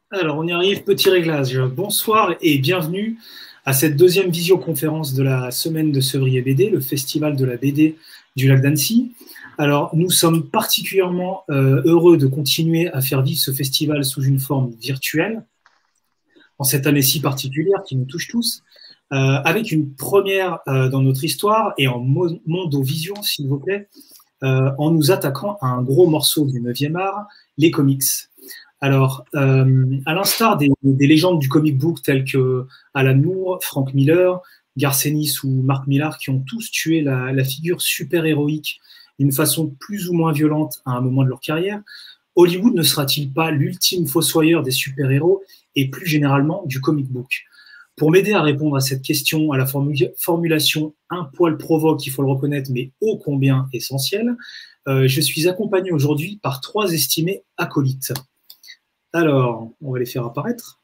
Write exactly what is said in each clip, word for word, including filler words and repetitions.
Alors, on y arrive, petit réglage. Bonsoir et bienvenue à cette deuxième visioconférence de la semaine de Sevrier B D, le festival de la B D du Lac d'Annecy. Alors, nous sommes particulièrement euh, heureux de continuer à faire vivre ce festival sous une forme virtuelle, en cette année si particulière qui nous touche tous, euh, avec une première euh, dans notre histoire et en mondovision, s'il vous plaît, euh, en nous attaquant à un gros morceau du neuvième art, les comics. Alors, euh, à l'instar des, des légendes du comic book telles que Alan Moore, Frank Miller, Garth Ennis ou Mark Millar, qui ont tous tué la, la figure super-héroïque d'une façon plus ou moins violente à un moment de leur carrière, Hollywood ne sera-t-il pas l'ultime fossoyeur des super-héros et plus généralement du comic book? Pour m'aider à répondre à cette question, à la formu- formulation un poil provoque, il faut le reconnaître, mais ô combien essentielle, euh, je suis accompagné aujourd'hui par trois estimés acolytes. Alors, on va les faire apparaître.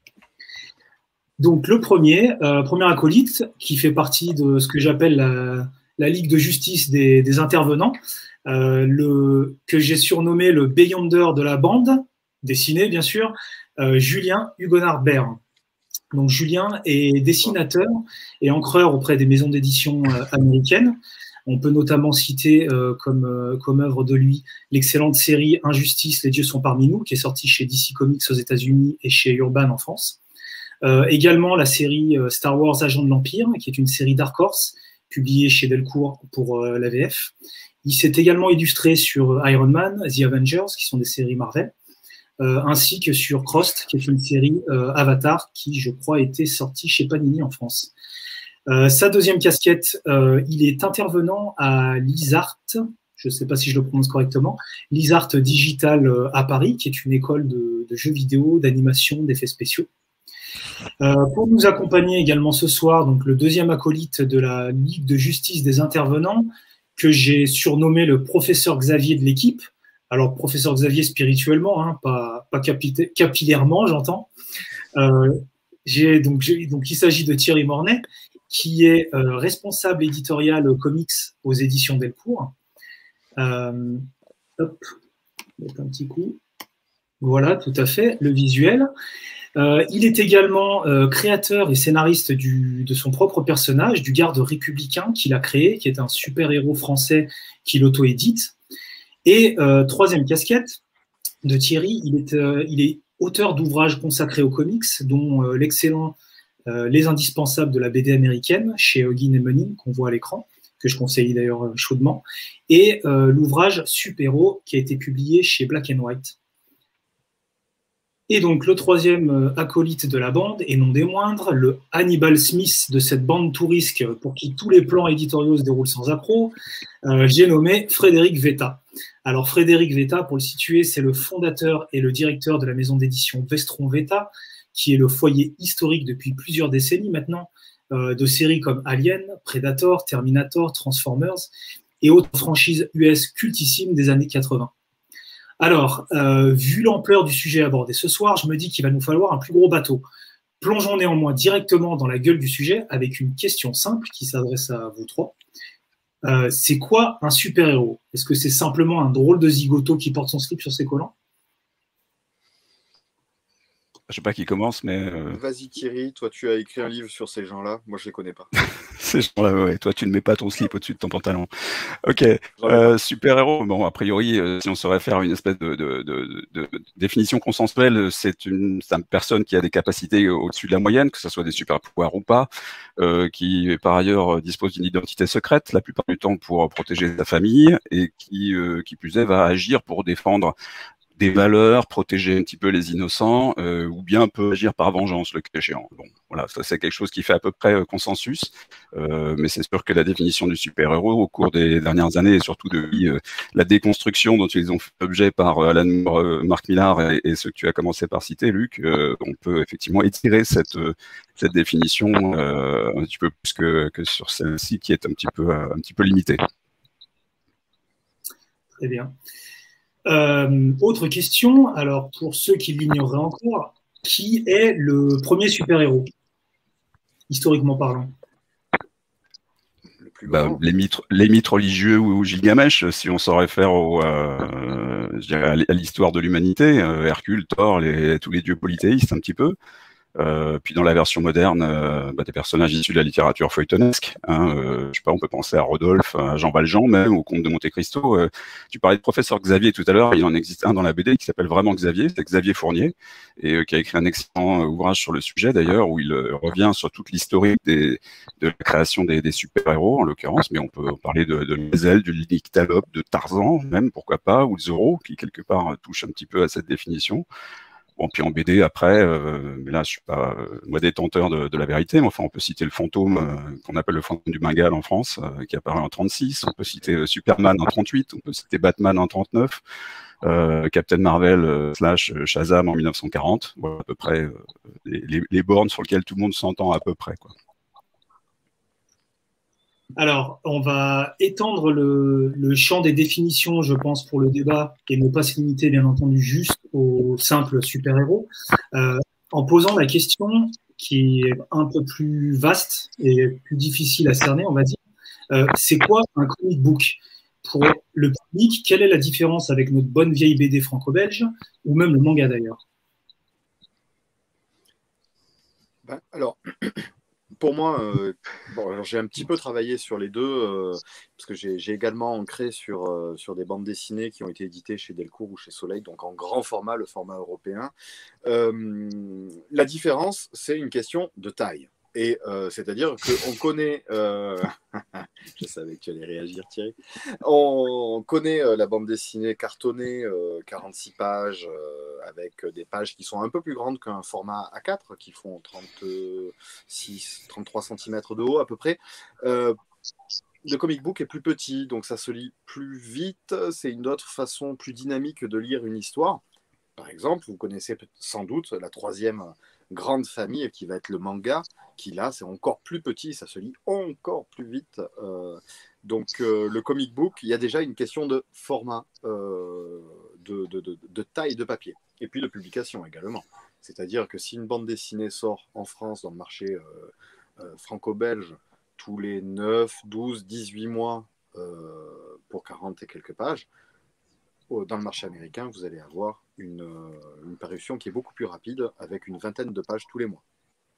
Donc, le premier, euh, premier acolyte, qui fait partie de ce que j'appelle la, la Ligue de justice des, des intervenants, euh, le, que j'ai surnommé le Beyonder de la bande, dessiné bien sûr, euh, Julien Hugonard-Bert. Donc, Julien est dessinateur et encreur auprès des maisons d'édition euh, américaines. On peut notamment citer euh, comme, euh, comme œuvre de lui l'excellente série Injustice, les dieux sont parmi nous, qui est sortie chez D C Comics aux États-Unis et chez Urban en France. Euh, également la série euh, Star Wars Agents de l'Empire, qui est une série Dark Horse, publiée chez Delcourt pour euh, la V F. Il s'est également illustré sur Iron Man, The Avengers, qui sont des séries Marvel, euh, ainsi que sur Crossed, qui est une série euh, Avatar, qui, je crois, était sortie chez Panini en France. Euh, sa deuxième casquette, euh, il est intervenant à l'ISART, je ne sais pas si je le prononce correctement, l'ISART Digital euh, à Paris, qui est une école de, de jeux vidéo, d'animation, d'effets spéciaux. Euh, pour nous accompagner également ce soir, donc le deuxième acolyte de la Ligue de justice des intervenants, que j'ai surnommé le professeur Xavier de l'équipe. Alors, professeur Xavier spirituellement, hein, pas, pas capi- capillairement, j'entends. Euh, j'ai, donc, j'ai, donc, il s'agit de Thierry Mornay, qui est euh, responsable éditorial comics aux éditions Delcourt. Euh, hop, mettre un petit coup. Voilà, tout à fait, le visuel. Euh, il est également euh, créateur et scénariste du, de son propre personnage, du garde républicain qu'il a créé, qui est un super-héros français qu'il auto-édite. Et euh, troisième casquette de Thierry, il est, euh, il est auteur d'ouvrages consacrés aux comics, dont euh, l'excellent Euh, Les Indispensables de la B D américaine chez Huggin et Menin, qu'on voit à l'écran, que je conseille d'ailleurs euh, chaudement, et euh, l'ouvrage Super-Héros qui a été publié chez Black and White. Et donc le troisième euh, acolyte de la bande, et non des moindres, le Hannibal Smith de cette bande tourisque pour qui tous les plans éditoriaux se déroulent sans accroc, euh, j'ai nommé Frédéric Vetta. Alors Frédéric Vetta, pour le situer, c'est le fondateur et le directeur de la maison d'édition Vestron Vetta, qui est le foyer historique depuis plusieurs décennies maintenant, euh, de séries comme Alien, Predator, Terminator, Transformers et autres franchises U S cultissimes des années quatre-vingts. Alors, euh, vu l'ampleur du sujet abordé ce soir, je me dis qu'il va nous falloir un plus gros bateau. Plongeons néanmoins directement dans la gueule du sujet avec une question simple qui s'adresse à vous trois. Euh, c'est quoi un super-héros? Est-ce que c'est simplement un drôle de zigoto qui porte son slip sur ses collants? Je sais pas qui commence, mais... Euh... Vas-y Thierry, toi tu as écrit un livre sur ces gens-là, moi je les connais pas. Ces gens-là, ouais, toi tu ne mets pas ton slip au-dessus de ton pantalon. Ok, euh, super-héros, bon a priori, euh, si on se réfère à une espèce de, de, de, de, de définition consensuelle, c'est une, une personne qui a des capacités au-dessus de la moyenne, que ce soit des super-pouvoirs ou pas, euh, qui par ailleurs dispose d'une identité secrète, la plupart du temps pour protéger sa famille, et qui, euh, qui plus est, va agir pour défendre des valeurs, protéger un petit peu les innocents, euh, ou bien peut agir par vengeance, le cas échéant. Bon, voilà, ça c'est quelque chose qui fait à peu près euh, consensus, euh, mais c'est sûr que la définition du super-héros au cours des dernières années, et surtout depuis euh, la déconstruction dont ils ont fait l'objet par euh, Alan Moore, euh, Mark Millar et, et ceux que tu as commencé par citer, Luc, euh, on peut effectivement étirer cette, euh, cette définition euh, un petit peu plus que, que sur celle-ci qui est un petit peu, euh, un petit peu limitée. Très bien. Euh, autre question, alors pour ceux qui l'ignoreraient encore, qui est le premier super-héros, historiquement parlant? le plus bah, grand. les mythes, les mythes religieux ou, ou Gilgamesh, si on s'en réfère au, euh, je dirais à l'histoire de l'humanité, euh, Hercule, Thor, les, tous les dieux polythéistes un petit peu. Euh, puis dans la version moderne, euh, bah, des personnages issus de la littérature feuilletonesque. Hein, euh, je sais pas, on peut penser à Rodolphe, à Jean Valjean même, au Comte de Monte Cristo. Euh, tu parlais de professeur Xavier tout à l'heure, il en existe un dans la B D qui s'appelle vraiment Xavier, c'est Xavier Fournier, et euh, qui a écrit un excellent ouvrage sur le sujet d'ailleurs, où il euh, revient sur toute l'historique des, de la création des, des super-héros en l'occurrence, mais on peut parler de, de Maisel, du Nyctalope, de Tarzan même, pourquoi pas, ou de Zorro, qui quelque part touche un petit peu à cette définition. Bon, puis en B D après, euh, mais là je suis pas euh, moi détenteur de, de la vérité, mais enfin on peut citer le fantôme euh, qu'on appelle le fantôme du Bengale en France, euh, qui apparaît en trente-six, on peut citer euh, Superman en trente-huit, on peut citer Batman en trente-neuf, euh, Captain Marvel euh, slash Shazam en mille neuf cent quarante, voilà à peu près euh, les, les, les bornes sur lesquelles tout le monde s'entend à peu près, quoi. Alors, on va étendre le, le champ des définitions, je pense, pour le débat, et ne pas se limiter, bien entendu, juste aux simples super-héros, euh, en posant la question qui est un peu plus vaste et plus difficile à cerner, on va dire. Euh, c'est quoi un comic book? Pour le public, quelle est la différence avec notre bonne vieille B D franco-belge, ou même le manga d'ailleurs? Ben, alors, pour moi, euh, bon, j'ai un petit peu travaillé sur les deux, euh, parce que j'ai également ancré sur, euh, sur des bandes dessinées qui ont été éditées chez Delcourt ou chez Soleil, donc en grand format, le format européen. Euh, la différence, c'est une question de taille. Et euh, c'est-à-dire qu'on connaît, euh... je savais que tu allais réagir Thierry, on connaît euh, la bande dessinée cartonnée, euh, quarante-six pages, euh, avec des pages qui sont un peu plus grandes qu'un format A quatre, qui font trente-six, trente-trois centimètres de haut à peu près. Euh, le comic book est plus petit, donc ça se lit plus vite, c'est une autre façon plus dynamique de lire une histoire. Par exemple, vous connaissez sans doute la troisième grande famille qui va être le manga, qui là, c'est encore plus petit, ça se lit encore plus vite. Euh, donc, euh, le comic book, il y a déjà une question de format, euh, de, de, de, de taille de papier. Et puis de publication également. C'est-à-dire que si une bande dessinée sort en France dans le marché euh, euh, franco-belge tous les neuf, douze, dix-huit mois euh, pour quarante et quelques pages, dans le marché américain, vous allez avoir une, une parution qui est beaucoup plus rapide, avec une vingtaine de pages tous les mois.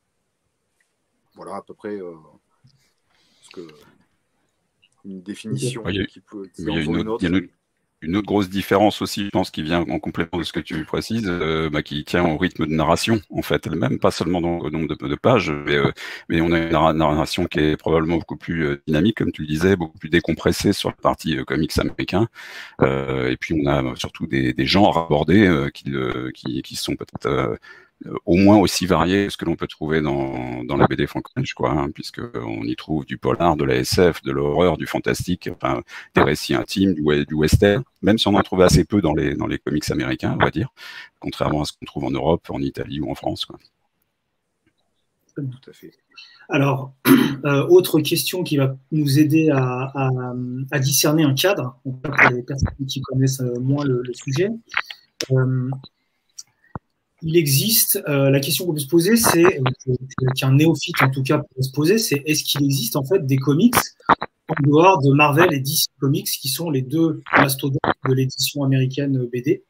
Voilà à peu près euh, ce que, une définition Il y a, qui peut il y a une autre, autre, il y a une, une autre grosse différence aussi, je pense, qui vient en complément de ce que tu précises, euh, bah, qui tient au rythme de narration, en fait, elle-même, pas seulement dans le nombre de, de pages, mais, euh, mais on a une narration qui est probablement beaucoup plus euh, dynamique, comme tu le disais, beaucoup plus décompressée sur la partie euh, comics américain. Euh, et puis on a surtout des, des genres abordés euh, qui, euh, qui, qui sont peut-être euh, au moins aussi variés que ce que l'on peut trouver dans, dans la B D franco-belge, quoi, hein, puisque on y trouve du polar, de la S F, de l'horreur, du fantastique, enfin des récits intimes, du, du western, même si on en trouve assez peu dans les dans les comics américains, on va dire, contrairement à ce qu'on trouve en Europe, en Italie ou en France, quoi. Tout à fait. Alors, euh, autre question qui va nous aider à, à, à discerner un cadre, pour les personnes qui connaissent moins le, le sujet. Euh, il existe, euh, la question qu'on peut se poser, c'est, qu'un néophyte en tout cas peut se poser, c'est est-ce qu'il existe en fait des comics en dehors de Marvel et D C Comics, qui sont les deux mastodontes de l'édition américaine B D?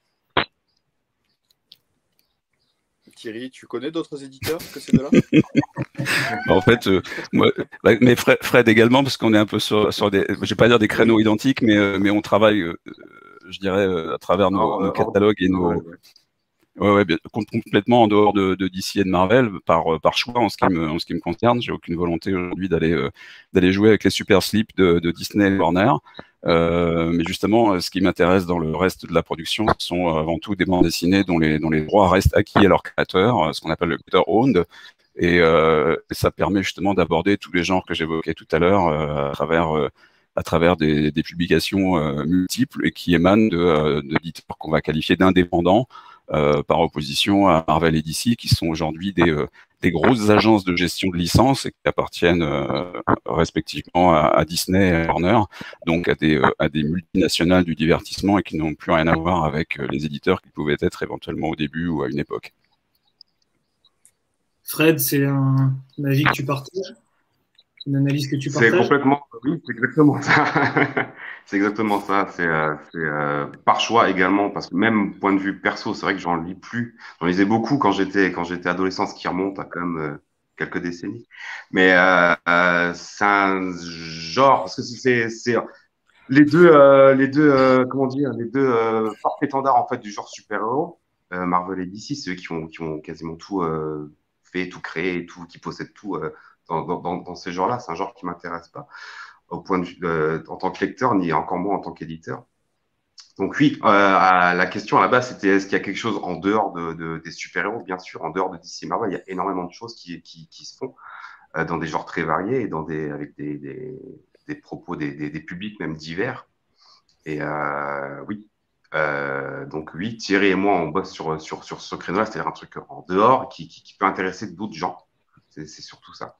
Thierry, tu connais d'autres éditeurs que ces deux-là? En fait, euh, moi, bah, mais Fred, Fred également, parce qu'on est un peu sur, sur des, je vais pas dire des créneaux identiques, mais, euh, mais on travaille, euh, je dirais, euh, à travers nos, Alors, nos catalogues et nos, ouais, ouais. Ouais, ouais, bien, complètement en dehors de, de D C et de Marvel, par, par choix en ce qui me, en ce qui me concerne. J'ai aucune volonté aujourd'hui d'aller euh, d'aller jouer avec les super slips de, de Disney et Warner. Euh, mais justement, ce qui m'intéresse dans le reste de la production, ce sont avant tout des bandes dessinées dont les, dont les droits restent acquis à leurs créateurs, ce qu'on appelle le creator owned. Et, euh, et ça permet justement d'aborder tous les genres que j'évoquais tout à l'heure euh, à travers euh, à travers des, des publications euh, multiples et qui émanent de, euh, d'éditeurs qu'on va qualifier d'indépendants, euh, par opposition à Marvel et D C, qui sont aujourd'hui des, euh, des grosses agences de gestion de licences et qui appartiennent euh, respectivement à, à Disney et à Warner, donc à des, euh, à des multinationales du divertissement et qui n'ont plus rien à voir avec les éditeurs qui pouvaient être éventuellement au début ou à une époque. Fred, c'est un, un avis que tu partages? Une analyse que tu partages? C'est complètement, Oui, c'est exactement ça. C'est exactement ça. C'est euh, c'est, euh, par choix également, parce que même point de vue perso, c'est vrai que j'en lis plus. J'en lisais beaucoup quand j'étais quand j'étais adolescent, ce qui remonte à quand même euh, quelques décennies. Mais euh, euh, c'est un genre, parce que c'est c'est les deux euh, les deux euh, comment dire les deux euh, porte-étendards en fait du genre super-héros, euh, Marvel et D C, ceux qui ont qui ont quasiment tout euh, fait, tout créé, tout qui possèdent tout euh, dans, dans, dans, dans ces genres-là. C'est un genre qui m'intéresse pas au point de vue euh, en tant que lecteur, ni encore moins en tant qu'éditeur. Donc oui, euh, à la question à la base, c'était est-ce qu'il y a quelque chose en dehors de, de des super-héros? Bien sûr, en dehors de D C et Marvel, il y a énormément de choses qui, qui, qui se font euh, dans des genres très variés et dans des, avec des, des, des propos, des, des, des publics même divers. Et euh, oui, euh, donc oui, Thierry et moi, on bosse sur, sur, sur ce créneau-là, c'est-à-dire un truc en dehors qui, qui, qui peut intéresser d'autres gens. C'est surtout ça.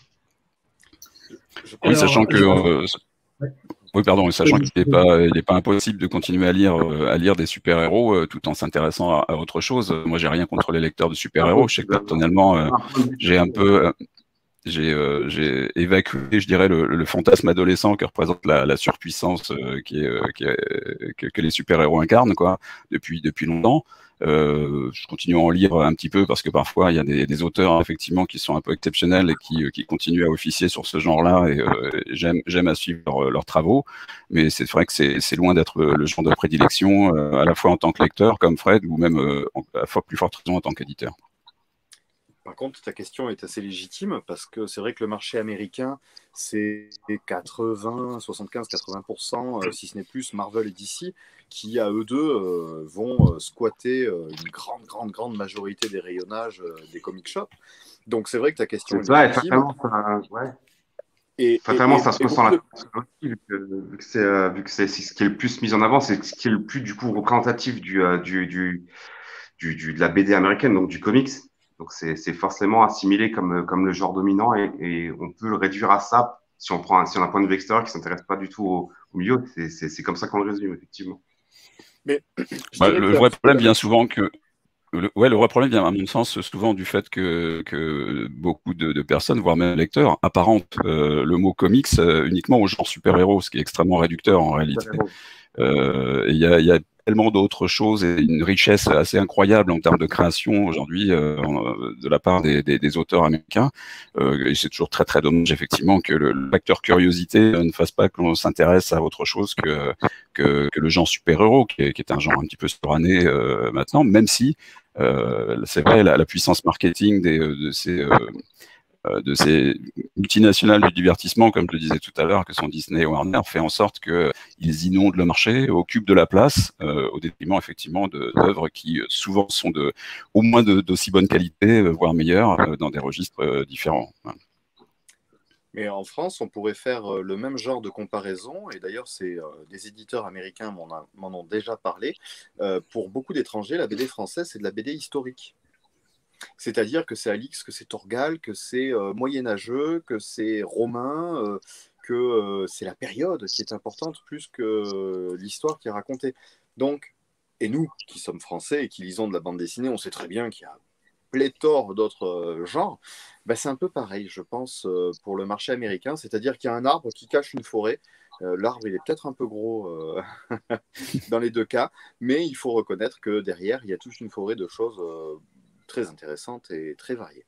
Oui, sachant que... Euh, oui, pardon, sachant qu'il n'est pas, il n'est pas impossible de continuer à lire, à lire des super-héros euh, tout en s'intéressant à, à autre chose. Moi, j'ai rien contre les lecteurs de super-héros. Je sais que personnellement, euh, j'ai un peu... Euh, j'ai euh, j'ai évacué, je dirais, le, le fantasme adolescent que représente la, la surpuissance euh, qui est, euh, qui est, que, que les super-héros incarnent, quoi, depuis depuis longtemps. Euh, je continue à en lire un petit peu parce que parfois il y a des, des auteurs effectivement qui sont un peu exceptionnels et qui, qui continuent à officier sur ce genre-là, et euh, j'aime j'aime à suivre leur, leurs travaux. Mais c'est vrai que c'est loin d'être le genre de prédilection, euh, à la fois en tant que lecteur comme Fred, ou même euh, à plus forte raison en tant qu'éditeur. Par contre, ta question est assez légitime parce que c'est vrai que le marché américain, c'est quatre-vingts, soixante-quinze, quatre-vingts pour cent, euh, si ce n'est plus, Marvel et D C, qui à eux deux euh, vont euh, squatter euh, une grande, grande, grande majorité des rayonnages euh, des comic shops. Donc c'est vrai que ta question est, est ça, légitime. Fatalement, ça, ouais. Et, fatalement, et, ça se et, ressent et là. De... Vu que, vu que c'est euh, vu que c'est ce qui est le plus mis en avant, c'est ce qui est le plus du coup représentatif du, euh, du, du, du, du de la B D américaine, donc du comics. Donc c'est forcément assimilé comme, comme le genre dominant, et, et on peut le réduire à ça si on prend un, si on a un point de vue extérieur qui s'intéresse pas du tout au, au milieu. C'est comme ça qu'on le résume, effectivement. Mais bah, le vrai problème vient souvent que le, ouais, le vrai problème vient à mon sens souvent du fait que, que beaucoup de, de personnes, voire même lecteurs, apparentent euh, le mot comics euh, uniquement au genre super-héros, ce qui est extrêmement réducteur en réalité. Euh, il y a, y a tellement d'autres choses et une richesse assez incroyable en termes de création aujourd'hui euh, de la part des, des, des auteurs américains. Euh, et c'est toujours très très dommage effectivement que le, le facteur curiosité ne fasse pas qu'on s'intéresse à autre chose que, que, que le genre super-héros, qui, qui est un genre un petit peu suranné euh, maintenant, même si euh, c'est vrai, la, la puissance marketing des, de ces... Euh, de ces multinationales du divertissement, comme je le disais tout à l'heure, que sont Disney et Warner, fait en sorte qu'ils inondent le marché, occupent de la place, euh, au détriment effectivement d'œuvres qui souvent sont de, au moins d'aussi bonne qualité, voire meilleures, euh, dans des registres euh, différents. Mais en France, on pourrait faire le même genre de comparaison, et d'ailleurs, c'est euh, des éditeurs américains m'en ont déjà parlé. Euh, pour beaucoup d'étrangers, la B D française, c'est de la B D historique. C'est-à-dire que c'est Alix, que c'est Torgal, que c'est euh, moyenâgeux, que c'est romain, euh, que euh, c'est la période qui est importante plus que euh, l'histoire qui est racontée. Donc, et nous, qui sommes français et qui lisons de la bande dessinée, on sait très bien qu'il y a pléthore d'autres euh, genres. Ben, c'est un peu pareil, je pense, euh, pour le marché américain. C'est-à-dire qu'il y a un arbre qui cache une forêt. Euh, L'arbre, il est peut-être un peu gros euh, dans les deux cas, mais il faut reconnaître que derrière, il y a toute une forêt de choses euh, très intéressante et très variée.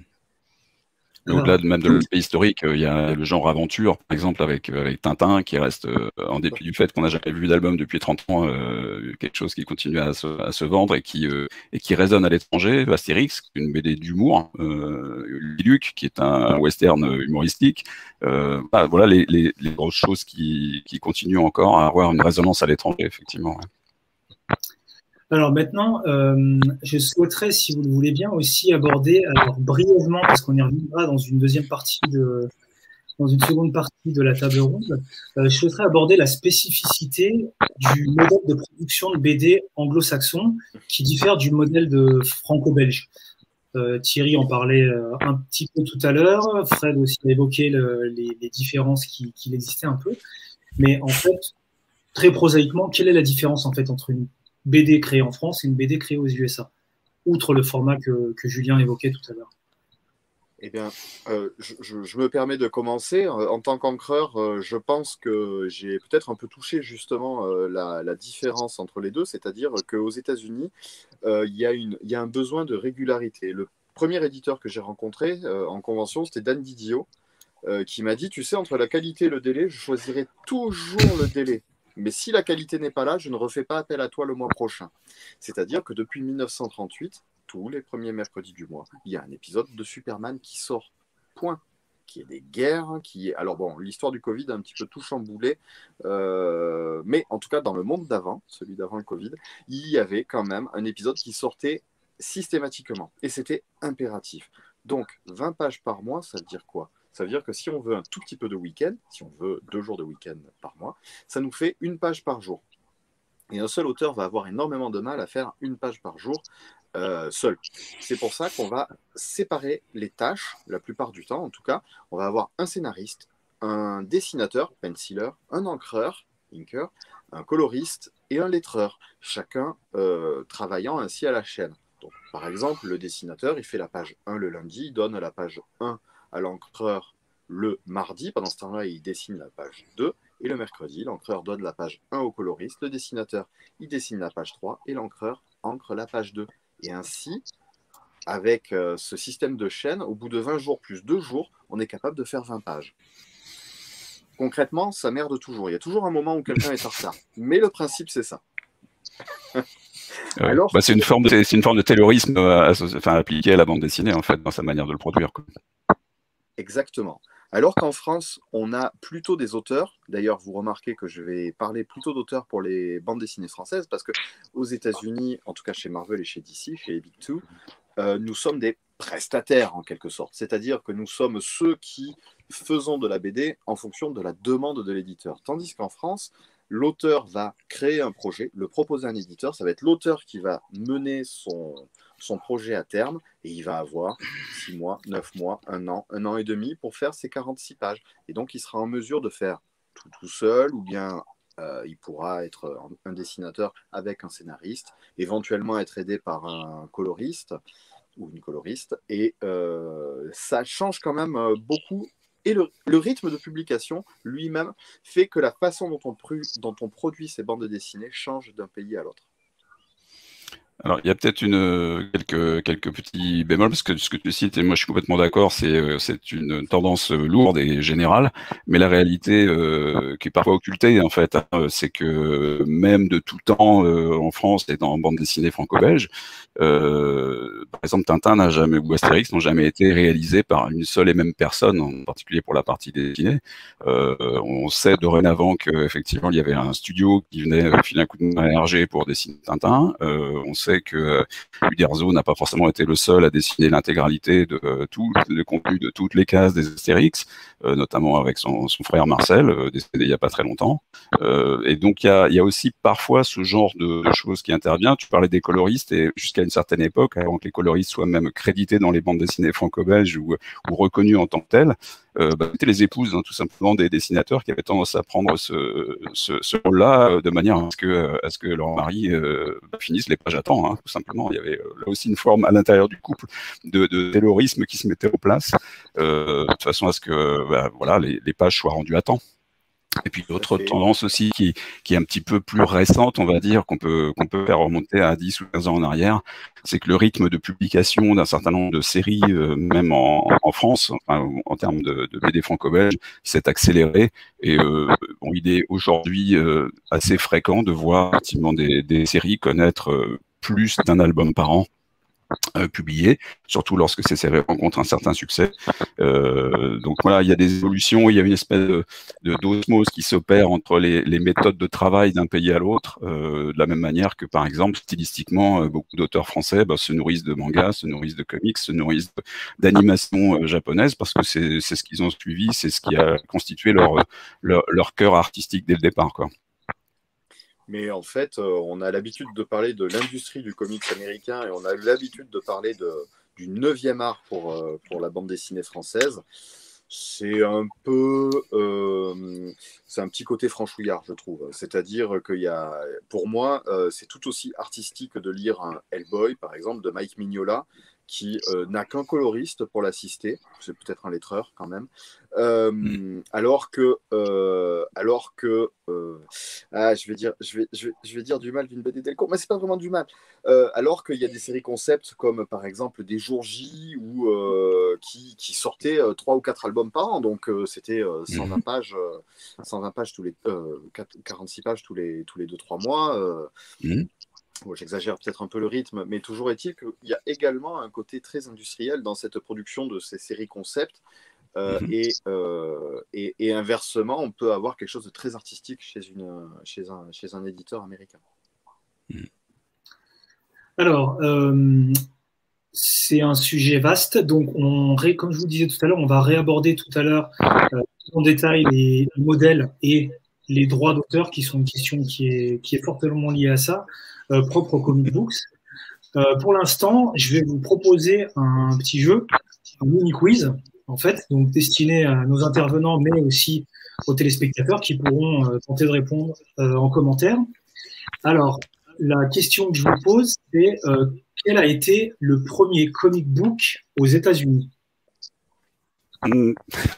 Au-delà de, même de l'aspect historique, il y a le genre aventure, par exemple, avec, avec Tintin, qui reste, euh, en dépit du fait qu'on n'a jamais vu d'album depuis trente ans, euh, quelque chose qui continue à se, à se vendre et qui, euh, et qui résonne à l'étranger. Astérix, une B D d'humour. Euh, Luc, qui est un western humoristique. Euh, bah, voilà les, les, les grosses choses qui, qui continuent encore à avoir une résonance à l'étranger, effectivement. Ouais. Alors maintenant, euh, je souhaiterais, si vous le voulez bien, aussi aborder, alors brièvement, parce qu'on y reviendra dans une deuxième partie de, dans une seconde partie de la table ronde, euh, je souhaiterais aborder la spécificité du modèle de production de B D anglo-saxon qui diffère du modèle de franco-belge. Euh, Thierry en parlait euh, un petit peu tout à l'heure, Fred aussi a évoqué le, les, les différences qui, qui existaient un peu, mais en fait, très prosaïquement, quelle est la différence en fait entre une B D créée en France et une B D créée aux U S A, outre le format que, que Julien évoquait tout à l'heure? Eh bien, euh, je, je- je me permets de commencer. Euh, En tant qu'encreur, euh, je pense que j'ai peut-être un peu touché justement euh, la, la différence entre les deux, c'est-à-dire qu'aux États-Unis, euh, il y a une, il y a un besoin de régularité. Le premier éditeur que j'ai rencontré euh, en convention, c'était Dan Didio, euh, qui m'a dit, tu sais, entre la qualité et le délai, je choisirai toujours le délai. Mais si la qualité n'est pas là, je ne refais pas appel à toi le mois prochain. C'est-à-dire que depuis mille neuf cent trente-huit, tous les premiers mercredis du mois, il y a un épisode de Superman qui sort. Point. Qui est des guerres, qui est... Alors bon, l'histoire du Covid a un petit peu tout chamboulé, euh, mais en tout cas dans le monde d'avant, celui d'avant le Covid, il y avait quand même un épisode qui sortait systématiquement, et c'était impératif. Donc vingt pages par mois, ça veut dire quoi? Ça veut dire que si on veut un tout petit peu de week-end, si on veut deux jours de week-end par mois, ça nous fait une page par jour. Et un seul auteur va avoir énormément de mal à faire une page par jour euh, seul. C'est pour ça qu'on va séparer les tâches, la plupart du temps en tout cas. On va avoir un scénariste, un dessinateur, penciler, un encreur, inker, un coloriste et un lettreur, chacun euh, travaillant ainsi à la chaîne. Donc, par exemple, le dessinateur, il fait la page un le lundi, il donne la page un à l'encreur le mardi. Pendant ce temps-là, il dessine la page deux. Et le mercredi, l'encreur donne la page un au coloriste, le dessinateur, il dessine la page trois et l'encreur encre la page deux. Et ainsi, avec euh, ce système de chaîne, au bout de vingt jours plus deux jours, on est capable de faire vingt pages. Concrètement, ça merde toujours. Il y a toujours un moment où quelqu'un est en retard. Mais le principe, c'est ça. Ouais. Alors, Bah, c'est une forme de, c'est une forme de taylorisme euh, asso- enfin, appliquée à la bande dessinée, en fait, dans sa manière de le produire, quoi. exactement. Alors qu'en France, on a plutôt des auteurs. D'ailleurs, vous remarquez que je vais parler plutôt d'auteurs pour les bandes dessinées françaises, parce que aux États-Unis, en tout cas chez Marvel et chez D C, chez les Big Two, euh, nous sommes des prestataires en quelque sorte. C'est-à-dire que nous sommes ceux qui faisons de la B D en fonction de la demande de l'éditeur. Tandis qu'en France, l'auteur va créer un projet, le proposer à un éditeur. Ça va être l'auteur qui va mener son, son projet à terme et il va avoir six mois, neuf mois, un an, un an et demi pour faire ses quarante-six pages. Et donc, il sera en mesure de faire tout tout seul ou bien euh, il pourra être un dessinateur avec un scénariste, éventuellement être aidé par un coloriste ou une coloriste. Et euh, ça change quand même euh, beaucoup. Et le, le rythme de publication lui-même fait que la façon dont on, pru- dont on produit ces bandes dessinées change d'un pays à l'autre. Alors, il y a peut-être une euh, quelques quelques petits bémols parce que ce que tu cites et moi je suis complètement d'accord, c'est euh, c'est une tendance euh, lourde et générale, mais la réalité euh, qui est parfois occultée en fait, hein, c'est que même de tout temps euh, en France et dans bande dessinée franco-belge, euh, par exemple Tintin n'a jamais ou Astérix n'ont jamais été réalisés par une seule et même personne, en particulier pour la partie dessinée. Euh, on sait dorénavant qu'effectivement il y avait un studio qui venait euh, filer un coup de main à Hergé pour dessiner Tintin. Euh, on sait que euh, Uderzo n'a pas forcément été le seul à dessiner l'intégralité de euh, tout le contenu de toutes les cases des Astérix, euh, notamment avec son, son frère Marcel, euh, décédé il n'y a pas très longtemps. Euh, et donc il y a, il y a aussi parfois ce genre de, de choses qui intervient. Tu parlais des coloristes et jusqu'à une certaine époque, avant que les coloristes soient même crédités dans les bandes dessinées franco-belges ou, ou reconnus en tant que tels, euh, bah, c'était les épouses, hein, tout simplement, des dessinateurs qui avaient tendance à prendre ce, ce, ce rôle-là euh, de manière à ce que, à ce que leur mari euh, finisse les pages à temps, hein, tout simplement. Il y avait euh, là aussi une forme à l'intérieur du couple de, de taylorisme qui se mettait en place, euh, de façon à ce que bah, voilà, les, les pages soient rendues à temps. Et puis l'autre tendance aussi qui, qui est un petit peu plus récente, on va dire, qu'on peut, qu'on peut faire remonter à dix ou quinze ans en arrière, c'est que le rythme de publication d'un certain nombre de séries, euh, même en, en France, enfin, en termes de, de B D franco-belge, s'est accéléré. Et euh, bon, il est aujourd'hui euh, assez fréquent de voir effectivement des, des séries connaître euh, plus d'un album par an. Euh, publié, surtout lorsque ces séries rencontrent un certain succès. Euh, donc voilà, il y a des évolutions, il y a une espèce de, de d'osmose qui s'opère entre les, les méthodes de travail d'un pays à l'autre, euh, de la même manière que par exemple stylistiquement, euh, beaucoup d'auteurs français bah, se nourrissent de mangas, se nourrissent de comics, se nourrissent d'animation euh, japonaise parce que c'est c'est ce qu'ils ont suivi, c'est ce qui a constitué leur leur, leur cœur artistique dès le départ, quoi. Mais en fait, euh, on a l'habitude de parler de l'industrie du comics américain et on a eu l'habitude de parler de, du neuvième art pour, euh, pour la bande dessinée française. C'est un peu, euh, c'est un petit côté franchouillard, je trouve. C'est-à-dire qu'il y a, pour moi, euh, c'est tout aussi artistique de lire un Hellboy, par exemple, de Mike Mignola, qui euh, n'a qu'un coloriste pour l'assister, c'est peut-être un lettreur quand même, euh, mm. alors que, euh, alors que euh, ah, je, vais dire, je, vais, je, vais, je vais dire du mal d'une B D Delcourt, mais c'est pas vraiment du mal, euh, alors qu'il y a des séries concept comme par exemple des Jours J ou, euh, qui, qui sortaient trois ou quatre albums par an, donc euh, c'était euh, cent vingt pages, euh, cent vingt pages tous les, euh, quarante-six pages tous les, tous les deux trois mois. Euh, mm. Bon, j'exagère peut-être un peu le rythme, mais toujours est-il qu'il y a également un côté très industriel dans cette production de ces séries concept. Euh, mm-hmm. et, euh, et, et inversement, on peut avoir quelque chose de très artistique chez, une, chez, un, chez un éditeur américain. Mm. Alors, euh, c'est un sujet vaste. Donc, on, comme je vous disais tout à l'heure, on va réaborder tout à l'heure euh, en détail les, les modèles et les droits d'auteur, qui sont une question qui est, qui est fortement liée à ça. Euh, propre aux comic books. Euh, pour l'instant, je vais vous proposer un petit jeu, un mini quiz, en fait, donc destiné à nos intervenants, mais aussi aux téléspectateurs qui pourront euh, tenter de répondre euh, en commentaire. Alors, la question que je vous pose, c'est euh, quel a été le premier comic book aux États-Unis? Mm.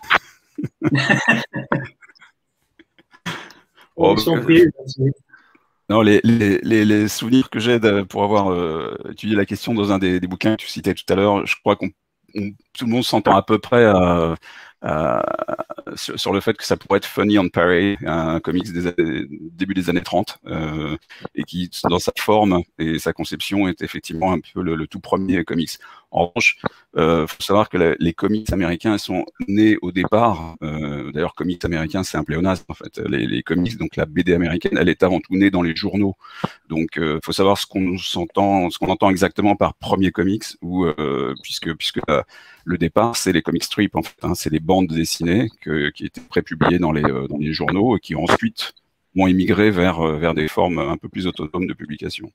Oh, je prie, Non, les, les, les, les souvenirs que j'ai pour avoir euh, étudié la question dans un des, des bouquins que tu citais tout à l'heure, je crois qu'on tout le monde s'entend à peu près à, à, sur, sur le fait que ça pourrait être Funny on Parade, un comics des années, début des années trente, euh, et qui, dans sa forme et sa conception, est effectivement un peu le, le tout premier comics. En revanche, il euh, faut savoir que la, les comics américains sont nés au départ. Euh, D'ailleurs, comics américains, c'est un pléonasme en fait. Les, les comics, donc la B D américaine, elle est avant tout née dans les journaux. Donc, il euh, faut savoir ce qu'on entend, ce qu'on entend exactement par premier comics, ou euh, puisque puisque la, le départ, c'est les comic strips en fait. Hein, c'est les bandes dessinées que, qui étaient prépubliées dans les euh, dans les journaux et qui ensuite ont émigré vers vers des formes un peu plus autonomes de publication.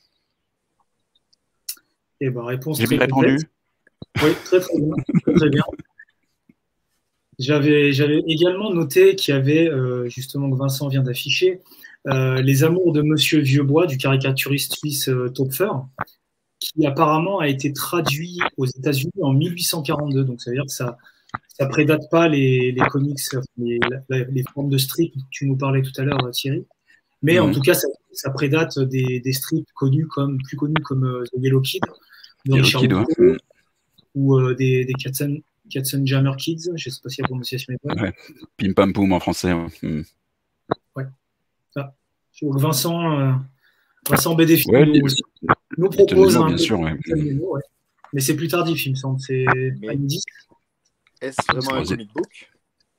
Et ben, réponse J'ai bien répondu. Oui, très très bien. Très, très bien. J'avais, j'avais également noté qu'il y avait, euh, justement, que Vincent vient d'afficher, euh, Les Amours de Monsieur Vieuxbois, du caricaturiste suisse euh, Topfer, qui apparemment a été traduit aux États-Unis en mille huit cent quarante-deux. Donc, ça veut dire que ça ne prédate pas les, les comics, les, les, les formes de strips dont tu nous parlais tout à l'heure, Thierry. Mais mmh. en tout cas, ça, ça prédate des, des strips connus comme, plus connus comme euh, The Yellow Kid, de Richard Hugo, ou euh, des, des Katzen, Katzenjammer Kids, je ne sais pas si la prononciation est bonne. Ouais. Pim Pam Poum en français. Ouais. Mm. Ouais. Ah. Donc Vincent, euh, Vincent B D Film ouais, nous, nous propose un. Bien sûr, ouais. Numéro, ouais. Mais c'est plus tardif, il me semble. C'est pas une dix. Est-ce vraiment un comic book?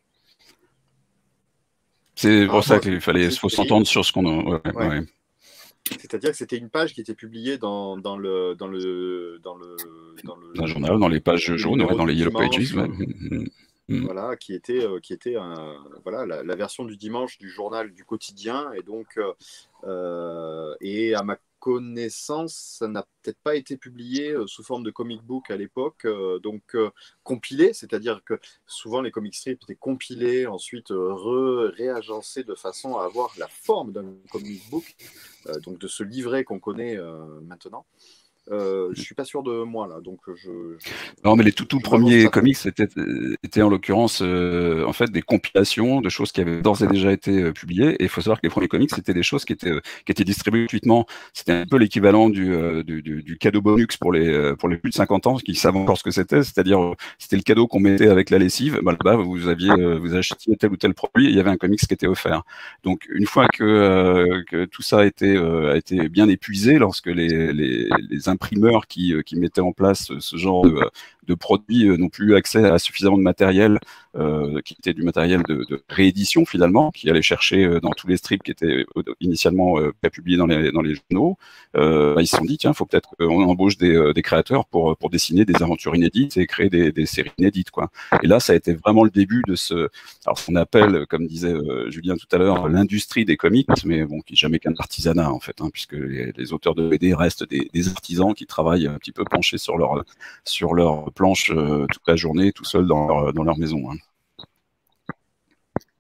C'est pour ah, ça qu'il fallait faut s'entendre sur ce qu'on a. Ouais, ouais. Ouais. C'est-à-dire que c'était une page qui était publiée dans, dans le dans le dans le dans le dans le journal, dans les pages jaunes, ouais, dans les Yellow Pages, ouais. Voilà, qui était euh, qui était un, voilà la, la version du dimanche du journal du quotidien, et donc euh, et à ma connaissance, ça n'a peut-être pas été publié euh, sous forme de comic book à l'époque, euh, donc euh, compilé, c'est-à-dire que souvent les comic strips étaient compilés, ensuite euh, réagencés de façon à avoir la forme d'un comic book, euh, donc de ce livret qu'on connaît euh, maintenant. Euh, je suis pas sûr de moi là, donc je. je non, mais les tout tout premiers comics étaient, étaient en l'occurrence euh, en fait des compilations de choses qui avaient d'ores et déjà été euh, publiées. Et il faut savoir que les premiers comics c'était des choses qui étaient euh, qui étaient distribuées gratuitement. C'était un peu l'équivalent du, euh, du, du du cadeau bonus pour les euh, pour les plus de cinquante ans qui savent encore ce que c'était. C'est-à-dire euh, c'était le cadeau qu'on mettait avec la lessive. Bah, là-bas vous aviez euh, vous achetiez tel ou tel produit, et il y avait un comics qui était offert. Donc une fois que euh, que tout ça a été euh, a été bien épuisé, lorsque les les, les imprimeurs qui, qui mettaient en place ce genre de, de produits n'ont plus eu accès à suffisamment de matériel, euh, qui était du matériel de, de réédition finalement, qui allait chercher dans tous les strips qui étaient initialement euh, publiés dans les, dans les journaux. Euh, bah, ils se sont dit, tiens, il faut peut-être qu'on embauche des, des créateurs pour, pour dessiner des aventures inédites et créer des, des séries inédites, quoi. Et là, ça a été vraiment le début de ce, alors ce qu'on appelle, comme disait euh, Julien tout à l'heure, l'industrie des comics, mais bon, qui n'est jamais qu'un artisanat en fait, hein, puisque les, les auteurs de B D restent des, des artisans qui travaillent un petit peu penchés sur leur sur leur planche euh, toute la journée, tout seuls dans leur, dans leur maison. Hein.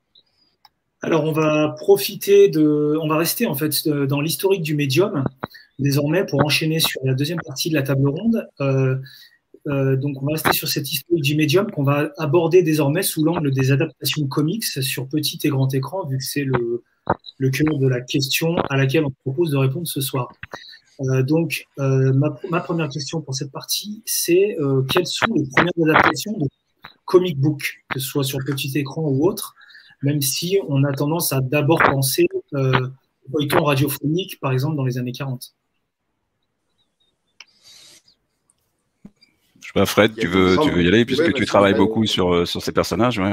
Alors on va profiter de, on va rester en fait dans l'historique du médium. désormais, pour enchaîner sur la deuxième partie de la table ronde, euh, euh, donc on va rester sur cette histoire du médium qu'on va aborder désormais sous l'angle des adaptations comics sur petit et grand écran, vu que c'est le, le cœur de la question à laquelle on propose de répondre ce soir. Euh, donc, euh, ma, ma première question pour cette partie, c'est euh, quelles sont les premières adaptations de comic book, que ce soit sur petit écran ou autre, même si on a tendance à d'abord penser euh, au feuilleton radiophonique, par exemple, dans les années quarante. Je sais pas, Fred, tu veux, tu veux y aller, puisque ouais, tu travailles beaucoup sur, sur ces personnages, ouais.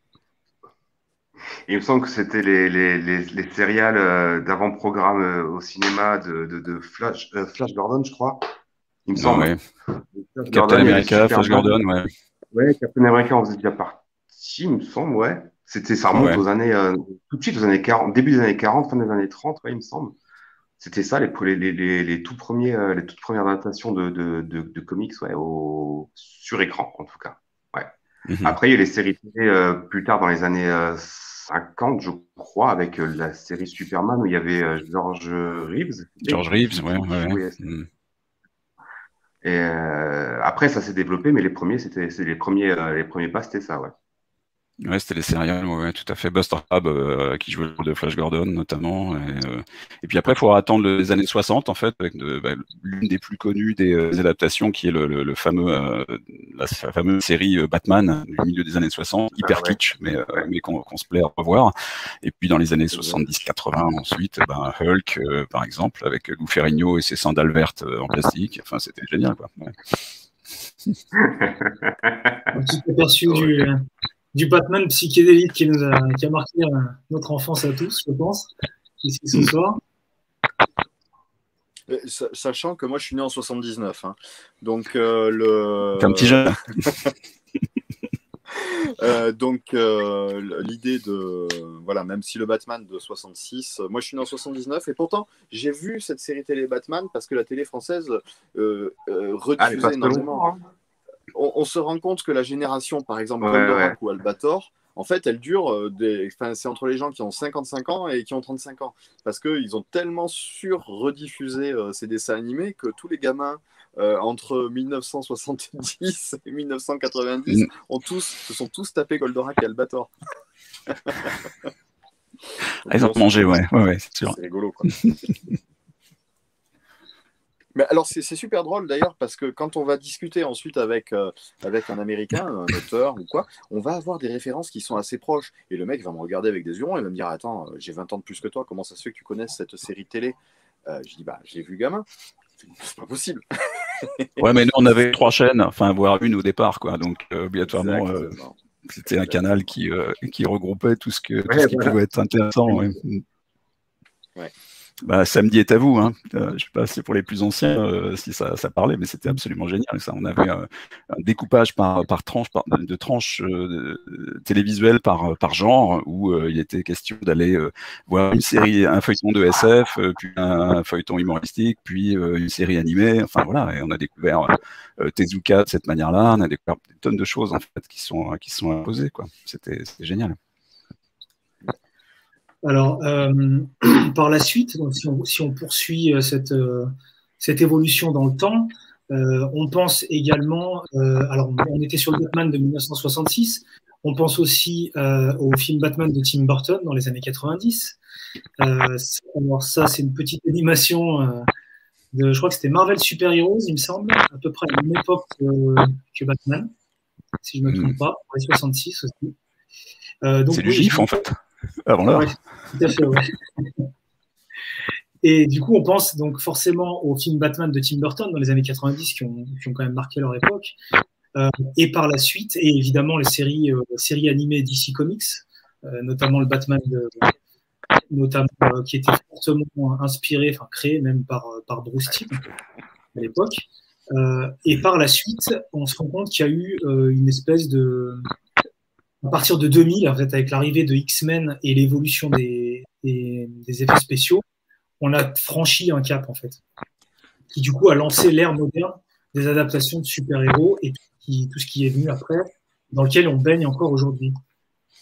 Il me semble que c'était les, les, les, les sérials d'avant-programme au cinéma de, de, de Flash, euh, Flash Gordon, je crois. Il me semble. Ouais. Captain America, Flash Gordon, ouais. Ouais, Captain America, on faisait déjà partie, il me semble, ouais. C'était, ça remonte ouais. aux années, euh, tout de suite aux années quarante, début des années quarante, fin des années trente, ouais, il me semble. C'était ça, les, les, les, les, tout premiers, euh, les toutes premières adaptations de, de, de, de comics, ouais, au, sur écran, en tout cas. Ouais. Mm-hmm. Après, il y a les séries télé euh, plus tard dans les années euh, cinquante, je crois, avec euh, la série Superman où il y avait euh, George Reeves. George Reeves, ouais. ouais, ouais. Mm. Et euh, après, ça s'est développé, mais les premiers, c'était les premiers, euh, les premiers pas, c'était ça, ouais. Ouais, c'était les céréales, ouais, tout à fait. Buster Crabbe, euh, qui jouait le rôle de Flash Gordon, notamment. Et, euh, et puis après, il faudra attendre les années soixante, en fait, avec de, bah, l'une des plus connues des, euh, des adaptations, qui est le, le, le fameux, euh, la, la fameuse série Batman du milieu des années soixante, hyper ah, ouais. kitsch, mais, euh, ouais. mais qu'on qu'on se plaît à revoir. Et puis dans les années soixante-dix quatre-vingts, ensuite, ben, Hulk, euh, par exemple, avec Lou Ferrigno et ses sandales vertes en plastique. Enfin, c'était génial, quoi. Ouais. Un petit aperçu du... du Batman psychédélique qui, nous a, qui a marqué euh, notre enfance à tous, je pense, ici ce soir. Sachant que moi, je suis né en soixante-dix-neuf. Hein. Donc, euh, le... T'es un petit jeune. euh, donc, euh, l'idée de... Voilà, même si le Batman de soixante-six... Moi, je suis né en soixante-dix-neuf et pourtant, j'ai vu cette série télé Batman parce que la télé française euh, euh, rediffusait ah, énormément. Hein. On, on se rend compte que la génération, par exemple, ouais, Goldorak ouais. ou Albator, en fait, elle dure, euh, des... enfin, c'est entre les gens qui ont cinquante-cinq ans et qui ont trente-cinq ans. Parce qu'ils ont tellement sur-rediffusé euh, ces dessins animés que tous les gamins euh, entre mille neuf cent soixante-dix et mille neuf cent quatre-vingt-dix mm. ont tous, se sont tous tapés Goldorak et Albator. Ah, ils ont mangé, ouais, ouais, ouais, c'est sûr. C'est rigolo, quoi. Mais alors, c'est super drôle d'ailleurs, parce que quand on va discuter ensuite avec, euh, avec un Américain, un auteur ou quoi, on va avoir des références qui sont assez proches. Et le mec va me regarder avec des yeux ronds et va me dire « Attends, j'ai vingt ans de plus que toi, comment ça se fait que tu connaisses cette série télé ?» euh, Je dis « Bah, je l'ai vu gamin. » C'est pas possible. Ouais, mais nous, on avait trois chaînes, enfin, voire une au départ, quoi. Donc, euh, obligatoirement, euh, c'était un canal qui, euh, qui regroupait tout ce, que, tout ouais, ce qui voilà. pouvait être intéressant. Ouais. Ouais. Bah, samedi est à vous, hein. Euh, je sais pas si c'est pour les plus anciens euh, si ça, ça parlait, mais c'était absolument génial. Ça, on avait euh, un découpage par, par tranche, par, de tranches euh, télévisuelles par, par genre, où euh, il était question d'aller euh, voir une série, un feuilleton de S F, euh, puis un, un feuilleton humoristique, puis euh, une série animée. Enfin voilà, et on a découvert euh, Tezuka de cette manière-là. On a découvert des tonnes de choses en fait qui sont qui sont imposées, quoi. C'était génial. Alors, euh, par la suite, donc si, on, si on poursuit cette, euh, cette évolution dans le temps, euh, on pense également, euh, alors on était sur le Batman de mille neuf cent soixante-six, on pense aussi euh, au film Batman de Tim Burton dans les années quatre-vingt-dix. Euh, alors ça, c'est une petite animation, euh, de, je crois que c'était Marvel Super Heroes, il me semble, à peu près à la même époque que, que Batman, si je ne me trompe pas, en soixante-six aussi. Euh, c'est du GIF, en fait. Avant l'heure. Ouais, tout à fait, ouais. Et du coup, on pense donc forcément au film Batman de Tim Burton dans les années quatre-vingt-dix qui ont, qui ont quand même marqué leur époque. Euh, et par la suite, et évidemment les séries, euh, séries animées D C Comics, euh, notamment le Batman de, notamment, euh, qui était fortement inspiré, enfin créé même par, par Bruce Timm à l'époque. Euh, et par la suite, on se rend compte qu'il y a eu euh, une espèce de... À partir de deux mille, en fait, avec l'arrivée de X-Men et l'évolution des, des, des effets spéciaux, on a franchi un cap, en fait, qui du coup a lancé l'ère moderne des adaptations de super-héros et tout, qui, tout ce qui est venu après, dans lequel on baigne encore aujourd'hui.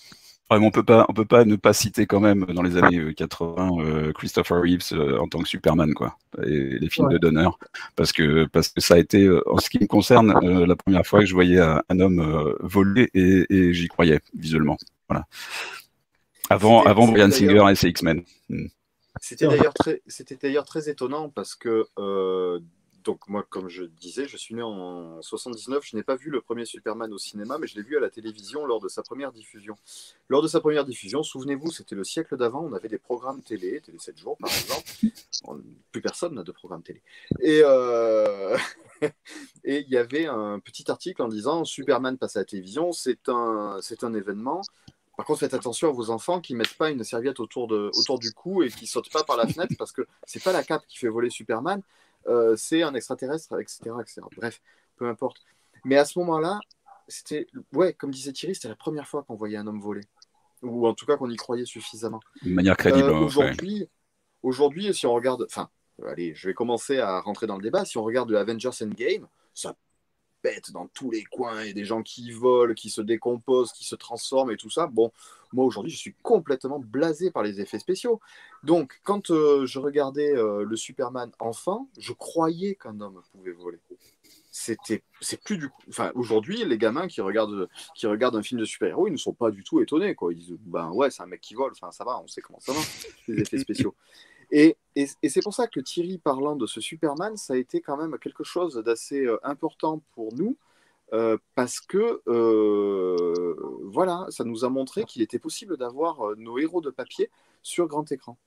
Ouais, mais on peut pas, on peut pas ne pas citer quand même dans les années quatre-vingts euh, Christopher Reeves euh, en tant que Superman, quoi, et les films Ouais. de Donner, parce que parce que ça a été, euh, en ce qui me concerne, euh, la première fois que je voyais un, un homme euh, voler et, et j'y croyais visuellement. Voilà. Avant, C'était avant c'était Bryan d'ailleurs Singer et ses X-Men. Hmm. c'était d'ailleurs très, c'était d'ailleurs très étonnant parce que, euh, donc moi, comme je disais, je suis né en soixante-dix-neuf, je n'ai pas vu le premier Superman au cinéma, mais je l'ai vu à la télévision lors de sa première diffusion. Lors de sa première diffusion, souvenez-vous, c'était le siècle d'avant, on avait des programmes télé, Télé sept jours par exemple. On- plus personne n'a de programme télé. Et euh, et il y avait un petit article en disant Superman passe à la télévision, c'est un, c'est un événement. Par contre, faites attention à vos enfants qui ne mettent pas une serviette autour, de, autour du cou et qui ne sautent pas par la fenêtre parce que c'est pas la cape qui fait voler Superman, euh, c'est un extraterrestre, et cetera, et cetera. Bref, peu importe. Mais à ce moment-là, c'était, ouais, comme disait Thierry, c'était la première fois qu'on voyait un homme voler. Ou en tout cas qu'on y croyait suffisamment. De manière crédible. Euh, Hein, ouais. aujourd'hui, aujourd'hui, si on regarde, enfin, allez, je vais commencer à rentrer dans le débat. Si on regarde le Avengers Endgame, ça pète dans tous les coins. Il y a des gens qui volent, qui se décomposent, qui se transforment et tout ça. Bon, moi aujourd'hui, je suis complètement blasé par les effets spéciaux. Donc, quand euh, je regardais euh, le Superman enfant, je croyais qu'un homme pouvait voler. C'était, c'est plus du coup. Enfin, aujourd'hui, les gamins qui regardent, qui regardent un film de super-héros, ils ne sont pas du tout étonnés, quoi. Ils disent, ben ouais, c'est un mec qui vole. Enfin, ça va, on sait comment ça va, les effets spéciaux. Et, et, et c'est pour ça que Thierry, parlant de ce Superman, ça a été quand même quelque chose d'assez euh, important pour nous, euh, parce que euh, voilà, ça nous a montré qu'il était possible d'avoir euh, nos héros de papier sur grand écran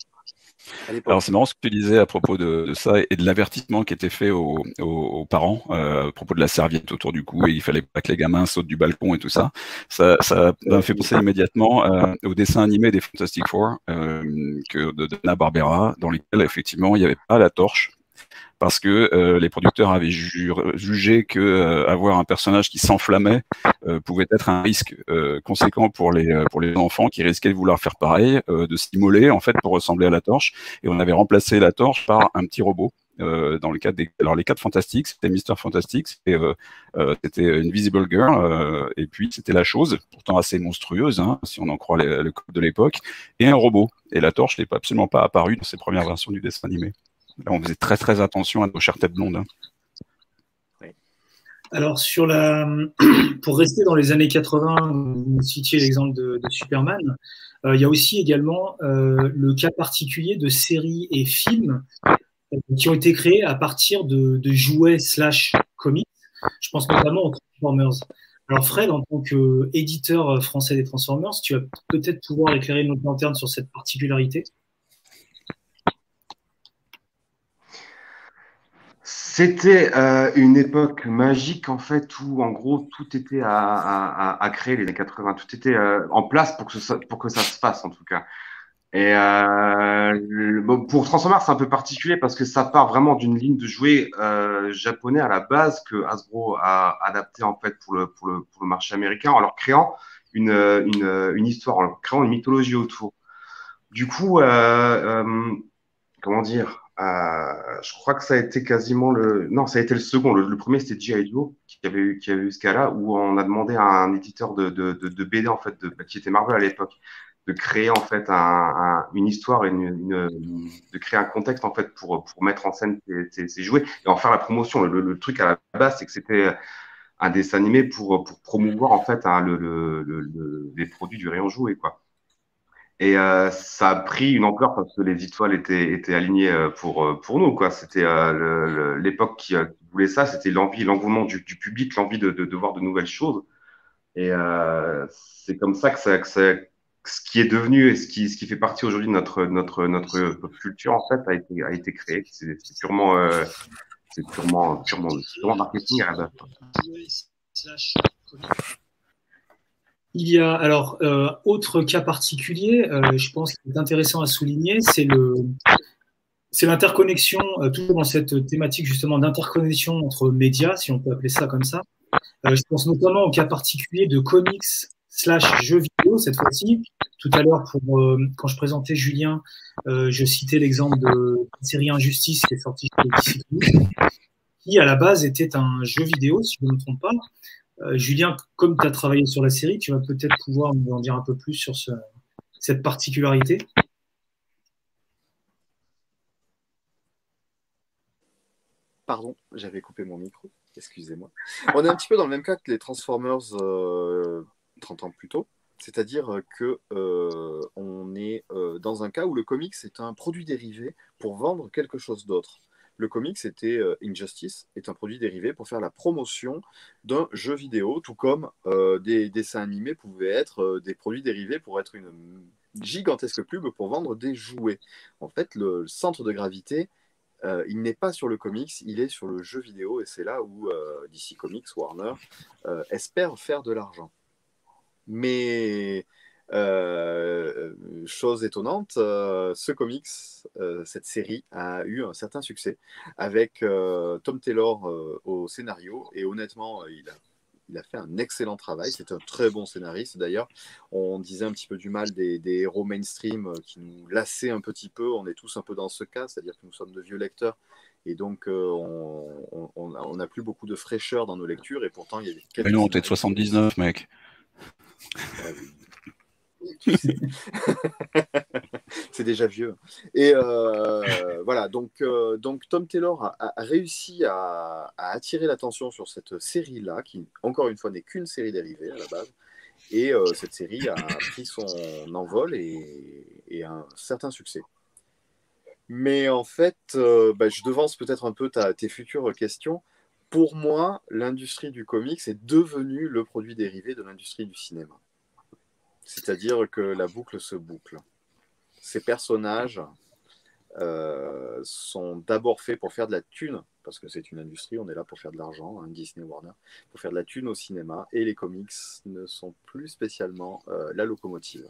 à l'époque. Alors c'est marrant ce que tu disais à propos de, de ça et de l'avertissement qui était fait aux, aux, aux parents euh, à propos de la serviette autour du cou et il fallait pas que les gamins sautent du balcon et tout ça. Ça, ça m'a fait penser immédiatement euh, au dessin animé des Fantastic Four euh, que de Hanna-Barbera, dans lesquels effectivement il n'y avait pas la torche. Parce que euh, les producteurs avaient ju jugé que euh, avoir un personnage qui s'enflammait euh, pouvait être un risque euh, conséquent pour les euh, pour les enfants qui risquaient de vouloir faire pareil, euh, de s'immoler en fait pour ressembler à la torche. Et on avait remplacé la torche par un petit robot. Euh, dans le cadre des alors les quatre Fantastiques, c'était Mister Fantastic, c'était euh, euh, c'était Invisible Girl, euh, et puis c'était la chose, pourtant assez monstrueuse, hein, si on en croit les, le code de l'époque, et un robot. Et la torche n'est absolument pas apparue dans ces premières versions du dessin animé. Là, on faisait très très attention à nos chères têtes blondes. Hein. Oui. Alors, sur la... pour rester dans les années quatre-vingts, vous citiez l'exemple de, de Superman, euh, il y a aussi également euh, le cas particulier de séries et films euh, qui ont été créés à partir de, de jouets slash comics. Je pense notamment aux Transformers. Alors Fred, en tant qu'éditeur français des Transformers, tu vas peut-être pouvoir éclairer notre lanterne sur cette particularité. C'était euh, une époque magique en fait où en gros tout était à, à, à créer les années quatre-vingts, tout était euh, en place pour que, ça, pour que ça se fasse en tout cas. Et euh, le, bon, pour Transformers c'est un peu particulier parce que ça part vraiment d'une ligne de jouets euh, japonais à la base que Hasbro a adapté en fait pour le, pour le, pour le marché américain en leur créant une, une, une histoire, en leur créant une mythologie autour. Du coup, euh, euh, comment dire? Euh, je crois que ça a été quasiment le. Non, ça a été le second. Le, le premier, c'était G I. Joe qui avait eu, qui avait eu ce cas-là, où on a demandé à un éditeur de, de, de, de B D, en fait, de, qui était Marvel à l'époque, de créer en fait un, un, une histoire, une, une, de créer un contexte en fait pour, pour mettre en scène ces, ces, ces jouets et en faire la promotion. Le, le truc à la base, c'est que c'était un dessin animé pour, pour promouvoir en fait hein, le, le, le, le, les produits du rayon jouet, quoi. Et euh, ça a pris une ampleur parce que les étoiles étaient, étaient alignées pour, pour nous, quoi. C'était euh, l'époque qui, qui voulait ça, c'était l'envie, l'engouement du, du public, l'envie de, de, de voir de nouvelles choses. Et euh, c'est comme ça que, ça que ça, ce qui est devenu et ce qui, ce qui fait partie aujourd'hui de notre, notre, notre pop culture, en fait, a été, a été créé. C'est purement, euh, c'est purement, purement, purement marketing à la base. Il y a alors euh, autre cas particulier, euh, je pense qu'il est intéressant à souligner, c'est le c'est l'interconnexion, euh, toujours dans cette thématique justement d'interconnexion entre médias, si on peut appeler ça comme ça. Euh, je pense notamment au cas particulier de comics slash jeux vidéo cette fois-ci. Tout à l'heure, pour euh, quand je présentais Julien, euh, je citais l'exemple de la série Injustice qui est sortie chez D C, qui à la base était un jeu vidéo, si je ne me trompe pas. Euh, Julien, comme tu as travaillé sur la série, tu vas peut-être pouvoir nous en dire un peu plus sur ce, cette particularité. Pardon, j'avais coupé mon micro, excusez-moi. On est un petit peu dans le même cas que les Transformers euh, trente ans plus tôt, c'est-à-dire que euh, on est euh, dans un cas où le comics est un produit dérivé pour vendre quelque chose d'autre. Le comics était euh, Injustice, est un produit dérivé pour faire la promotion d'un jeu vidéo, tout comme euh, des dessins animés pouvaient être euh, des produits dérivés pour être une gigantesque pub pour vendre des jouets. En fait, le, le centre de gravité, Euh, il n'est pas sur le comics, il est sur le jeu vidéo, et c'est là où euh, D C Comics, Warner, euh, espère faire de l'argent. Mais, euh, chose étonnante, euh, ce comics, euh, cette série, a eu un certain succès avec euh, Tom Taylor euh, au scénario, et honnêtement, il a Il a fait un excellent travail, c'est un très bon scénariste. D'ailleurs, on disait un petit peu du mal des, des héros mainstream qui nous lassaient un petit peu. On est tous un peu dans ce cas, c'est-à-dire que nous sommes de vieux lecteurs. Et donc, euh, on on n'a plus beaucoup de fraîcheur dans nos lectures. Et pourtant, il y a quelques... Mais non, t'es de soixante-dix-neuf, mec. Ouais, oui. C'est déjà vieux. Et euh, voilà, donc, euh, donc Tom Taylor a, a réussi à, à attirer l'attention sur cette série-là, qui, encore une fois, n'est qu'une série dérivée à la base. Et euh, cette série a pris son envol et, et a un certain succès. Mais en fait, euh, bah, je devance peut-être un peu ta, tes futures questions. Pour moi, l'industrie du comics est devenue le produit dérivé de l'industrie du cinéma. C'est-à-dire que la boucle se boucle. Ces personnages euh, sont d'abord faits pour faire de la thune, parce que c'est une industrie, on est là pour faire de l'argent, hein, Disney, Warner, pour faire de la thune au cinéma, et les comics ne sont plus spécialement euh, la locomotive.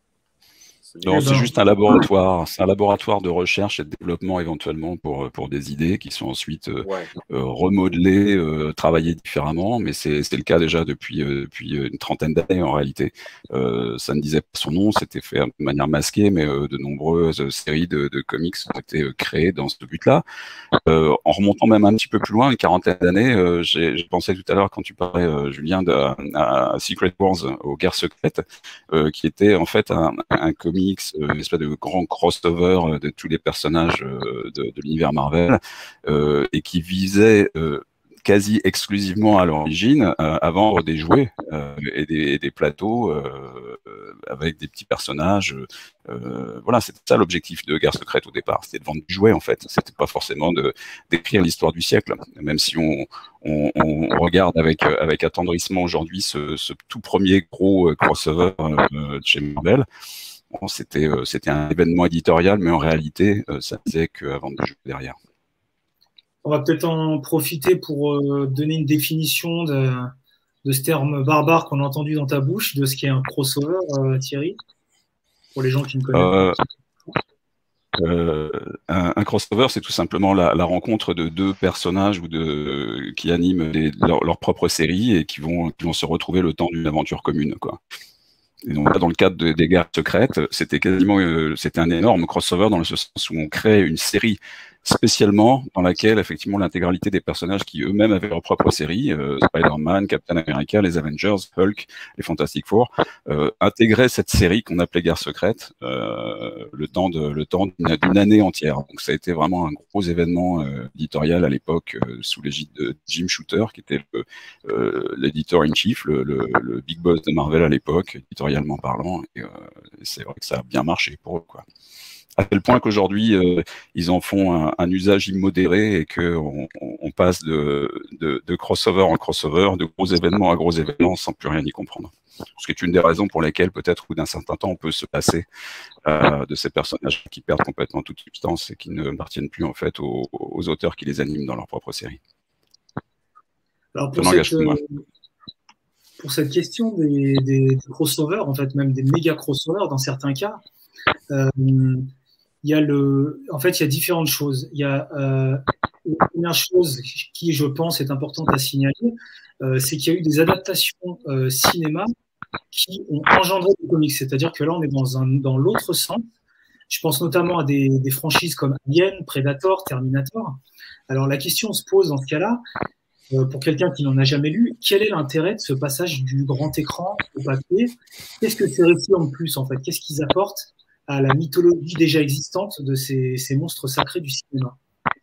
Non, c'est juste un laboratoire. C'est un laboratoire de recherche et de développement éventuellement pour, pour des idées qui sont ensuite euh, ouais. euh, remodelées, euh, travaillées différemment. Mais c'est le cas déjà depuis, euh, depuis une trentaine d'années en réalité. Euh, ça ne disait pas son nom, c'était fait de manière masquée, mais euh, de nombreuses séries de, de comics ont été euh, créées dans ce but-là. Euh, en remontant même un petit peu plus loin, une quarantaine d'années, euh, j'ai pensé tout à l'heure quand tu parlais, euh, Julien, de, à Secret Wars, aux guerres secrètes, euh, qui était en fait un, un comics, une espèce de grand crossover de tous les personnages de, de l'univers Marvel, euh, et qui visait euh, quasi exclusivement à l'origine euh, à vendre des jouets euh, et, des, et des plateaux euh, avec des petits personnages. Euh, voilà, c'était ça l'objectif de Guerre secrète au départ, c'était de vendre du jouet en fait. C'était pas forcément de d'écrire l'histoire du siècle, même si on, on, on regarde avec avec attendrissement aujourd'hui ce, ce tout premier gros crossover euh, chez Marvel. Bon, c'était euh, c'était un événement éditorial, mais en réalité, euh, ça disait qu'à vendre du jeu derrière. On va peut-être en profiter pour euh, donner une définition de, de ce terme barbare qu'on a entendu dans ta bouche, de ce qu'est un crossover, euh, Thierry, pour les gens qui ne connaissent euh, pas. Euh, un, un crossover, c'est tout simplement la, la rencontre de deux personnages ou de qui animent les, leur, leur propre série et qui vont qui vont se retrouver le temps d'une aventure commune, quoi. Et donc là, dans le cadre de, des guerres secrètes, c'était quasiment, euh, c'était un énorme crossover dans le sens où on crée une série spécialement dans laquelle effectivement l'intégralité des personnages qui eux-mêmes avaient leur propre série, euh, Spider-Man, Captain America, les Avengers, Hulk, les Fantastic Four, euh, intégraient cette série qu'on appelait Guerre secrète euh, le temps de le temps d'une année entière. Donc ça a été vraiment un gros événement euh, éditorial à l'époque euh, sous l'égide de Jim Shooter, qui était l'éditeur euh, in chief, le, le, le big boss de Marvel à l'époque, éditorialement parlant. Et, euh, et c'est vrai que ça a bien marché pour eux, quoi. À tel point qu'aujourd'hui, euh, ils en font un, un usage immodéré et qu'on on, on passe de, de, de crossover en crossover, de gros événements à gros événements sans plus rien y comprendre. Ce qui est une des raisons pour lesquelles peut-être au bout d'un certain temps on peut se passer euh, de ces personnages qui perdent complètement toute substance et qui ne appartiennent plus en fait aux, aux auteurs qui les animent dans leur propre série. Alors pour, cette, euh, pour cette question des, des, des crossovers, en fait même des méga crossovers dans certains cas, euh, il y a le, en fait, il y a différentes choses. Il y a euh, une première chose qui, je pense, est importante à signaler, euh, c'est qu'il y a eu des adaptations euh, cinéma qui ont engendré des comics. C'est-à-dire que là, on est dans, un, dans l'autre sens. Je pense notamment à des, des franchises comme Alien, Predator, Terminator. Alors, la question se pose dans ce cas-là, euh, pour quelqu'un qui n'en a jamais lu, quel est l'intérêt de ce passage du grand écran au papier? Qu'est-ce que ces récits en plus, en fait? Qu'est-ce qu'ils apportent à la mythologie déjà existante de ces, ces monstres sacrés du cinéma?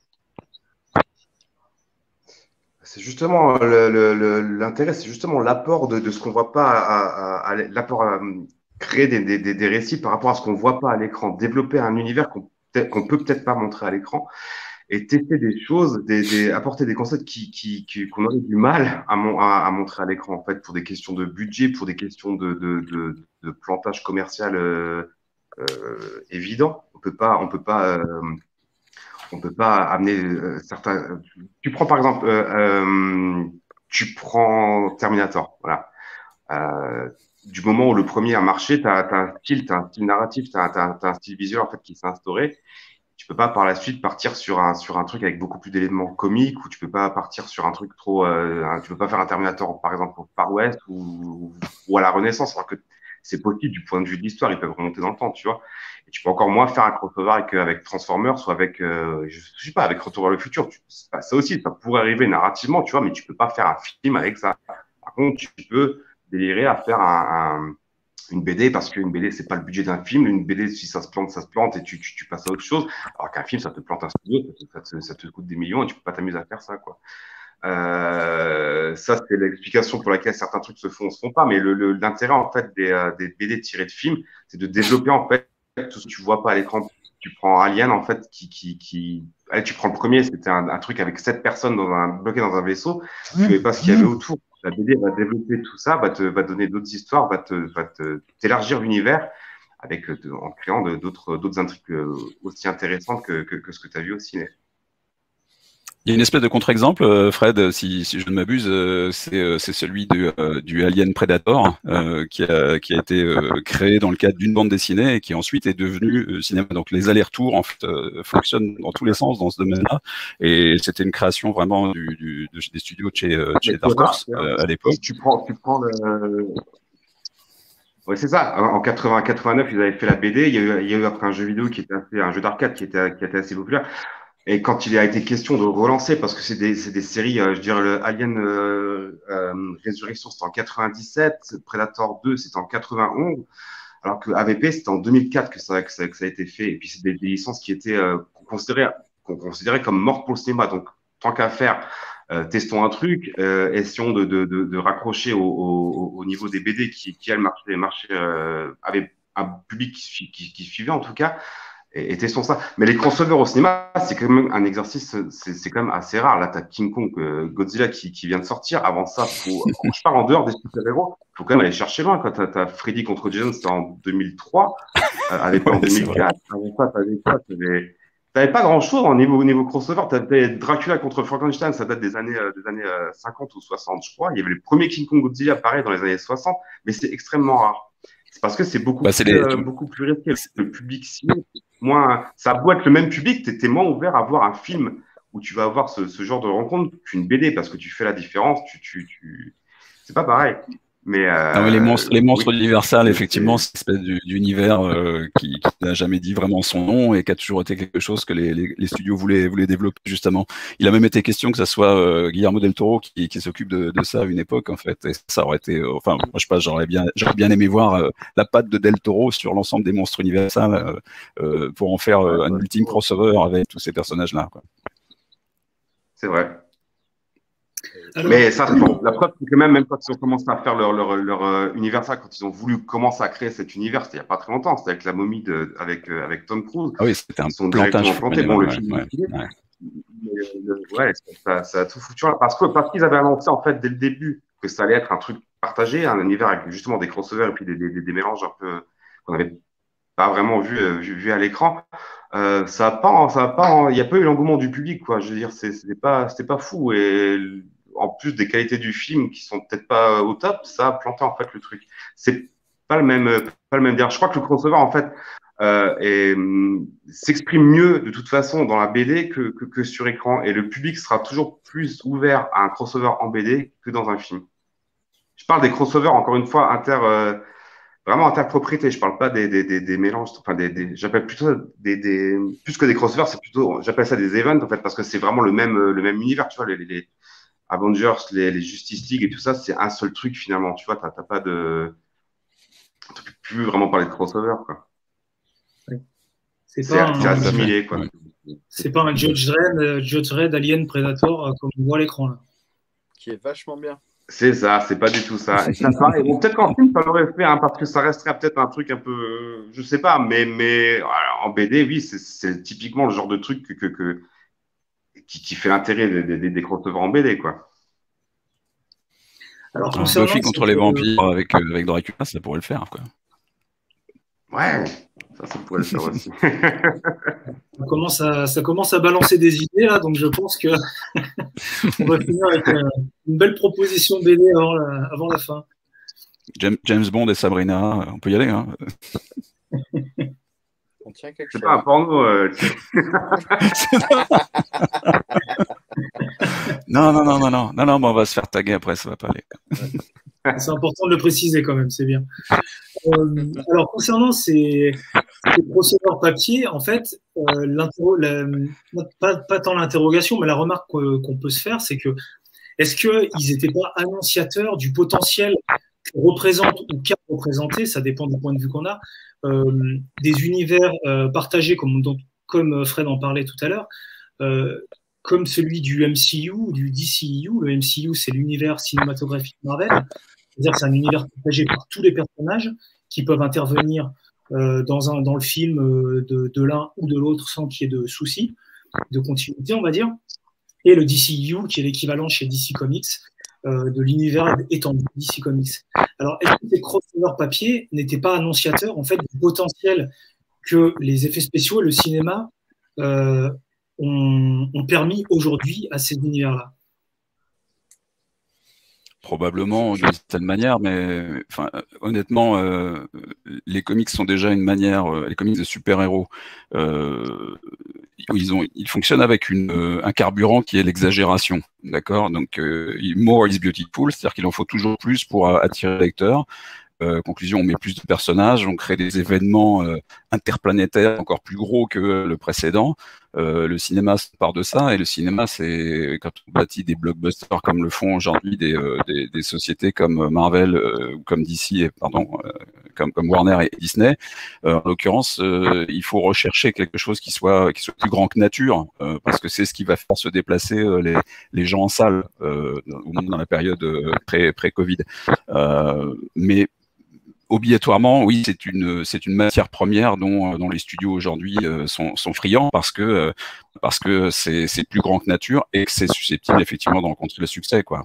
C'est justement l'intérêt, c'est justement l'apport de, de ce qu'on voit pas, à, à, à l'apport à créer des, des, des récits par rapport à ce qu'on voit pas à l'écran, développer un univers qu'on qu'on peut peut-être pas montrer à l'écran et tester des choses, des, des, apporter des concepts qui, qui, qui, qu'on aurait du mal à, mon, à, à montrer à l'écran, en fait, pour des questions de budget, pour des questions de, de, de, de plantage commercial euh, euh, évident. On peut pas, on peut pas, euh, on peut pas amener euh, certains. Tu prends par exemple, euh, euh, tu prends Terminator, voilà. Euh, du moment où le premier a marché, tu as, as un style, tu as un style narratif, tu as, as, as un style visuel en fait qui s'est instauré. Tu peux pas par la suite partir sur un sur un truc avec beaucoup plus d'éléments comiques, ou tu peux pas partir sur un truc trop euh, un, tu peux pas faire un Terminator par exemple au Far West ou, ou à la Renaissance, alors que c'est possible du point de vue de l'histoire, ils peuvent remonter dans le temps, tu vois. Et tu peux encore moins faire un crossover avec avec Transformers ou avec euh, je, je sais pas, avec Retour vers le futur. Tu, ça aussi, ça pourrait arriver narrativement, tu vois, mais tu peux pas faire un film avec ça. Par contre, tu peux délirer à faire un, un une B D, parce qu'une B D, c'est pas le budget d'un film. Une B D, si ça se plante, ça se plante et tu, tu, tu passes à autre chose. Alors qu'un film, ça te plante un studio, ça te, ça te coûte des millions et tu peux pas t'amuser à faire ça, quoi. Euh, ça, c'est l'explication pour laquelle certains trucs se font ou se font pas. Mais le, le, l'intérêt, en fait, des, euh, des B D tirés de films, c'est de développer, en fait, tout ce que tu vois pas à l'écran. Tu prends Alien, en fait, qui, qui, qui, allez, tu prends le premier, c'était un, un truc avec sept personnes dans un, bloquées dans un vaisseau. Tu savais pas ce qu'il y avait autour. La B D va développer tout ça, va te, va donner d'autres histoires, va te, va te, t'élargir l'univers avec, en créant d'autres, d'autres intrigues aussi intéressantes que, que, que ce que tu as vu au ciné. Il y a une espèce de contre-exemple, Fred, si, si je ne m'abuse, c'est, c'est celui du, du Alien Predator, euh, qui, a, qui a été euh, créé dans le cadre d'une bande dessinée et qui ensuite est devenu euh, cinéma. Donc les allers-retours en fait, euh, fonctionnent dans tous les sens dans ce domaine-là. Et c'était une création vraiment du, du, de, des studios de chez, de chez Dark Horse euh, à l'époque. Tu prends, tu prends le... Ouais, c'est ça. En quatre-vingts quatre-vingt-neuf, ils avaient fait la B D. Il y a eu, il y a eu après un jeu vidéo qui était assez, un jeu d'arcade qui était, qui était assez populaire. Et quand il a été question de relancer, parce que c'est des, c'est des séries, euh, je dirais, le Alien euh, euh, Résurrection, c'était en quatre-vingt-dix-sept, Predator deux, c'était en quatre-vingt-onze, alors que A V P, c'était en deux mille quatre que ça, que ça, que ça a été fait. Et puis, c'est des, des licences qui étaient euh, qu'on considérait, qu'on considérait comme mortes pour le cinéma. Donc, tant qu'à faire, euh, testons un truc, euh, essayons de, de, de, de raccrocher au, au, au niveau des B D qui, qui elles, marchaient, marchaient, euh, avaient un public qui, qui, qui suivait, en tout cas. Et, et testons ça. Mais les crossovers au cinéma, c'est quand même un exercice, c'est, c'est quand même assez rare. Là, t'as King Kong, euh, Godzilla qui, qui vient de sortir. Avant ça, faut, quand je parle en dehors des super-héros, faut quand même aller chercher loin. Quand t'as, t'as Freddy contre Jason, c'était en deux mille trois, euh, avec ouais, en deux mille quatre. Avant ça, t'avais quoi? T'avais, t'avais pas grand-chose au niveau, au niveau crossover. T'avais Dracula contre Frankenstein, ça date des années, euh, des années euh, cinquante ou soixante, je crois. Il y avait le premier King Kong Godzilla, pareil, dans les années soixante, mais c'est extrêmement rare. C'est parce que c'est beaucoup, bah, c'est plus, les... euh, beaucoup plus risqué. Le public ciné, moins, ça a beau être le même public, t'es, t'es moins ouvert à voir un film où tu vas avoir ce, ce genre de rencontre qu'une B D, parce que tu fais la différence, tu, tu, tu... c'est pas pareil. Mais, euh, non, mais les monstres, les monstres oui, d'Universal, effectivement, c'est une espèce d'univers euh, qui, qui n'a jamais dit vraiment son nom et qui a toujours été quelque chose que les, les, les studios voulaient, voulaient développer justement. Il a même été question que ça soit euh, Guillermo del Toro qui, qui s'occupe de, de ça à une époque en fait. Et ça aurait été, euh, enfin, moi je sais pas, j'aurais bien, j'aurais bien aimé voir euh, la patte de del Toro sur l'ensemble des monstres Universal euh, euh, pour en faire euh, un ultime crossover avec tous ces personnages-là. C'est vrai. Alors, mais ça, bon, la preuve, c'est que même, même quand ils ont commencé à faire leur, leur, leur euh, Universal, quand ils ont voulu commencer à créer cet univers, c'était il n'y a pas très longtemps, c'était avec la momie de, avec, euh, avec Tom Cruise. Ah oui, c'était un ils sont plantage. Plantés. Bon, le ouais, film, ouais, ouais. Mais, le, ouais, ça, ça a tout foutu là. Parce que, parce qu'ils avaient annoncé, en fait, dès le début, que ça allait être un truc partagé, un univers avec justement des crossovers et puis des, des, des mélanges un peu, qu'on n'avait pas vraiment vu, euh, vu, vu à l'écran. Euh, ça a pas, ça a pas, il n'y a pas eu l'engouement du public, quoi. Je veux dire, c'est, c'était pas, c'était pas fou. Et, en plus des qualités du film qui sont peut-être pas au top, ça a planté en fait le truc. C'est pas le même, pas le même dire. Je crois que le crossover en fait euh, est, s'exprime mieux de toute façon dans la B D que, que, que sur écran, et le public sera toujours plus ouvert à un crossover en B D que dans un film. Je parle des crossovers encore une fois inter, euh, vraiment interpropriété. Je parle pas des, des, des, des mélanges, enfin des, des j'appelle plutôt des, des, plus que des crossovers, c'est plutôt, j'appelle ça des events en fait parce que c'est vraiment le même, le même univers, tu vois les, les Avengers, les, les Justice League et tout ça, c'est un seul truc finalement. Tu vois, t'as t'as pas de, tu peux plus vraiment parler de crossover, quoi. Oui. C'est C'est pas c'est un, assimilé, quoi. Ouais. c'est pas un Judge Dredd, euh, Judge Dredd Alien Predator euh, comme on voit à l'écran là. Qui est vachement bien. C'est ça, c'est pas du tout ça. Et ça pareil, bon, peut-être qu'en film, ça l'aurait fait, hein, parce que ça resterait peut-être un truc un peu, euh, je sais pas, mais, mais voilà, en B D, oui, c'est- c'est typiquement le genre de truc que, que, que- qui, qui fait l'intérêt des, des, des crossovers en B D, quoi. Alors Un concernant Buffy contre cette, les euh, vampires avec, euh, avec Dracula, ça pourrait le faire, quoi. Ouais, ça, ça pourrait le faire aussi. ça commence à ça commence à balancer des idées là, donc je pense que on va finir avec euh, une belle proposition B D avant la, avant la fin. James, James Bond et Sabrina, on peut y aller, hein. On tient quelque C'est chose. pas un porno. euh, Non, non, non, non, non, non, non, mais on va se faire taguer après, ça va pas aller. C'est important de le préciser quand même, c'est bien. Euh, alors concernant ces, ces crossovers papier, en fait, euh, l'interro- la- pas, pas tant l'interrogation, mais la remarque que- qu'on peut se faire, c'est que est-ce qu'ils n'étaient pas annonciateurs du potentiel que représente ou qu'a représenté, ça dépend du point de vue qu'on a, euh, des univers euh, partagés, comme, dont- comme Fred en parlait tout à l'heure, euh, comme celui du M C U ou du D C E U. Le M C U, c'est l'univers cinématographique Marvel. C'est-à-dire que c'est un univers partagé par tous les personnages qui peuvent intervenir euh, dans, un, dans le film euh, de, de l'un ou de l'autre sans qu'il y ait de soucis, de continuité, on va dire. Et le D C E U, qui est l'équivalent chez D C Comics euh, de l'univers étendu D C Comics. Alors, est-ce que ces crossovers papier n'étaient pas annonciateurs en fait du potentiel que les effets spéciaux et le cinéma euh, ont, ont permis aujourd'hui à ces univers-là? Probablement d'une certaine manière, mais enfin, honnêtement, euh, les comics sont déjà une manière, euh, les comics de super-héros, euh, ils ont, ils fonctionnent avec une, euh, un carburant qui est l'exagération, d'accord. Donc, euh, more is beautiful, c'est-à-dire qu'il en faut toujours plus pour euh, attirer le lecteur. Euh, conclusion, on met plus de personnages, on crée des événements euh, interplanétaires encore plus gros que le précédent. Euh, le cinéma se part de ça, et le cinéma, c'est quand on bâtit des blockbusters comme le font aujourd'hui des, euh, des, des sociétés comme Marvel euh, ou comme D C, et, pardon, euh, comme, comme Warner et Disney. Euh, en l'occurrence, euh, il faut rechercher quelque chose qui soit qui soit plus grand que nature, euh, parce que c'est ce qui va faire se déplacer euh, les, les gens en salle, euh, au moins dans la période euh, pré pré-Covid. Euh, mais obligatoirement, oui, c'est une c'est une matière première dont dont les studios aujourd'hui euh, sont sont friands, parce que euh, parce que c'est c'est plus grand que nature et que c'est susceptible effectivement de rencontrer le succès, quoi.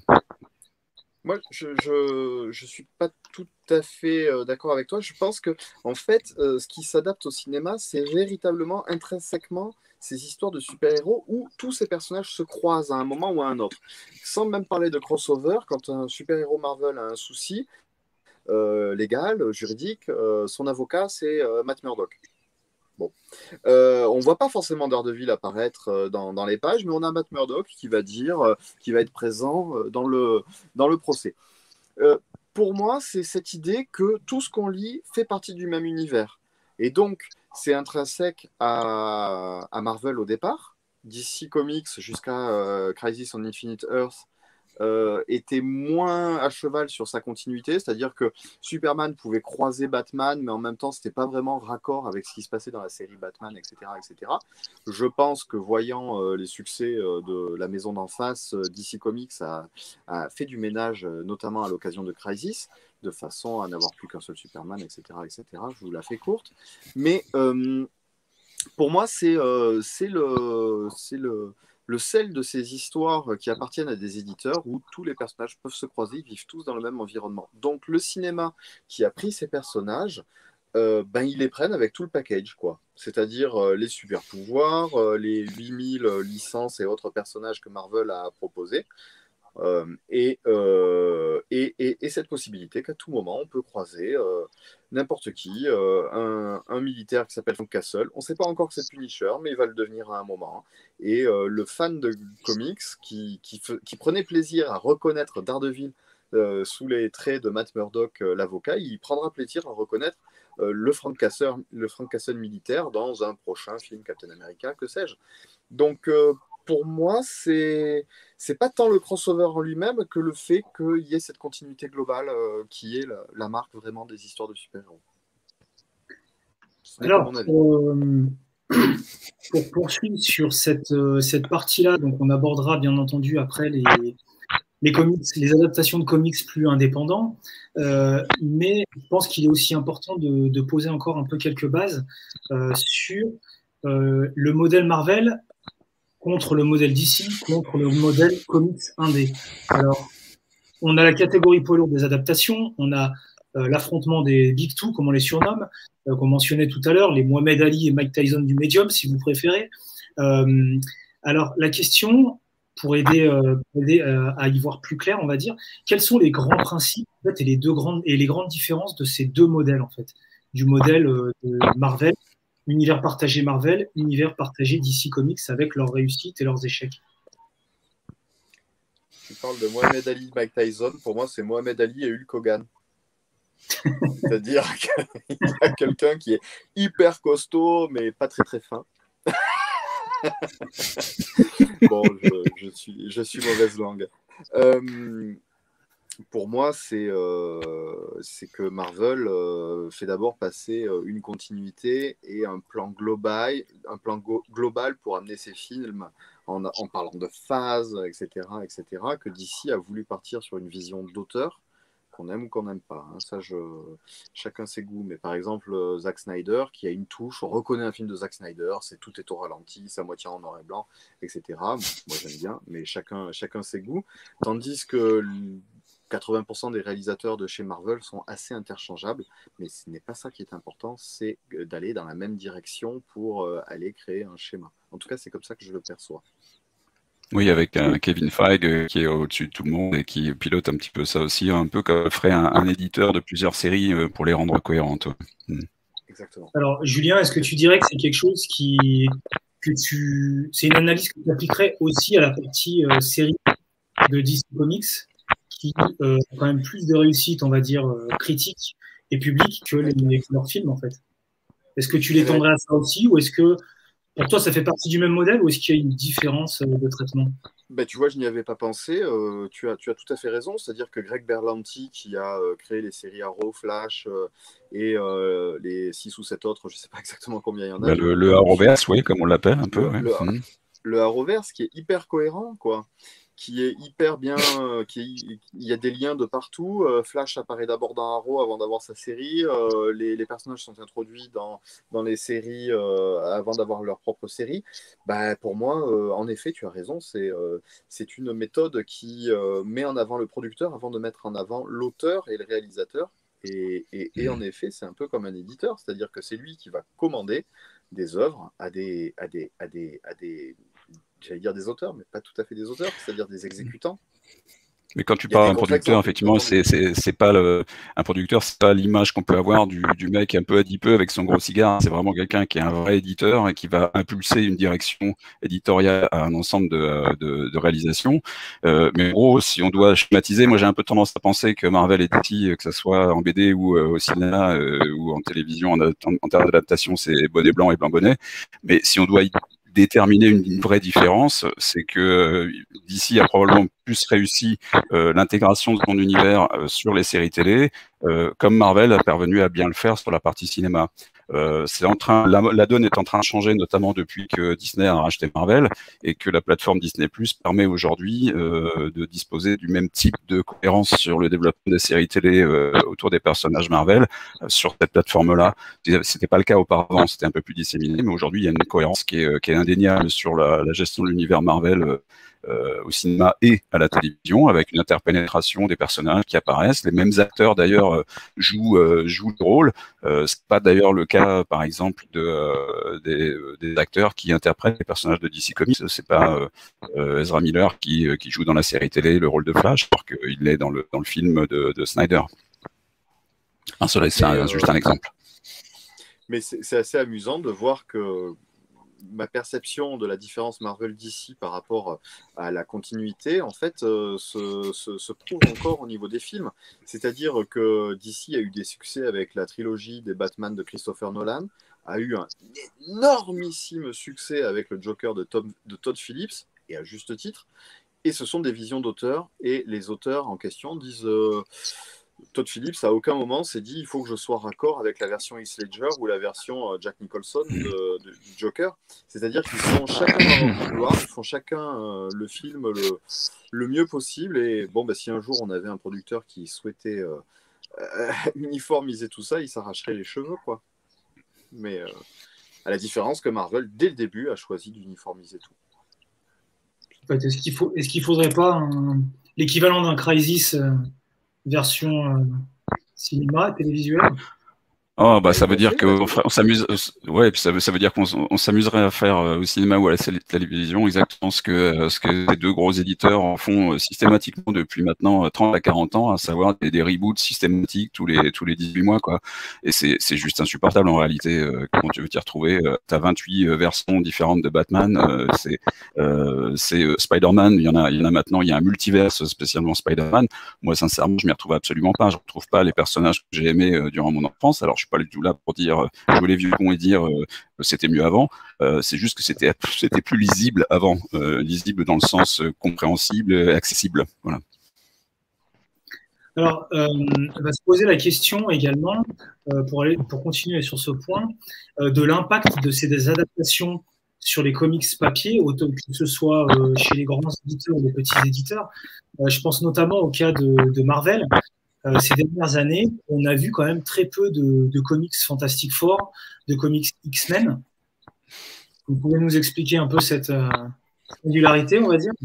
Moi, je, je, je suis pas tout à fait euh, d'accord avec toi. Je pense que, en fait, euh, ce qui s'adapte au cinéma, c'est véritablement, intrinsèquement, ces histoires de super-héros où tous ces personnages se croisent à un moment ou à un autre. Sans même parler de crossover, quand un super-héros Marvel a un souci euh, légal, juridique, euh, son avocat, c'est euh, Matt Murdock. Bon. Euh, on ne voit pas forcément Daredevil apparaître euh, dans, dans les pages, mais on a Matt Murdock qui va dire, euh, qui va être présent euh, dans, le, dans le procès. Euh, pour moi, c'est cette idée que tout ce qu'on lit fait partie du même univers. Et donc, c'est intrinsèque à, à Marvel au départ. D C Comics jusqu'à euh, Crisis on Infinite Earth euh, était moins à cheval sur sa continuité, c'est-à-dire que Superman pouvait croiser Batman, mais en même temps, c'était pas vraiment raccord avec ce qui se passait dans la série Batman, et cetera, et cetera. Je pense que voyant euh, les succès euh, de la maison d'en face, euh, D C Comics a, a fait du ménage, euh, notamment à l'occasion de Crisis, de façon à n'avoir plus qu'un seul Superman, et cetera, et cetera. Je vous la fais courte, mais euh, pour moi, c'est euh, c'est le, c'est le, le sel de ces histoires qui appartiennent à des éditeurs où tous les personnages peuvent se croiser, ils vivent tous dans le même environnement. Donc le cinéma qui a pris ces personnages, euh, ben, ils les prennent avec tout le package, quoi. C'est-à-dire euh, les super pouvoirs, euh, les huit mille licences et autres personnages que Marvel a proposés. Euh, et, euh, et, et, et cette possibilité qu'à tout moment, on peut croiser euh, n'importe qui, euh, un, un militaire qui s'appelle Frank Castle. On ne sait pas encore que c'est Punisher, mais il va le devenir à un moment. Et euh, le fan de comics qui, qui, qui prenait plaisir à reconnaître Daredevil euh, sous les traits de Matt Murdock, euh, l'avocat, il prendra plaisir à reconnaître euh, le, Frank Castle, le Frank Castle militaire dans un prochain film Captain America, que sais-je. Donc, euh, pour moi, c'est c'est pas tant le crossover en lui-même que le fait qu'il y ait cette continuité globale euh, qui est la, la marque vraiment des histoires de super-héros. Ce n'est que Alors, mon avis. pour, euh, pour poursuivre sur cette, euh, cette partie-là, donc on abordera bien entendu après les, les comics, les adaptations de comics plus indépendants, euh, mais je pense qu'il est aussi important de, de poser encore un peu quelques bases euh, sur euh, le modèle Marvel contre le modèle D C, contre le modèle comics indé. Alors, on a la catégorie poids lourd des adaptations, on a euh, l'affrontement des Big Two, comme on les surnomme, euh, qu'on mentionnait tout à l'heure, les Mohamed Ali et Mike Tyson du médium, si vous préférez. Euh, alors, la question, pour aider, euh, pour aider euh, à y voir plus clair, on va dire, quels sont les grands principes en fait, et, les deux grandes, et les grandes différences de ces deux modèles, en fait, du modèle euh, de Marvel, univers partagé Marvel, univers partagé D C Comics, avec leurs réussites et leurs échecs. Tu parles de Mohamed Ali, Mike Tyson. Pour moi, c'est Mohamed Ali et Hulk Hogan. C'est-à-dire qu'il y a quelqu'un qui est hyper costaud, mais pas très très fin. Bon, je, je, suis, je suis mauvaise langue. Euh, pour moi, c'est euh, c'est que Marvel euh, fait d'abord passer euh, une continuité et un plan global, un plan go- global pour amener ses films en, en parlant de phases, et cetera, et cetera, que D C a voulu partir sur une vision d'auteur qu'on aime ou qu'on n'aime pas. Hein. Ça, je... chacun ses goûts. Mais par exemple, euh, Zack Snyder, qui a une touche, on reconnaît un film de Zack Snyder, c'est tout est au ralenti, c'est à moitié en noir et blanc, et cetera. Bon, moi, j'aime bien, mais chacun, chacun ses goûts. Tandis que quatre-vingts pour cent des réalisateurs de chez Marvel sont assez interchangeables, mais ce n'est pas ça qui est important, c'est d'aller dans la même direction pour euh, aller créer un schéma. En tout cas, c'est comme ça que je le perçois. Oui, avec un Kevin Feige euh, qui est au-dessus de tout le monde et qui pilote un petit peu ça aussi, un peu comme ferait un, un éditeur de plusieurs séries euh, pour les rendre cohérentes. Mm. Exactement. Alors, Julien, est-ce que tu dirais que c'est quelque chose qui, que tu, c'est une analyse que tu appliquerais aussi à la partie euh, série de D C Comics, qui euh, a quand même plus de réussite, on va dire, euh, critique et publique que, les, que leurs films, en fait. Est-ce que tu l'étendrais à ça aussi, ou est-ce que pour toi ça fait partie du même modèle, ou est-ce qu'il y a une différence euh, de traitement? Ben, tu vois, je n'y avais pas pensé. Euh, tu as, tu as tout à fait raison. C'est-à-dire que Greg Berlanti, qui a euh, créé les séries Arrow, Flash euh, et euh, les six ou sept autres, je ne sais pas exactement combien il y en a. Bah, le, le Arrowverse, oui, comme on l'appelle un peu. Le, Ouais. le, Mm. le Arrowverse qui est hyper cohérent, quoi. Qui est hyper bien, euh, qui est- il y a des liens de partout. Euh, Flash apparaît d'abord dans Arrow avant d'avoir sa série. Euh, les, les personnages sont introduits dans, dans les séries euh, avant d'avoir leur propre série. Bah, pour moi, euh, en effet, tu as raison. C'est euh, c'est une méthode qui euh, met en avant le producteur avant de mettre en avant l'auteur et le réalisateur. Et, et, et en effet, c'est un peu comme un éditeur, c'est-à-dire que c'est lui qui va commander des œuvres à des, à des, à des, à des j'allais dire des auteurs, mais pas tout à fait des auteurs, c'est-à-dire des exécutants. Mais quand tu Il y a parles des d'un producteur, contre-exemples, effectivement, c'est c'est c'est pas le un producteur, c'est pas l'image qu'on peut avoir du du mec un peu adipeux avec son gros cigare. C'est vraiment quelqu'un qui est un vrai éditeur et qui va impulser une direction éditoriale à un ensemble de de, de réalisations. Euh, mais en gros, si on doit schématiser, moi j'ai un peu tendance à penser que Marvel et D C, que ça soit en B D ou euh, au cinéma euh, ou en télévision, en, en, en termes d'adaptation, c'est bonnet blanc et blanc bonnet. Mais si on doit y déterminer une, une vraie différence, c'est que euh, D C a probablement plus réussi euh, l'intégration de son univers euh, sur les séries télé, euh, comme Marvel a parvenu à bien le faire sur la partie cinéma. Euh, c'est en train, la, la donne est en train de changer, notamment depuis que Disney a racheté Marvel et que la plateforme Disney Plus permet aujourd'hui euh, de disposer du même type de cohérence sur le développement des séries télé euh, autour des personnages Marvel euh, sur cette plateforme-là. C'était pas le cas auparavant, c'était un peu plus disséminé, mais aujourd'hui il y a une cohérence qui est, qui est indéniable sur la, la gestion de l'univers Marvel. Euh, Euh, au cinéma et à la télévision, avec une interpénétration des personnages qui apparaissent. Les mêmes acteurs d'ailleurs euh, jouent, euh, jouent le rôle. Euh, c'est pas d'ailleurs le cas, par exemple, de, euh, des, des acteurs qui interprètent les personnages de D C Comics. C'est pas euh, Ezra Miller qui, qui joue dans la série télé le rôle de Flash, alors qu'il l'est dans le, dans le film de, de Snyder. Un seul, c'est euh, juste un exemple. Mais c'est assez amusant de voir que ma perception de la différence Marvel-D C par rapport à la continuité, en fait, euh, se, se, se prouve encore au niveau des films. C'est-à-dire que D C a eu des succès avec la trilogie des Batman de Christopher Nolan, a eu un énormissime succès avec le Joker de, Tom, de Todd Phillips, et à juste titre. Et ce sont des visions d'auteurs, et les auteurs en question disent euh, Todd Phillips à aucun moment s'est dit il faut que je sois raccord avec la version Heath Ledger ou la version euh, Jack Nicholson de, de, du Joker. C'est-à-dire qu'ils font chacun dans leur couloir, ils font chacun euh, le film le, le mieux possible. Et bon, bah, si un jour on avait un producteur qui souhaitait euh, euh, uniformiser tout ça, il s'arracherait les cheveux, quoi. Mais euh, à la différence que Marvel, dès le début, a choisi d'uniformiser tout. En fait, est-ce qu'il faut, est-ce qu'il faudrait pas un- l'équivalent d'un Crisis euh, version euh, cinéma, télévisuel? Oh, bah, Bah, ça ils veut l'ont dire fait, qu'on d'ailleurs. ferait- on s'amuse, euh, ouais, et puis ça veut, ça veut dire qu'on s- on s'amuserait à faire euh, au cinéma ou à la sél- télévision exactement ce que, euh, ce que les deux gros éditeurs en font euh, systématiquement depuis maintenant euh, trente à quarante ans, à savoir des, des reboots systématiques tous les, tous les dix-huit mois, quoi. Et c'est, c'est juste insupportable en réalité. Euh, comment tu veux t'y retrouver? Euh, t'as vingt-huit euh, versions différentes de Batman, euh, c'est, euh, c'est euh, Spider-Man, il y en a, il y en a maintenant, il y a un multiverse spécialement Spider-Man. Moi, sincèrement, je m'y retrouve absolument pas. Je retrouve pas les personnages que j'ai aimés euh, durant mon enfance. Alors, je suis pas du tout là pour dire euh, jouer les vieux cons et dire euh, que c'était mieux avant. Euh, c'est juste que c'était c'était plus lisible avant, euh, lisible dans le sens euh, compréhensible, et accessible. Voilà. Alors, euh, on va se poser la question également, euh, pour, aller, pour continuer sur ce point, euh, de l'impact de ces adaptations sur les comics papier, autant que ce soit euh, chez les grands éditeurs ou les petits éditeurs. Euh, je pense notamment au cas de, de Marvel. Euh, ces dernières années, on a vu quand même très peu de, de comics Fantastic Four, de comics X-Men. Vous pouvez nous expliquer un peu cette euh, singularité, on va dire?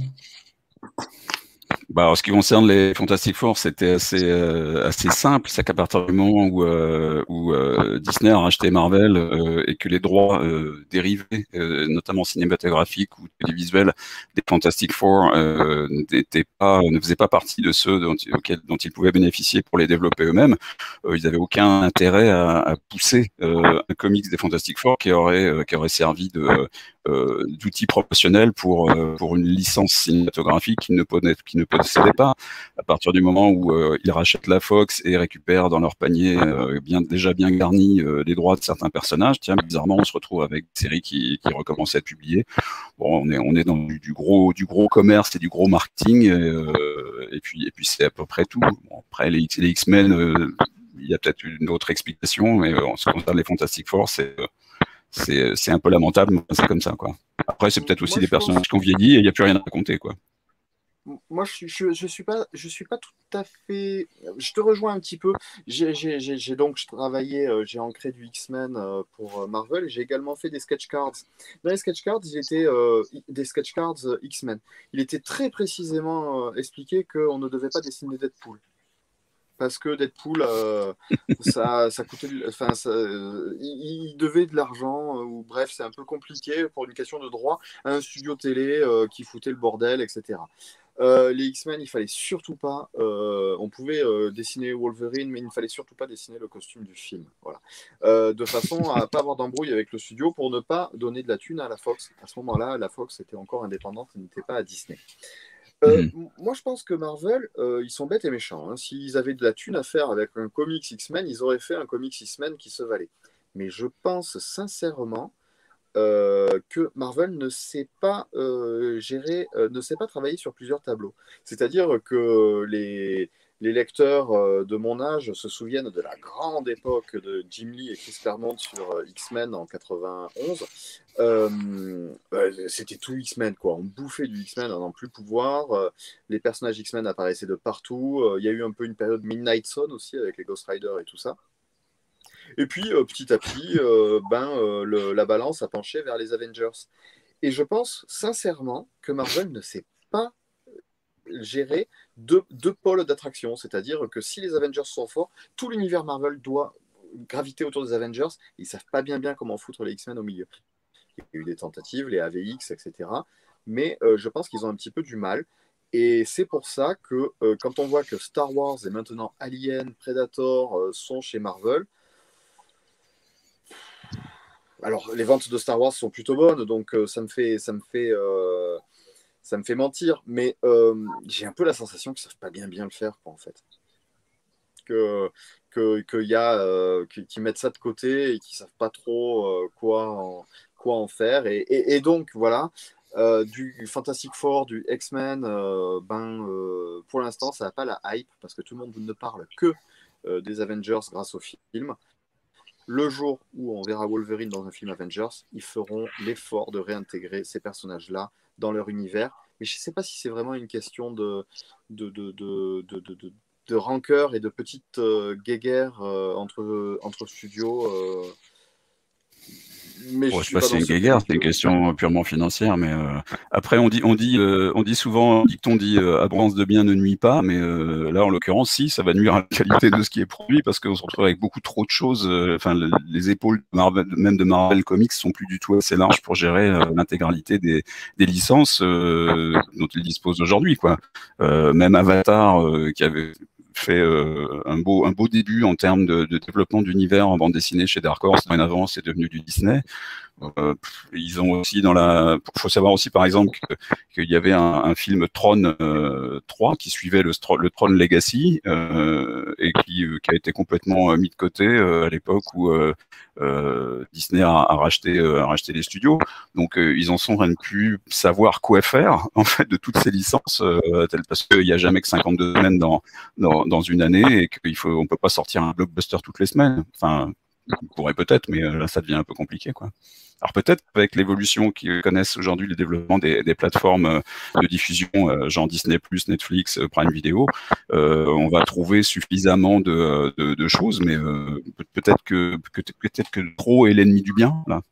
Bah, en ce qui concerne les Fantastic Four, c'était assez euh, assez simple. C'est qu'à partir du moment où euh, où euh, Disney a racheté Marvel euh, et que les droits euh, dérivés, euh, notamment cinématographiques ou télévisuels, des Fantastic Four euh, n'étaient pas ne faisaient pas partie de ceux dont, auxquels, dont ils pouvaient bénéficier pour les développer eux-mêmes, euh, ils n'avaient aucun intérêt à, à pousser euh, un comics des Fantastic Four qui aurait euh, qui aurait servi de euh, d'outils promotionnels pour euh, pour une licence cinématographique qu'ils ne possédaient, qu'ils ne possédaient pas. À partir du moment où euh, ils rachètent la Fox et récupèrent dans leur panier euh, bien déjà bien garni euh, les droits de certains personnages, tiens, bizarrement, on se retrouve avec des séries qui, qui recommencent à être publiées. Bon, on est on est dans du, du gros du gros commerce et du gros marketing, et, euh, et puis et puis c'est à peu près tout. Bon, après les, les X-Men, euh, il y a peut-être une autre explication, mais euh, en ce qui concerne les Fantastic Four, c'est euh, c'est c'est un peu lamentable, mais c'est comme ça, quoi. Après, c'est peut-être aussi Moi, des je pense personnages qui ont vieilli et il n'y a plus rien à raconter, quoi. Moi, je, suis- je, je suis pas, je suis pas tout à fait. Je te rejoins un petit peu. J'ai j'ai- j'ai- j'ai donc travaillé, euh, j'ai ancré du X-Men euh, pour euh, Marvel. Et j'ai également fait des sketch cards. Dans les sketch cards, il était euh, i- des sketch cards euh, X-Men. Il était très précisément euh, expliqué qu'on ne devait pas dessiner Deadpool. Parce que Deadpool, euh, ça, ça coûtait, de- enfin, ça, euh, il, il devait de l'argent, euh, ou bref, c'est un peu compliqué pour une question de droit à un studio télé euh, qui foutait le bordel, et cetera. Euh, les X-Men, il fallait surtout pas. Euh, on pouvait euh, dessiner Wolverine, mais il ne fallait surtout pas dessiner le costume du film. Voilà. Euh, de façon à pas avoir d'embrouille avec le studio pour ne pas donner de la thune à la Fox. À ce moment-là, la Fox était encore indépendante et n'était pas à Disney. Euh, Mhm. moi, je pense que Marvel, euh, ils sont bêtes et méchants, hein. S'ils avaient de la thune à faire avec un comics X-Men, ils auraient fait un comics X-Men qui se valait. Mais je pense sincèrement euh, que Marvel ne sait pas euh, gérer, euh, ne sait pas travailler sur plusieurs tableaux. C'est-à-dire que les, les lecteurs euh, de mon âge se souviennent de la grande époque de Jim Lee et Chris Claremont sur euh, X-Men en quatre-vingt-onze. Euh, euh, C'était tout X-Men, quoi. On bouffait du X-Men à n'en plus pouvoir. Euh, les personnages X-Men apparaissaient de partout. Euh, Il y a eu un peu une période Midnight Sun aussi avec les Ghost Rider et tout ça. Et puis, euh, petit à petit, euh, ben, euh, le- la balance a penché vers les Avengers. Et je pense sincèrement que Marvel ne sait pas gérer deux, deux pôles d'attraction. C'est-à-dire que si les Avengers sont forts, tout l'univers Marvel doit graviter autour des Avengers. Ils savent pas bien bien comment foutre les X-Men au milieu. Il y a eu des tentatives, les A V X, et cetera. Mais euh, je pense qu'ils ont un petit peu du mal. Et c'est pour ça que euh, quand on voit que Star Wars et maintenant Alien, Predator euh, sont chez Marvel, alors les ventes de Star Wars sont plutôt bonnes, donc euh, ça me fait, ça me fait, euh, ça me fait mentir. Mais euh, j'ai un peu la sensation qu'ils savent pas bien bien le faire, quoi, en fait. Que que qu'il y a, euh, qu'ils qu'ils mettent ça de côté et qu'ils savent pas trop euh, quoi en, quoi en faire. Et, et, et donc voilà. Euh, du Fantastic Four, du X-Men, euh, ben, euh, pour l'instant, ça n'a pas la hype parce que tout le monde ne parle que euh, des Avengers grâce au film. Le jour où on verra Wolverine dans un film Avengers, ils feront l'effort de réintégrer ces personnages-là dans leur univers. Mais je ne sais pas si c'est vraiment une question de, de, de, de, de, de, de, de rancœur et de petites euh, guéguerres euh, entre, entre studios. Euh, mais Bon, je je sais suis pas pas si dans c'est une ce guéguerre, truc. c'est une question purement financière, mais euh, après on dit, on dit, euh, on dit souvent, dicton dit, euh, abondance de biens ne nuit pas, mais euh, là en l'occurrence, si, ça va nuire à la qualité de ce qui est produit parce qu'on se retrouve avec beaucoup trop de choses. euh, Enfin, le- les épaules de Marvel, même de Marvel Comics, sont plus du tout assez larges pour gérer euh, l'intégralité des, des licences euh, dont ils disposent aujourd'hui, quoi. Euh, même Avatar, euh, qui avait fait euh, un beau un beau début en termes de, de développement d'univers en bande dessinée chez Dark Horse, dorénavant c'est devenu du Disney. Euh, ils ont aussi dans la. Il faut savoir aussi par exemple que- qu'il y avait un, un film Tron euh, trois qui suivait le, Stro- le Tron Legacy euh, et qui, euh, qui a été complètement euh, mis de côté euh, à l'époque où euh, euh, Disney a, a racheté euh, a racheté les studios. Donc euh, ils en sont à ne plus savoir quoi faire en fait de toutes ces licences euh, telles- parce qu'il n'y a jamais que cinquante-deux semaines dans, dans dans une année et qu'il faut on peut pas sortir un blockbuster toutes les semaines. Enfin, on pourrait peut-être, mais euh, là ça devient un peu compliqué quoi. Alors peut-être avec l'évolution qu'ils connaissent aujourd'hui, le développement des, des plateformes euh, de diffusion, euh, genre Disney+, Netflix, euh, Prime Video, euh, on va trouver suffisamment de, de, de choses, mais euh, peut- peut-être que, que peut-être que trop est l'ennemi du bien là.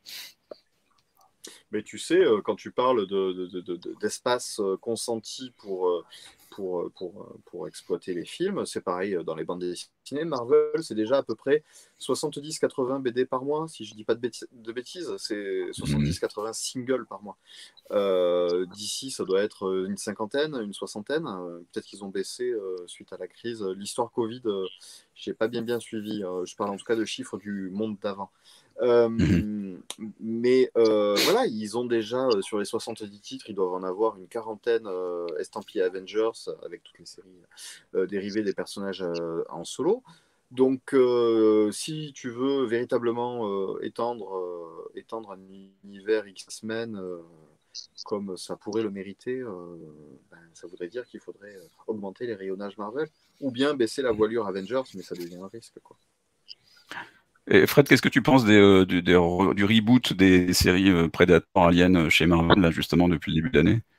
Mais tu sais, euh, quand tu parles de, de, de, de, d'espace euh, consenti pour, euh, pour, euh, pour, euh, pour exploiter les films, c'est pareil euh, dans les bandes dessinées. Marvel, c'est déjà à peu près soixante-dix quatre-vingts B D par mois, si je dis pas de, bêti- de bêtises, c'est Mhm. soixante-dix quatre-vingts singles par mois. Euh, D'ici, ça doit être euh, une cinquantaine, une soixantaine. Euh, Peut-être qu'ils ont baissé euh, suite à la crise. L'histoire Covid, euh, j'ai pas bien bien suivi. Euh, je parle en tout cas de chiffres du monde d'avant. Euh, Mhm. mais euh, voilà, ils ont déjà, euh, sur les soixante-dix titres, ils doivent en avoir une quarantaine euh, estampillés Avengers, avec toutes les séries euh, dérivées des personnages euh, en solo. Donc, euh, si tu veux véritablement euh, étendre, euh, étendre un univers X-Men euh, comme ça pourrait le mériter, euh, ben, ça voudrait dire qu'il faudrait euh, augmenter les rayonnages Marvel ou bien baisser la voilure Avengers, mais ça devient un risque, quoi. Et Fred, qu'est-ce que tu penses des, euh, du, des re- du reboot des séries euh, Predator Alien euh, chez Marvel, là, justement, depuis le début de l'année?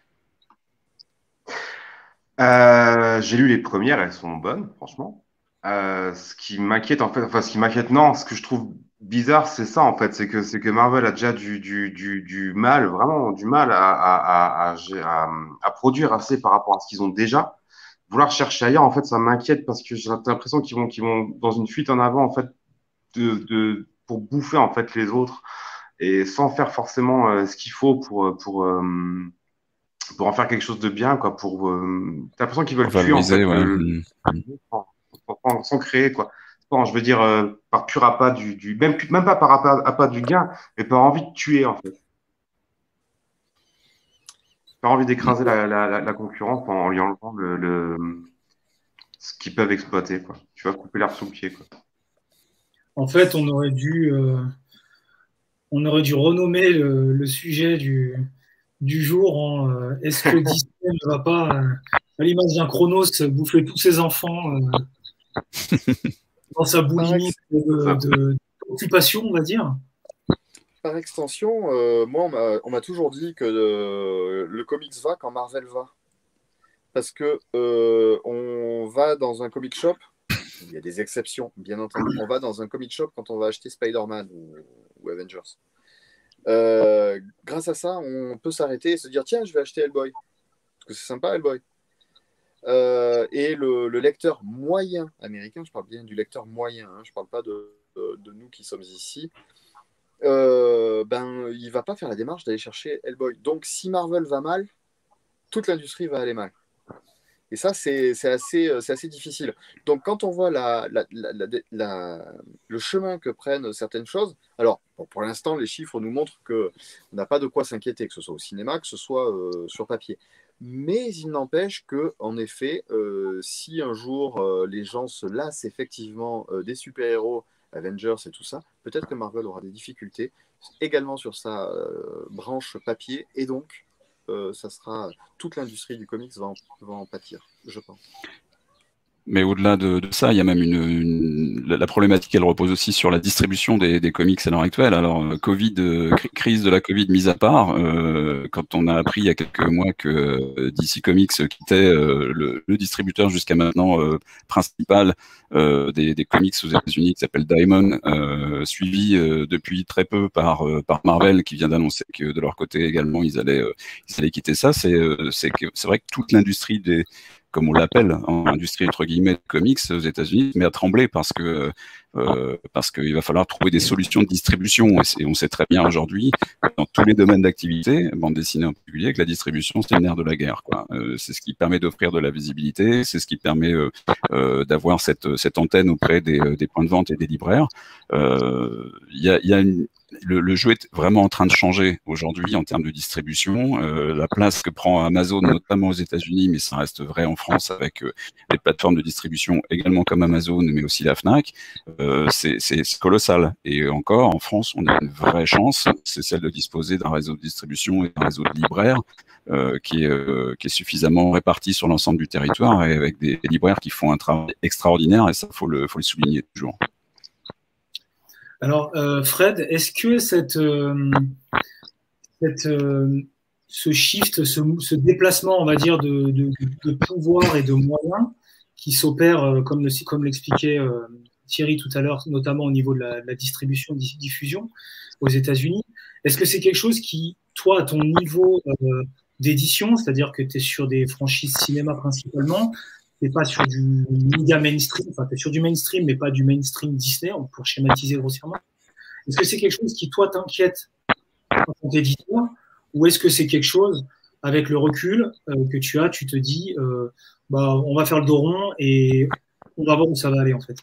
Euh, j'ai lu les premières, elles sont bonnes, franchement. Euh, ce qui m'inquiète, en fait, enfin, ce qui m'inquiète, non, ce que je trouve bizarre, c'est ça, en fait, c'est que, c'est que Marvel a déjà du, du, du, du mal, vraiment du mal à, à, à, à, à- à produire assez par rapport à ce qu'ils ont déjà. Vouloir chercher ailleurs, en fait, ça m'inquiète parce que j'ai l'impression qu'ils vont, qu'ils vont dans une fuite en avant, en fait, de, de, pour bouffer, en fait, les autres et sans faire forcément euh, ce qu'il faut pour, pour, euh, pour en faire quelque chose de bien, quoi. Pour, euh, t'as l'impression qu'ils Pour veulent tuer en valoriser, fait ouais. le, Mhm. sans, sans- sans créer, quoi. Sans, je veux dire euh, par pur appât du, du même même pas par appât, appât du gain, mais par envie de tuer en fait, par envie d'écraser la, la, la, la concurrence en, en lui enlevant le, le ce qu'ils peuvent exploiter, quoi. Tu vas couper l'herbe sous le pied, quoi. En fait, on aurait dû, euh, on aurait dû renommer le, le sujet du, du jour en euh, est-ce que Disney ne va pas, euh, à l'image d'un Chronos, bouffer tous ses enfants euh, dans sa Par, boulimie ex- C'est de, ça. de- d'occupation, on va dire? par extension, euh, moi, on m'a on m'a toujours dit que euh, le comics va quand Marvel va. Parce que euh, on va dans un comic shop, il y a des exceptions, bien entendu. On va dans un comic shop quand on va acheter Spider-Man ou, ou Avengers. Euh, grâce à ça, on peut s'arrêter et se dire tiens, je vais acheter Hellboy. Parce que c'est sympa, Hellboy. Euh, et le, le lecteur moyen américain, je parle bien du lecteur moyen, hein, je ne parle pas de, de, de nous qui sommes ici, euh, ben, il ne va pas faire la démarche d'aller chercher Hellboy. Donc, si Marvel va mal, toute l'industrie va aller mal. Et ça, c'est c'est assez, c'est assez difficile. Donc, quand on voit la, la, la, la- la- le chemin que prennent certaines choses, alors, bon, pour l'instant, les chiffres nous montrent qu'on n'a pas de quoi s'inquiéter, que ce soit au cinéma, que ce soit euh, sur papier. Mais il n'empêche que, en effet, euh, si un jour euh, les gens se lassent effectivement euh, des super-héros, Avengers et tout ça, peut-être que Marvel aura des difficultés également sur sa euh, branche papier et donc euh, ça sera toute l'industrie du comics va en, va en pâtir, je pense. Mais au-delà de, de ça, il y a même une, une la, la problématique, elle repose aussi sur la distribution des, des comics à l'heure actuelle. Alors, euh, Covid, euh, cri- crise de la Covid mise à part, euh, quand on a appris il y a quelques mois que euh, D C Comics quittait euh, le, le distributeur jusqu'à maintenant euh, principal euh, des, des comics aux États-Unis, qui s'appelle Diamond, euh, suivi euh, depuis très peu par euh, par Marvel, qui vient d'annoncer que de leur côté également ils allaient euh, ils allaient quitter ça. C'est euh, c'est que c'est vrai que toute l'industrie des comme on l'appelle, en industrie entre guillemets de comics aux États-Unis, mais à trembler parce que euh, parce qu'il va falloir trouver des solutions de distribution. Et, c'est- on sait très bien aujourd'hui, dans tous les domaines d'activité, bande dessinée en particulier, que la distribution c'est le nerf de la guerre, quoi. Euh, c'est ce qui permet d'offrir de la visibilité, c'est ce qui permet euh, euh, d'avoir cette cette antenne auprès des, euh, des points de vente et des libraires. Euh, Il y a, il y a une, le, le jeu est vraiment en train de changer aujourd'hui en termes de distribution. Euh, la place que prend Amazon, notamment aux États-Unis, mais ça reste vrai en France avec euh, les plateformes de distribution également comme Amazon, mais aussi la Fnac, euh, c'est c'est- c'est colossal. Et encore, en France, on a une vraie chance, c'est celle de disposer d'un réseau de distribution et d'un réseau de libraires euh, qui, est, euh, qui est suffisamment réparti sur l'ensemble du territoire et avec des libraires qui font un travail extraordinaire. Et ça, faut le, faut le souligner toujours. Alors, euh, Fred, est-ce que cette, euh, cette, euh, ce shift, ce, ce déplacement, on va dire, de, de, de pouvoir et de moyens qui s'opère, euh, comme le- comme l'expliquait euh, Thierry tout à l'heure, notamment au niveau de la, de la distribution, di- diffusion aux États-Unis, est-ce que c'est quelque chose qui, toi, à ton niveau euh, d'édition, c'est-à-dire que tu es sur des franchises cinéma principalement, t'es pas sur du média mainstream, enfin, tu es sur du mainstream, mais pas du mainstream Disney, pour schématiser grossièrement. Est-ce que c'est quelque chose qui, toi, t'inquiète en tant qu'éditeur, ou est-ce que c'est quelque chose, avec le recul euh, que tu as, tu te dis, euh, bah, on va faire le dos rond et on va voir où ça va aller, en fait.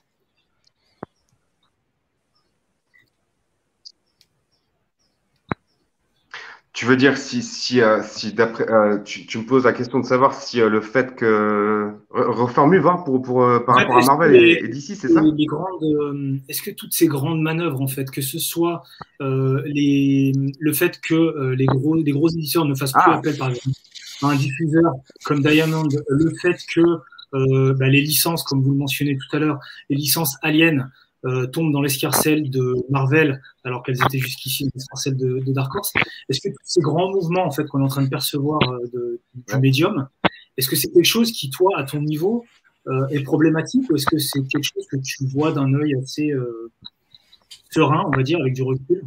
Tu veux dire si, si, euh, si d'après, euh, tu, tu me poses la question de savoir si euh, le fait que Re- reformule va pour, pour, euh, En par fait, rapport à est-ce que Marvel les, et, et D C, c'est les- ça? les grandes, euh, est-ce que toutes ces grandes manœuvres, en fait, que ce soit euh, les, le fait que euh, les gros, les gros éditeurs ne fassent plus Ah, appel, par exemple, à un diffuseur comme Diamond, le fait que euh, bah, les licences, comme vous le mentionnez tout à l'heure, les licences Alien euh, tombent dans l'escarcelle de Marvel, alors qu'elles étaient jusqu'ici dans l'escarcelle de, de Dark Horse. Est-ce que tous ces grands mouvements, en fait, qu'on est en train de percevoir euh, de, du ouais. médium, est-ce que c'est quelque chose qui, toi, à ton niveau, euh, est problématique, ou est-ce que c'est quelque chose que tu vois d'un œil assez euh, serein, on va dire, avec du recul?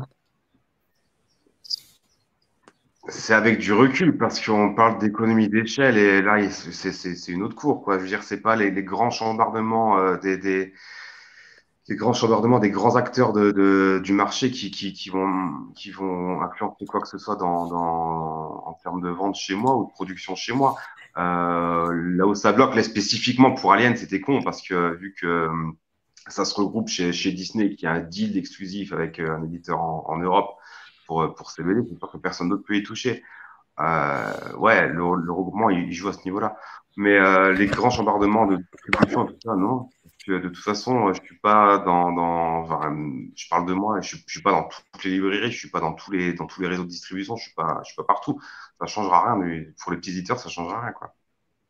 C'est avec du recul parce qu'on parle d'économie d'échelle et là, il- c'est c'est- c'est une autre cour, quoi. Je veux dire, c'est pas les, les grands chambardements euh, des, des, des grands chambardements des grands acteurs de, de, du marché qui, qui, qui vont, qui vont influencer quoi que ce soit dans, dans, en termes de vente chez moi ou de production chez moi. Euh, là où ça bloque, là spécifiquement pour Alien, c'était con parce que vu que euh, ça se regroupe chez, chez Disney qui a un deal exclusif avec euh, un éditeur en, en Europe pour, pour ces B D, c'est sûr que personne d'autre peut y toucher. Euh, ouais, le, le regroupement, il, il joue à ce niveau-là. Mais euh, les grands chambardements de distribution, tout ça, non. Parce que de toute façon, je suis pas dans, dans enfin, je parle de moi, je, je suis pas dans toutes les librairies, je suis pas dans tous les, dans tous les réseaux de distribution, je suis pas, je suis pas partout. Ça changera rien. Mais pour les petits éditeurs, ça changera rien, quoi.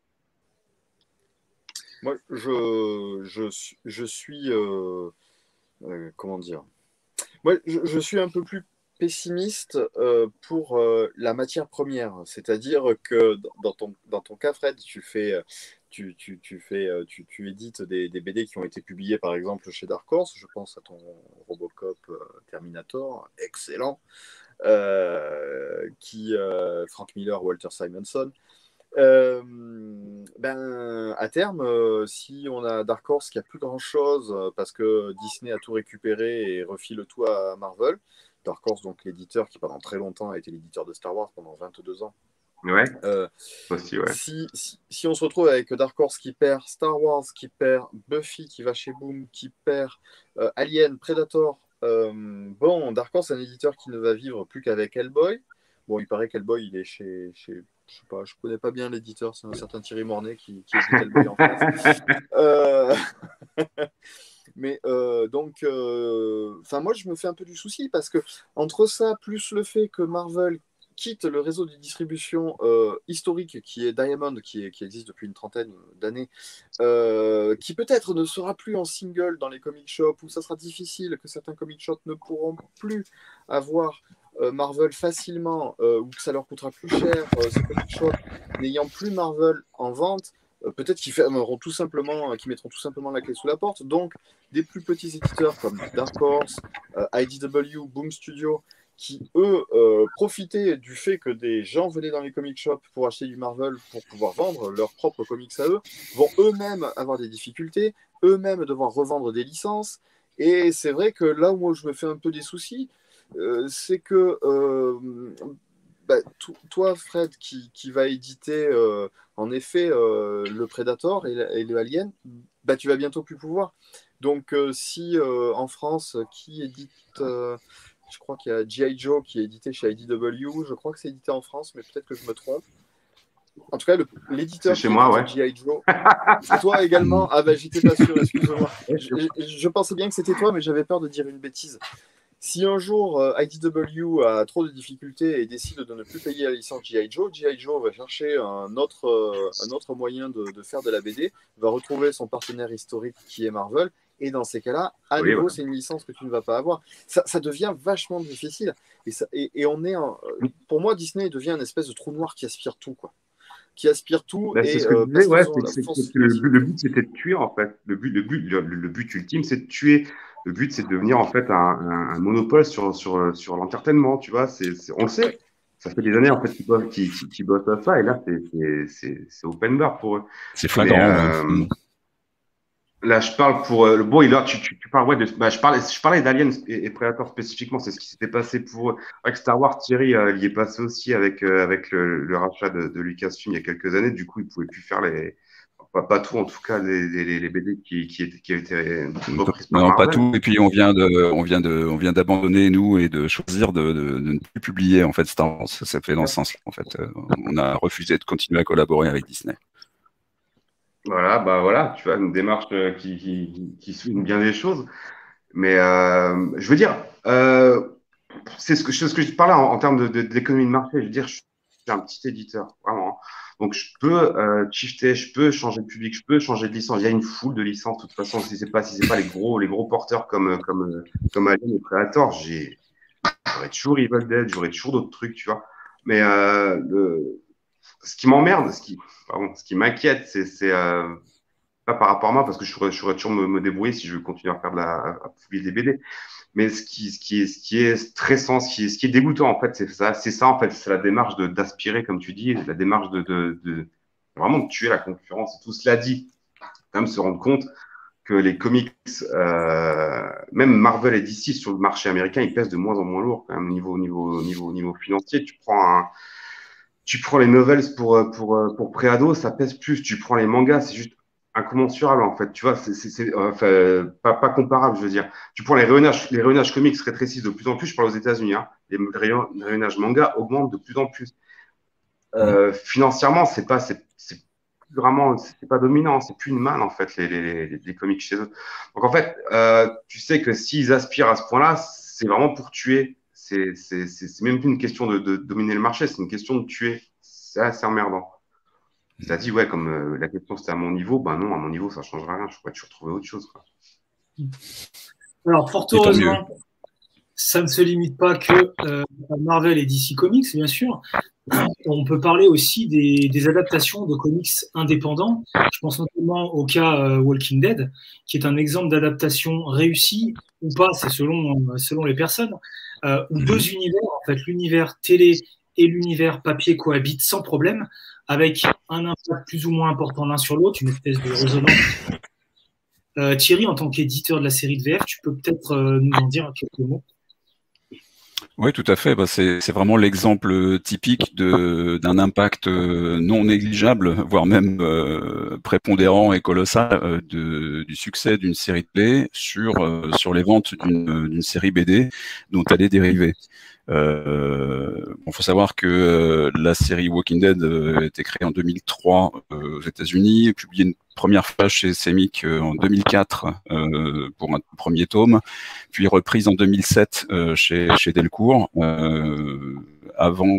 Moi, je, je, suis- je suis, euh, euh, comment dire, moi, je, je suis un peu plus pessimiste euh, pour euh, la matière première. C'est-à-dire que dans dans ton, dans ton cas, Fred, tu fais, euh, tu, tu, tu fais, euh, tu, tu édites des, des B D qui ont été publiés, par exemple, chez Dark Horse. Je pense à ton Robocop euh, Terminator, excellent, euh, qui, euh, Frank Miller, Walter Simonson. Euh, ben, à terme, euh, si on a Dark Horse qui a plus grand-chose euh, parce que Disney a tout récupéré et refile tout à Marvel, Dark Horse, donc l'éditeur qui pendant très longtemps a été l'éditeur de Star Wars pendant vingt-deux ans, Ouais, euh, aussi, ouais. si, si, si on se retrouve avec Dark Horse qui perd Star Wars, qui perd Buffy, qui va chez Boom, qui perd euh, Alien, Predator, euh, bon, Dark Horse, c'est un éditeur qui ne va vivre plus qu'avec Hellboy. Bon, il paraît qu'Hellboy, il est chez, chez je sais pas, je connais pas bien l'éditeur, c'est un certain Thierry Mornay qui, qui édite Hellboy en France. Euh, mais euh, donc, euh, enfin, moi, je me fais un peu du souci parce que entre ça, plus le fait que Marvel quitte le réseau de distribution euh, historique qui est Diamond, qui, est, qui existe depuis une trentaine d'années, euh, qui peut-être ne sera plus en single dans les comic shops, où ça sera difficile, que certains comic shops ne pourront plus avoir euh, Marvel facilement, euh, ou que ça leur coûtera plus cher, euh, ces comic shops n'ayant plus Marvel en vente, euh, peut-être qu'ils fermeront tout simplement, euh, qu'ils mettront tout simplement la clé sous la porte. Donc, des plus petits éditeurs comme Dark Horse, euh, I D W, Boom Studio, qui, eux, euh, profitaient du fait que des gens venaient dans les comic shops pour acheter du Marvel pour pouvoir vendre leurs propres comics à eux, vont eux-mêmes avoir des difficultés, eux-mêmes devoir revendre des licences. Et c'est vrai que là où je me fais un peu des soucis, euh, c'est que euh, bah, toi, Fred, qui, qui va éditer euh, en effet euh, le Predator et, et le Alien, bah, tu vas bientôt plus pouvoir. Donc euh, si euh, en France, qui édite... Euh, je crois qu'il y a G I Joe qui est édité chez I D W. Je crois que c'est édité en France, mais peut-être que je me trompe. En tout cas, l'éditeur chez moi, ouais. G I Joe. C'est toi également? Ah ben, j'étais pas sûr, excuse-moi. Je, je pensais bien que c'était toi, mais j'avais peur de dire une bêtise. Si un jour euh, I D W a trop de difficultés et décide de ne plus payer la licence G I Joe, G I Joe va chercher un autre, euh, un autre moyen de, de faire de la B D, va retrouver son partenaire historique qui est Marvel. Et dans ces cas-là, à oui, nouveau, ouais. c'est une licence que tu ne vas pas avoir. Ça, ça devient vachement difficile. Et, ça, et, et on est, en, pour moi, Disney devient une espèce de trou noir qui aspire tout, quoi. Qui aspire tout. Ben, et, c'est ce que euh, je disais, ouais, la c'est, force... c'est, le, le but, c'était de tuer, en fait. Le but, le but, le, le but ultime, c'est de tuer. Le but, c'est de devenir, en fait, un, un, un monopole sur, sur, sur l'entertainment, tu vois. C'est, c'est, on le sait. Ça fait des années, en fait, qu'ils bossent, qu'ils, qu'ils bossent à ça. Et là, c'est, c'est, c'est, c'est open bar pour eux. C'est flagrant. Mais, euh, ouais. Là, je parle pour euh, bon, là, tu, tu, tu parles ouais de, bah, je parlais, je parlais d'Alien et, et Predator spécifiquement, c'est ce qui s'était passé pour avec Star Wars. Thierry, euh, il y est passé aussi avec euh, avec le, le rachat de, de Lucasfilm il y a quelques années. Du coup, il pouvait plus faire les, pas, pas tout en tout cas les, les, les B D qui qui étaient qui étaient reprises par Non, Marvel. pas tout. Et puis on vient de, on vient de, on vient d'abandonner nous et de choisir de, de, de ne plus publier en fait Star Wars. Ça s'est fait dans ce sens-là. En fait, on a refusé de continuer à collaborer avec Disney. Voilà, bah voilà, tu vois, une démarche euh, qui, qui, qui souligne bien les choses. Mais euh, je veux dire, euh, c'est ce que, c'est ce que je parlais en, en termes de, de, d'économie de marché. Je veux dire, je suis un petit éditeur, vraiment. Donc, je peux euh, shifter, je peux changer de public, je peux changer de licence. Il y a une foule de licences, de toute façon. Si c'est pas, si c'est pas les gros, les gros porteurs comme, comme, comme Alien et Predator, j'ai, j'aurais toujours Evil Dead, j'aurais toujours d'autres trucs, tu vois. Mais euh, le, ce qui m'emmerde, ce qui, pardon, ce qui m'inquiète, c'est, c'est euh, pas par rapport à moi, parce que je pourrais, je pourrais toujours me, me débrouiller si je veux continuer à faire de la, à publier des B D. Mais ce qui, ce qui est, ce qui est stressant, ce qui est, ce qui est dégoûtant, en fait, c'est ça, c'est ça, en fait, c'est la démarche de, d'aspirer, comme tu dis, la démarche de, de, de, vraiment de tuer la concurrence. Et tout cela dit, quand même se rendre compte que les comics, euh, même Marvel et D C sur le marché américain, ils pèsent de moins en moins lourd, quand même, au niveau, niveau, niveau, niveau financier. Tu prends un, tu prends les novels pour, pour, pour préado, ça pèse plus. Tu prends les mangas, c'est juste incommensurable, en fait. Tu vois, c'est, c'est, c'est enfin, pas, pas comparable, je veux dire. Tu prends les rayonnages, les rayonnages comics se rétrécissent de plus en plus. Je parle aux États-Unis, hein. Les rayonnages manga augmentent de plus en plus. Euh, financièrement, c'est pas, c'est, c'est vraiment, c'est pas dominant, c'est plus une manne, en fait, les, les, les, les comics chez eux. Donc, en fait, euh, tu sais que s'ils aspirent à ce point-là, c'est vraiment pour tuer. C'est, c'est, c'est, c'est même plus une question de, de dominer le marché, c'est une question de tuer. C'est assez emmerdant. Ça dit, ouais, comme euh, la question c'était à mon niveau, ben non, à mon niveau, ça ne changera rien. Je pourrais toujours trouver autre chose, quoi. Alors, fort heureusement, ça ne se limite pas que euh, à Marvel et D C Comics, bien sûr. On peut parler aussi des, des adaptations de comics indépendants. Je pense notamment au cas euh, Walking Dead, qui est un exemple d'adaptation réussie ou pas, c'est selon, selon les personnes, euh, où deux univers, en fait, l'univers télé et l'univers papier cohabitent sans problème, avec un impact plus ou moins important l'un sur l'autre, une espèce de résonance. Euh, Thierry, en tant qu'éditeur de la série de V F, tu peux peut-être euh, nous en dire quelques mots. Oui, tout à fait. Bah, c'est, c'est vraiment l'exemple typique de, d'un impact non négligeable, voire même euh, prépondérant et colossal euh, de, du succès d'une série de télé sur, euh, sur les ventes d'une, d'une série B D dont elle est dérivée. Euh, bon, faut savoir que euh, la série Walking Dead euh, a été créée en deux mille trois euh, aux États-Unis, publiée une première fois chez Semic euh, en deux mille quatre euh, pour un premier tome, puis reprise en deux mille sept euh, chez, chez Delcourt, euh, avant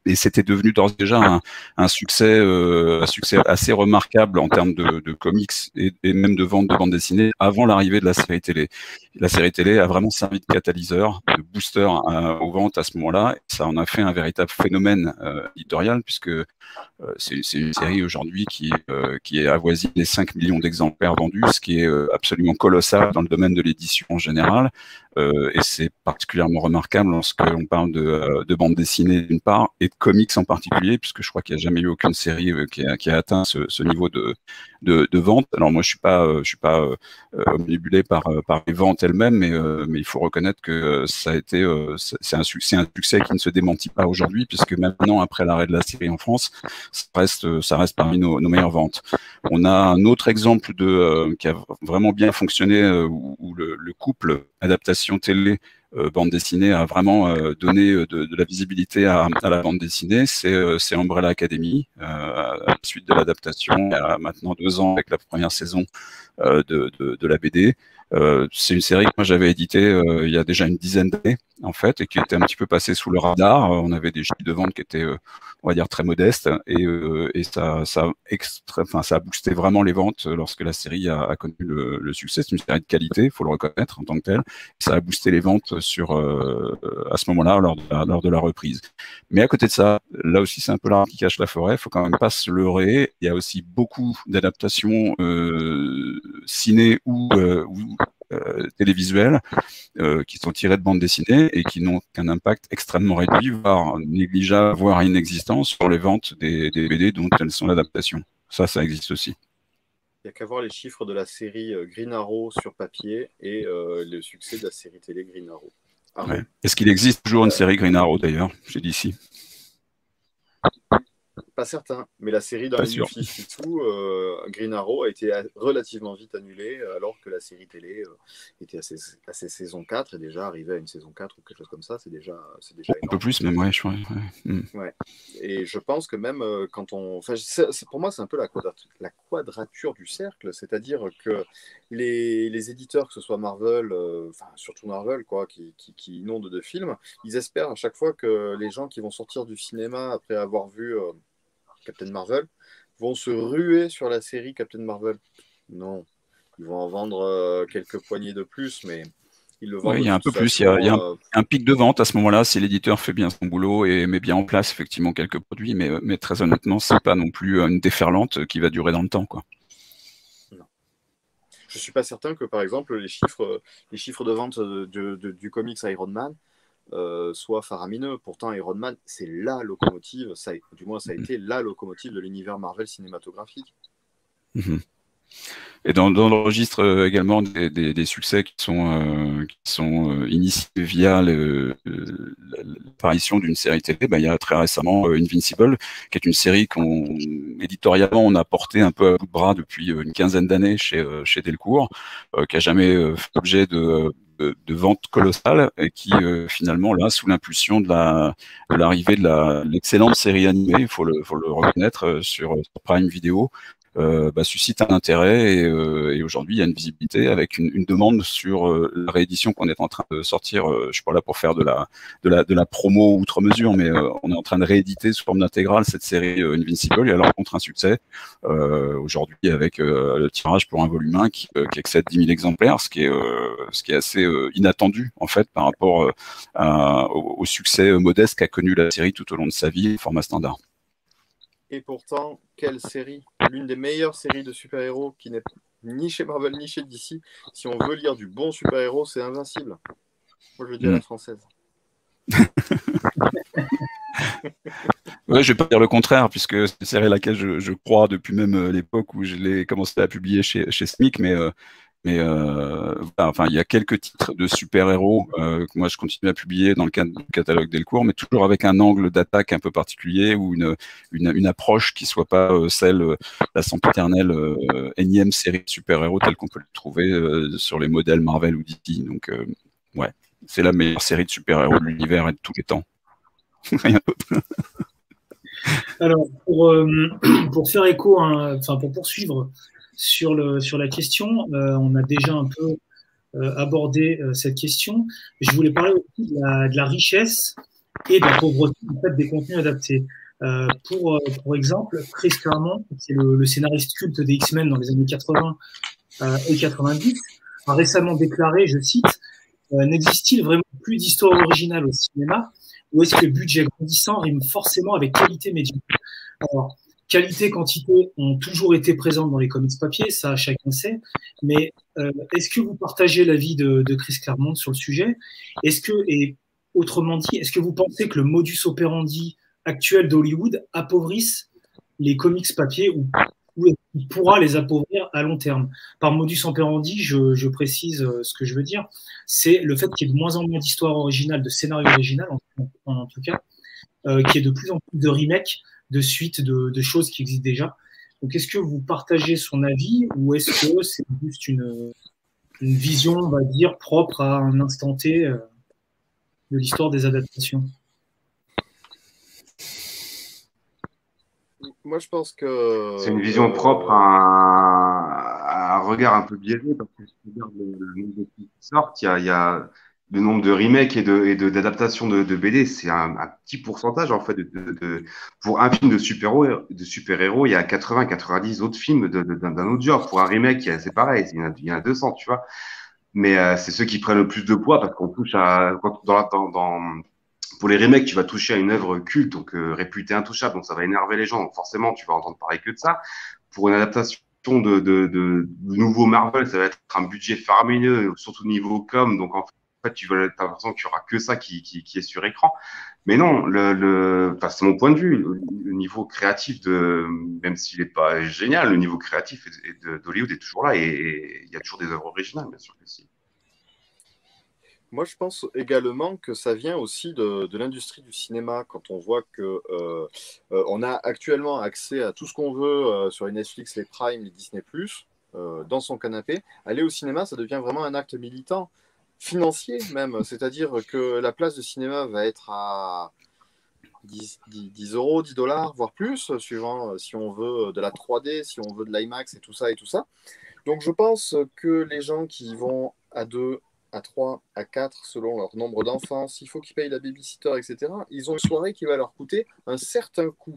et c'était devenu d'ores et déjà un, un succès, euh, un succès assez remarquable en termes de, de comics et, et même de vente de bande dessinée avant l'arrivée de la série télé. La série télé a vraiment servi de catalyseur, de booster euh, aux ventes à ce moment-là. Ça en a fait un véritable phénomène euh, éditorial, puisque euh, c'est, c'est une série aujourd'hui qui, euh, qui avoisine les cinq millions d'exemplaires vendus, ce qui est euh, absolument colossal dans le domaine de l'édition en général. Euh, et c'est particulièrement remarquable lorsque l'on parle de, euh, de bande dessinée d'une part et de comics en particulier, puisque je crois qu'il n'y a jamais eu aucune série euh, qui, a, qui a atteint ce, ce niveau de, de, de vente. Alors moi, je suis pas, euh, je suis pas euh, omnibulé par, par les ventes elles-mêmes, mais, euh, mais il faut reconnaître que euh, ça a été, euh, c'est un succès, un succès qui ne se démentit pas aujourd'hui, puisque maintenant, après l'arrêt de la série en France, ça reste, ça reste parmi nos, nos meilleures ventes. On a un autre exemple de euh, qui a vraiment bien fonctionné, euh, où, où le, le couple adaptation télé euh, bande dessinée a vraiment euh, donné de, de la visibilité à, à la bande dessinée, c'est euh, c'est Umbrella Academy, euh, à la suite de l'adaptation, il y a maintenant deux ans avec la première saison euh, de, de, de la B D. Euh, c'est une série que moi j'avais éditée euh, il y a déjà une dizaine d'années en fait, et qui était un petit peu passée sous le radar. On avait des chiffres de vente qui étaient, euh, on va dire, très modestes, et, euh, et ça, ça, extra... enfin, ça a boosté vraiment les ventes lorsque la série a, a connu le, le succès. C'est une série de qualité, il faut le reconnaître en tant que tel. Ça a boosté les ventes sur, euh, à ce moment-là, lors de, la, lors de la reprise. Mais à côté de ça, là aussi c'est un peu l'arbre qui cache la forêt, il faut quand même pas se leurrer. Il y a aussi beaucoup d'adaptations euh, ciné ou, euh, ou euh, télévisuelles euh, qui sont tirées de bandes dessinées et qui n'ont qu'un impact extrêmement réduit, voire négligeable, voire inexistant sur les ventes des, des B D dont elles sont l'adaptation. Ça, ça existe aussi. Il n'y a qu'à voir les chiffres de la série Green Arrow sur papier et euh, le succès de la série télé Green Arrow. Ah, ouais. Est-ce qu'il existe toujours une série Green Arrow d'ailleurs chez D C? Pas certain, mais la série dans les New euh, Green Arrow a été relativement vite annulée, alors que la série télé euh, était à ses, à ses saisons quatre et déjà arrivée à une saison quatre ou quelque chose comme ça, c'est déjà, c'est déjà énorme. Un peu plus même, ouais, je crois. Ouais. Mm. Ouais. Et je pense que même euh, quand on... Enfin, c'est, c'est, pour moi, c'est un peu la quadrature, la quadrature du cercle, c'est-à-dire que les, les éditeurs, que ce soit Marvel, euh, enfin surtout Marvel, quoi, qui, qui, qui inondent de films, ils espèrent à chaque fois que les gens qui vont sortir du cinéma après avoir vu... Euh, Captain Marvel, vont se ruer sur la série Captain Marvel. Non, ils vont en vendre euh, quelques poignées de plus, mais ils le vendent. Oui, il y a un peu plus, il y a, il y a un, un pic de vente à ce moment-là, si l'éditeur fait bien son boulot et met bien en place effectivement quelques produits, mais, mais très honnêtement, c'est pas non plus une déferlante qui va durer dans le temps, quoi. Non. Je suis pas certain que, par exemple, les chiffres, les chiffres de vente de, de, de, du comics Iron Man Euh, soit faramineux. Pourtant, Iron Man, c'est la locomotive, ça, du moins ça a été la locomotive de l'univers Marvel cinématographique. Mmh. Et dans, dans le registre euh, également des, des, des succès qui sont, euh, qui sont euh, initiés via le, le, l'apparition d'une série télé, bah, il y a très récemment euh, Invincible, qui est une série qu'on éditorialement on a porté un peu à bout de bras depuis euh, une quinzaine d'années chez, euh, chez Delcourt, euh, qui a jamais euh, fait l'objet de de, de vente colossale et qui euh, finalement là sous l'impulsion de la de l'arrivée de la l'excellente série animée, il faut le faut le reconnaître, euh, sur, sur Prime Video, euh, bah, suscite un intérêt et, euh, et aujourd'hui il y a une visibilité avec une, une demande sur euh, la réédition qu'on est en train de sortir. Euh, je suis pas là pour faire de la de la de la promo outre mesure, mais euh, on est en train de rééditer sous forme d'intégrale cette série euh, Invincible et elle rencontre un succès euh, aujourd'hui avec euh, le tirage pour un volume un qui, euh, qui excède dix mille exemplaires, ce qui est euh, ce qui est assez euh, inattendu en fait par rapport euh, à, au, au succès modeste qu'a connu la série tout au long de sa vie, format standard. Et pourtant, quelle série? L'une des meilleures séries de super-héros qui n'est ni chez Marvel ni chez D C. Si on veut lire du bon super-héros, c'est Invincible. Moi, je le dis mmh. à la française. Ouais, je vais pas dire le contraire, puisque c'est une série à laquelle je, je crois depuis même euh, l'époque où je l'ai commencé à publier chez, chez S M I C, mais euh, Mais euh, enfin, il y a quelques titres de super-héros euh, que moi je continue à publier dans le cadre du catalogue Delcourt, mais toujours avec un angle d'attaque un peu particulier ou une une, une approche qui soit pas euh, celle euh, la sempiternelle euh, énième série de super-héros telle qu'on peut le trouver euh, sur les modèles Marvel ou D C. Donc euh, ouais, c'est la meilleure série de super-héros de l'univers et de tous les temps. Rien d'autre. Alors pour euh, pour faire écho, hein, enfin pour poursuivre sur, le, sur la question. Euh, on a déjà un peu euh, abordé euh, cette question. Je voulais parler aussi de la, de la richesse et de la pauvreté en fait, des contenus adaptés. Euh, pour, pour exemple, Chris Claremont, qui est le, le scénariste culte des X-Men dans les années quatre-vingts euh, et quatre-vingt-dix, a récemment déclaré, je cite, euh, « N'existe-t-il vraiment plus d'histoire originale au cinéma ou est-ce que le budget grandissant rime forcément avec qualité médiocre ?» Alors, qualité, quantité ont toujours été présentes dans les comics papier, ça chacun sait, mais euh, est-ce que vous partagez l'avis de, de Chris Claremont sur le sujet? Est-ce que, et autrement dit, est-ce que vous pensez que le modus operandi actuel d'Hollywood appauvrisse les comics papier ou, ou il pourra les appauvrir à long terme? Par modus operandi, je, je précise ce que je veux dire, c'est le fait qu'il y ait de moins en moins d'histoires originales, de scénarios originaux, en, en, en tout cas, euh, qu'il y ait de plus en plus de remakes, de suites, de, de choses qui existent déjà. Donc, est-ce que vous partagez son avis ou est-ce que c'est juste une, une vision, on va dire, propre à un instant T euh, de l'histoire des adaptations? Moi, je pense que... C'est une vision euh, propre à un, à un regard un peu biaisé, parce que si tu regardes le, le nombre de films qui sortent, il y a, il y a le nombre de remakes et de, et de, d'adaptations de, de B D, c'est un, un petit pourcentage, en fait, de, de, de pour un film de super-héros, de super-héros, il y a quatre-vingts, quatre-vingt-dix autres films de, de, d'un autre genre. Pour un remake, c'est pareil, il y en a, il y en a deux cents, tu vois. Mais euh, c'est ceux qui prennent le plus de poids, parce qu'on touche à, quand, dans la, dans, dans pour les remakes, tu vas toucher à une œuvre culte, donc euh, réputée intouchable, donc ça va énerver les gens. Donc forcément, tu vas entendre parler que de ça. Pour une adaptation de, de, de, de nouveau Marvel, ça va être un budget faramineux, surtout niveau com. Donc en fait, tu vas t'as l'impression qu'il y aura que ça qui, qui, qui est sur écran. Mais non, le, le, enfin, c'est mon point de vue. Le, le niveau créatif de, même s'il n'est pas génial, le niveau créatif d'Hollywood est toujours là et il y a toujours des œuvres originales, bien sûr que si. Moi, je pense également que ça vient aussi de, de l'industrie du cinéma, quand on voit que euh, euh, on a actuellement accès à tout ce qu'on veut euh, sur les Netflix, les Prime, les Disney plus, euh, dans son canapé. Aller au cinéma, ça devient vraiment un acte militant, financier même. C'est-à-dire que la place de cinéma va être à dix, dix, dix euros, dix dollars, voire plus, suivant si on veut de la trois D, si on veut de l'IMAX et tout ça et tout ça. Donc, je pense que les gens qui vont à deux, à trois, à quatre, selon leur nombre d'enfants, s'il faut qu'ils payent la babysitter, et cetera, ils ont une soirée qui va leur coûter un certain coût.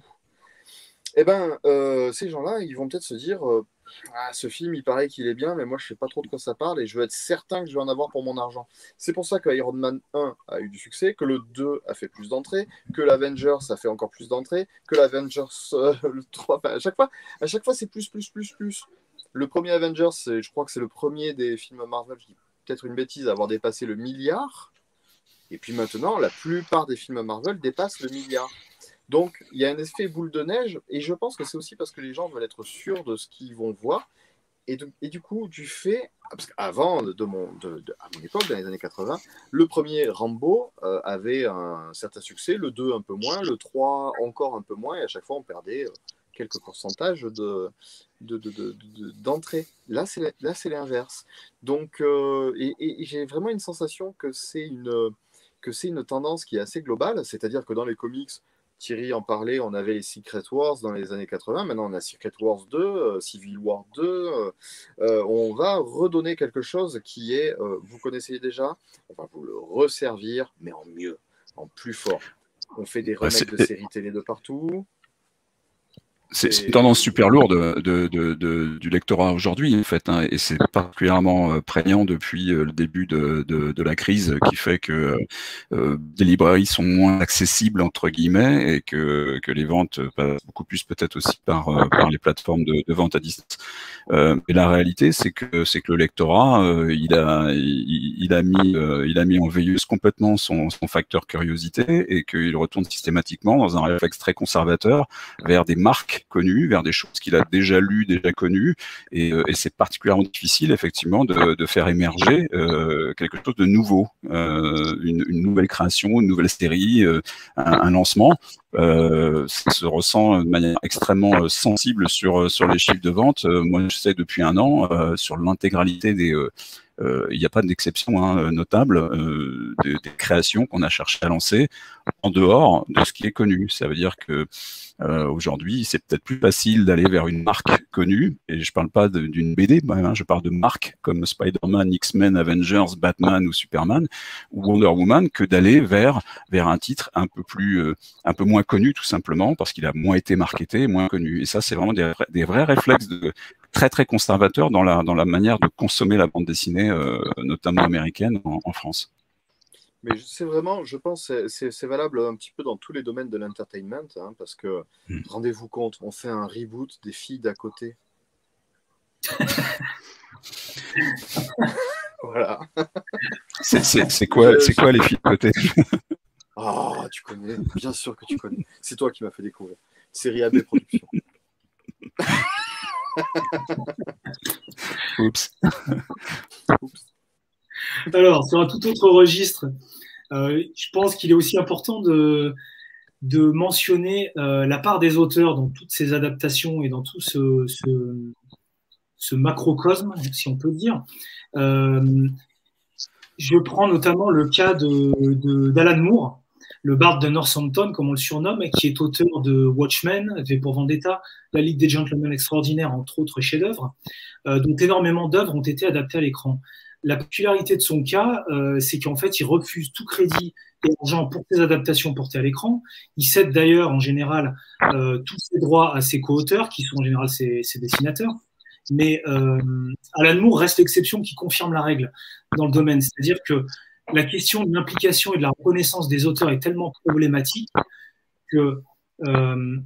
Eh bien, euh, ces gens-là, ils vont peut-être se dire euh, ah, ce film, il paraît qu'il est bien, mais moi, je ne sais pas trop de quoi ça parle et je veux être certain que je vais en avoir pour mon argent. C'est pour ça que Iron Man un a eu du succès, que le deux a fait plus d'entrées, que l'Avengers a fait encore plus d'entrées, que l'Avengers euh, le trois, enfin, à chaque fois, à chaque fois c'est plus, plus, plus, plus. Le premier Avengers, je crois que c'est le premier des films Marvel qui peut-être une bêtise, avoir dépassé le milliard. Et puis maintenant, la plupart des films Marvel dépassent le milliard. Donc, il y a un effet boule de neige, et je pense que c'est aussi parce que les gens veulent être sûrs de ce qu'ils vont voir. Et, de, et du coup, du fait, parce qu'avant, de mon, de, de, à mon époque, dans les années quatre-vingts, le premier Rambo euh, avait un certain succès, le deux un peu moins, le trois encore un peu moins, et à chaque fois, on perdait... Euh, quelques pourcentages de, de, de, de, de, d'entrée. Là, c'est, là, c'est l'inverse. Donc, euh, et, et j'ai vraiment une sensation que c'est une, que c'est une tendance qui est assez globale, c'est-à-dire que dans les comics, Thierry en parlait, on avait les Secret Wars dans les années quatre-vingts, maintenant on a Secret Wars deux, euh, Civil War deux, euh, euh, on va redonner quelque chose qui est, euh, vous connaissez déjà, on va vous le resservir, mais en mieux, en plus fort. On fait des remakes de séries télé de partout. C'est une tendance super lourde de, de, de, du lectorat aujourd'hui, en fait, hein, et c'est particulièrement prégnant depuis le début de, de, de la crise, qui fait que euh, des librairies sont moins accessibles, entre guillemets, et que, que les ventes passent beaucoup plus peut-être aussi par, par les plateformes de, de vente à distance. Euh, et la réalité, c'est que, c'est que le lectorat, euh, il, a, il, il, a mis, euh, il a mis en veilleuse complètement son, son facteur curiosité, et qu'il retourne systématiquement dans un réflexe très conservateur vers des marques connues, vers des choses qu'il a déjà lues, déjà connues, et, euh, et c'est particulièrement difficile effectivement de, de faire émerger euh, quelque chose de nouveau, euh, une, une nouvelle création, une nouvelle série, euh, un, un lancement. Euh, ça se ressent de manière extrêmement sensible sur sur les chiffres de vente. Euh, moi, je sais depuis un an euh, sur l'intégralité des euh, euh, il n'y a pas d'exception hein, notable euh, de, des créations qu'on a cherché à lancer en dehors de ce qui est connu. Ça veut dire que euh, aujourd'hui, c'est peut-être plus facile d'aller vers une marque connue, et je parle pas d'une B D, hein, je parle de marques comme Spider-Man, X-Men, Avengers, Batman ou Superman ou Wonder Woman, que d'aller vers vers un titre un peu plus euh, un peu moins connu, tout simplement parce qu'il a moins été marketé, moins connu. Et ça, c'est vraiment des, des vrais réflexes de, très très conservateurs dans la dans la manière de consommer la bande dessinée, euh, notamment américaine, en, en France. Mais c'est vraiment, je pense, c'est valable un petit peu dans tous les domaines de l'entertainment, hein, parce que, mmh. rendez-vous compte, on fait un reboot des filles d'à côté. Voilà. C'est quoi, c'est quoi les filles d'à côté? Ah, oh, tu connais, bien sûr que tu connais. C'est toi qui m'as fait découvrir. Série A B Productions. Oups. Oups. Alors, sur un tout autre registre, euh, je pense qu'il est aussi important de, de mentionner euh, la part des auteurs dans toutes ces adaptations et dans tout ce, ce, ce macrocosme, si on peut dire. Euh, je prends notamment le cas de, d'Alan Moore, le Bard de Northampton, comme on le surnomme, qui est auteur de Watchmen, V pour Vendetta, La Ligue des Gentlemen Extraordinaires, entre autres chefs-d'œuvre, euh, dont énormément d'œuvres ont été adaptées à l'écran. La particularité de son cas, euh, c'est qu'en fait, il refuse tout crédit et argent pour ses adaptations portées à l'écran. Il cède d'ailleurs en général euh, tous ses droits à ses co-auteurs, qui sont en général ses, ses dessinateurs. Mais euh, Alan Moore reste l'exception qui confirme la règle dans le domaine. C'est-à-dire que la question de l'implication et de la reconnaissance des auteurs est tellement problématique que euh,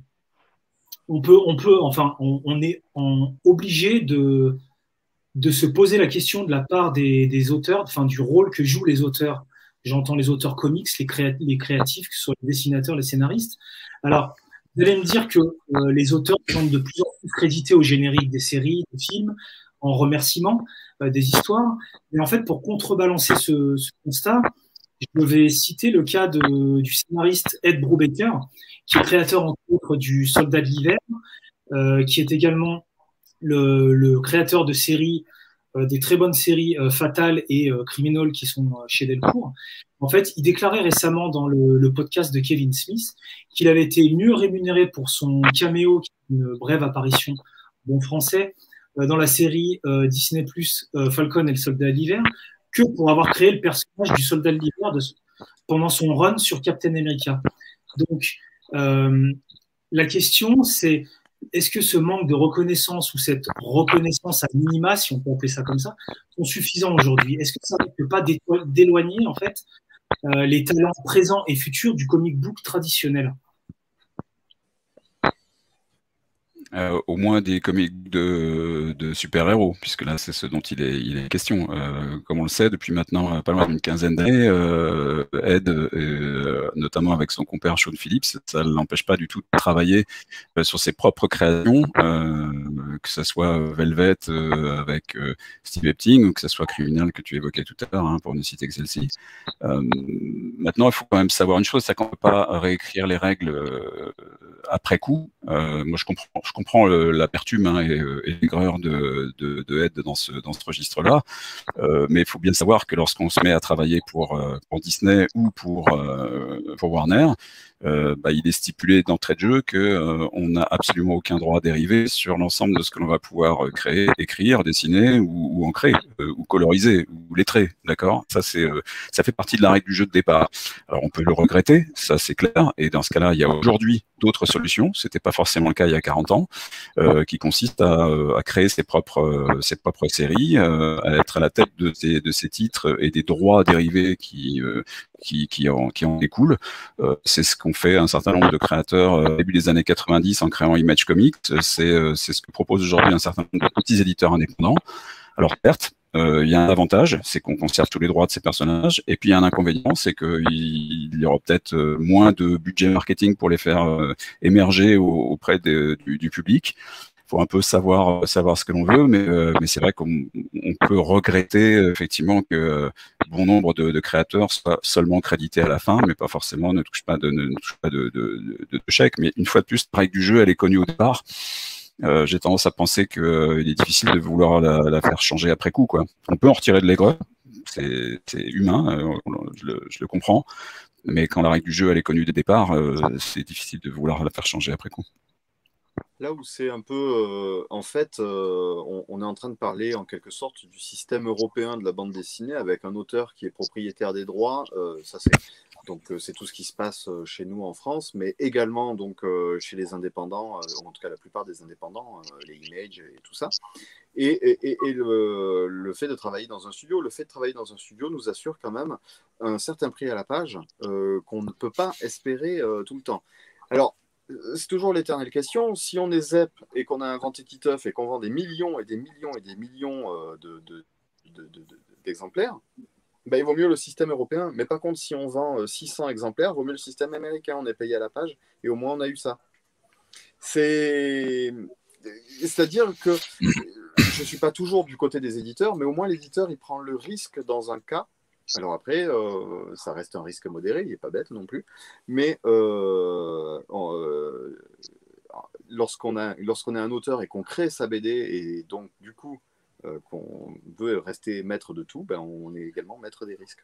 on peut, on peut, enfin, on, on est en, obligé de de se poser la question de la part des, des auteurs, enfin du rôle que jouent les auteurs. J'entends les auteurs comics, les, créa les créatifs, que ce soit les dessinateurs, les scénaristes. Alors, vous allez me dire que euh, les auteurs sont de plus en plus crédités au générique des séries, des films, en remerciement euh, des histoires. Mais en fait, pour contrebalancer ce, ce constat, je vais citer le cas de, du scénariste Ed Brubaker, qui est créateur entre autres du Soldat de l'hiver, euh, qui est également Le, le créateur de séries, euh, des très bonnes séries euh, Fatale et euh, Criminal qui sont euh, chez Delcourt. En fait, il déclarait récemment dans le, le podcast de Kevin Smith qu'il avait été mieux rémunéré pour son caméo, qui est une brève apparition bon français, euh, dans la série euh, Disney plus, euh, Falcon et le Soldat de l'hiver, que pour avoir créé le personnage du Soldat de l'hiver pendant son run sur Captain America. Donc, euh, la question, c'est est-ce que ce manque de reconnaissance ou cette reconnaissance à minima, si on peut appeler ça comme ça, sont suffisants aujourd'hui? Est-ce que ça ne peut pas d'éloigner en fait euh, les talents présents et futurs du comic book traditionnel? Euh, au moins des comics de, de super-héros, puisque là c'est ce dont il est, il est question. Euh, comme on le sait, depuis maintenant pas loin d'une quinzaine d'années, euh, Ed, euh, notamment avec son compère Sean Phillips, ça ne l'empêche pas du tout de travailler euh, sur ses propres créations, euh, que ce soit Velvet euh, avec euh, Steve Epting, ou que ce soit Criminal que tu évoquais tout à l'heure, hein, pour ne citer que celle-ci. Euh, maintenant, il faut quand même savoir une chose, c'est qu'on ne peut pas réécrire les règles euh, après coup. Euh, moi, je comprends, je comprends l'amertume hein, et, et l'aigreur de, de, de Ed dans ce, dans ce registre-là, euh, mais il faut bien savoir que lorsqu'on se met à travailler pour, euh, pour Disney ou pour, euh, pour Warner, euh, bah, il est stipulé d'entrée de jeu que euh, on n'a absolument aucun droit à dériver sur l'ensemble de ce que l'on va pouvoir créer, écrire, dessiner ou, ou ancrer, euh, ou coloriser, ou lettrer, d'accord? Ça, c'est, euh, ça fait partie de la règle du jeu de départ. Alors, on peut le regretter, ça c'est clair, et dans ce cas-là, il y a aujourd'hui d'autres solutions, c'était pas forcément le cas il y a quarante ans, euh, qui consiste à, à créer ses propres, euh, ses propres séries, euh, à être à la tête de ces, de ces titres et des droits dérivés qui, euh, qui, qui, en, qui en découlent. Euh, c'est ce qu'ont fait un certain nombre de créateurs euh, début des années quatre-vingt-dix en créant Image Comics, c'est euh, c'est ce que propose aujourd'hui un certain nombre de petits éditeurs indépendants. Alors certes, Euh, il y a un avantage, c'est qu'on conserve tous les droits de ces personnages, et puis il y a un inconvénient, c'est qu'il y aura peut-être moins de budget marketing pour les faire euh, émerger au, auprès de, du, du public. Il faut un peu savoir savoir ce que l'on veut, mais, euh, mais c'est vrai qu'on on peut regretter effectivement que euh, bon nombre de, de créateurs soient seulement crédités à la fin, mais pas forcément ne touchent pas de, ne touchent pas de, de, de, de chèque. Mais une fois de plus, la règle du jeu, elle est connue au départ. euh, j'ai tendance à penser qu'il euh, est difficile de vouloir la, la faire changer après coup, quoi. On peut en retirer de l'aigreur, c'est humain, euh, je, le, je le comprends, mais quand la règle du jeu elle est connue dès le départ, euh, c'est difficile de vouloir la faire changer après coup. Là où c'est un peu, euh, en fait, euh, on, on est en train de parler en quelque sorte du système européen de la bande dessinée avec un auteur qui est propriétaire des droits. Euh, ça c'est donc euh, c'est tout ce qui se passe euh, chez nous en France, mais également donc euh, chez les indépendants, euh, en tout cas la plupart des indépendants, euh, les Image et tout ça. Et, et, et le, le fait de travailler dans un studio, le fait de travailler dans un studio nous assure quand même un certain prix à la page euh, qu'on ne peut pas espérer euh, tout le temps. Alors c'est toujours l'éternelle question. Si on est Z E P et qu'on a inventé Titeuf et qu'on vend des millions et des millions et des millions euh, de, de, de, de, d'exemplaires, ben, il vaut mieux le système européen. Mais par contre, si on vend six cents exemplaires, il vaut mieux le système américain. On est payé à la page et au moins on a eu ça. C'est... C'est-à-dire que je ne suis pas toujours du côté des éditeurs, mais au moins l'éditeur, il prend le risque dans un cas. Alors après, euh, ça reste un risque modéré, il n'est pas bête non plus, mais euh, euh, lorsqu'on a, lorsqu'on est un auteur et qu'on crée sa B D et donc du coup euh, qu'on veut rester maître de tout, ben, on est également maître des risques.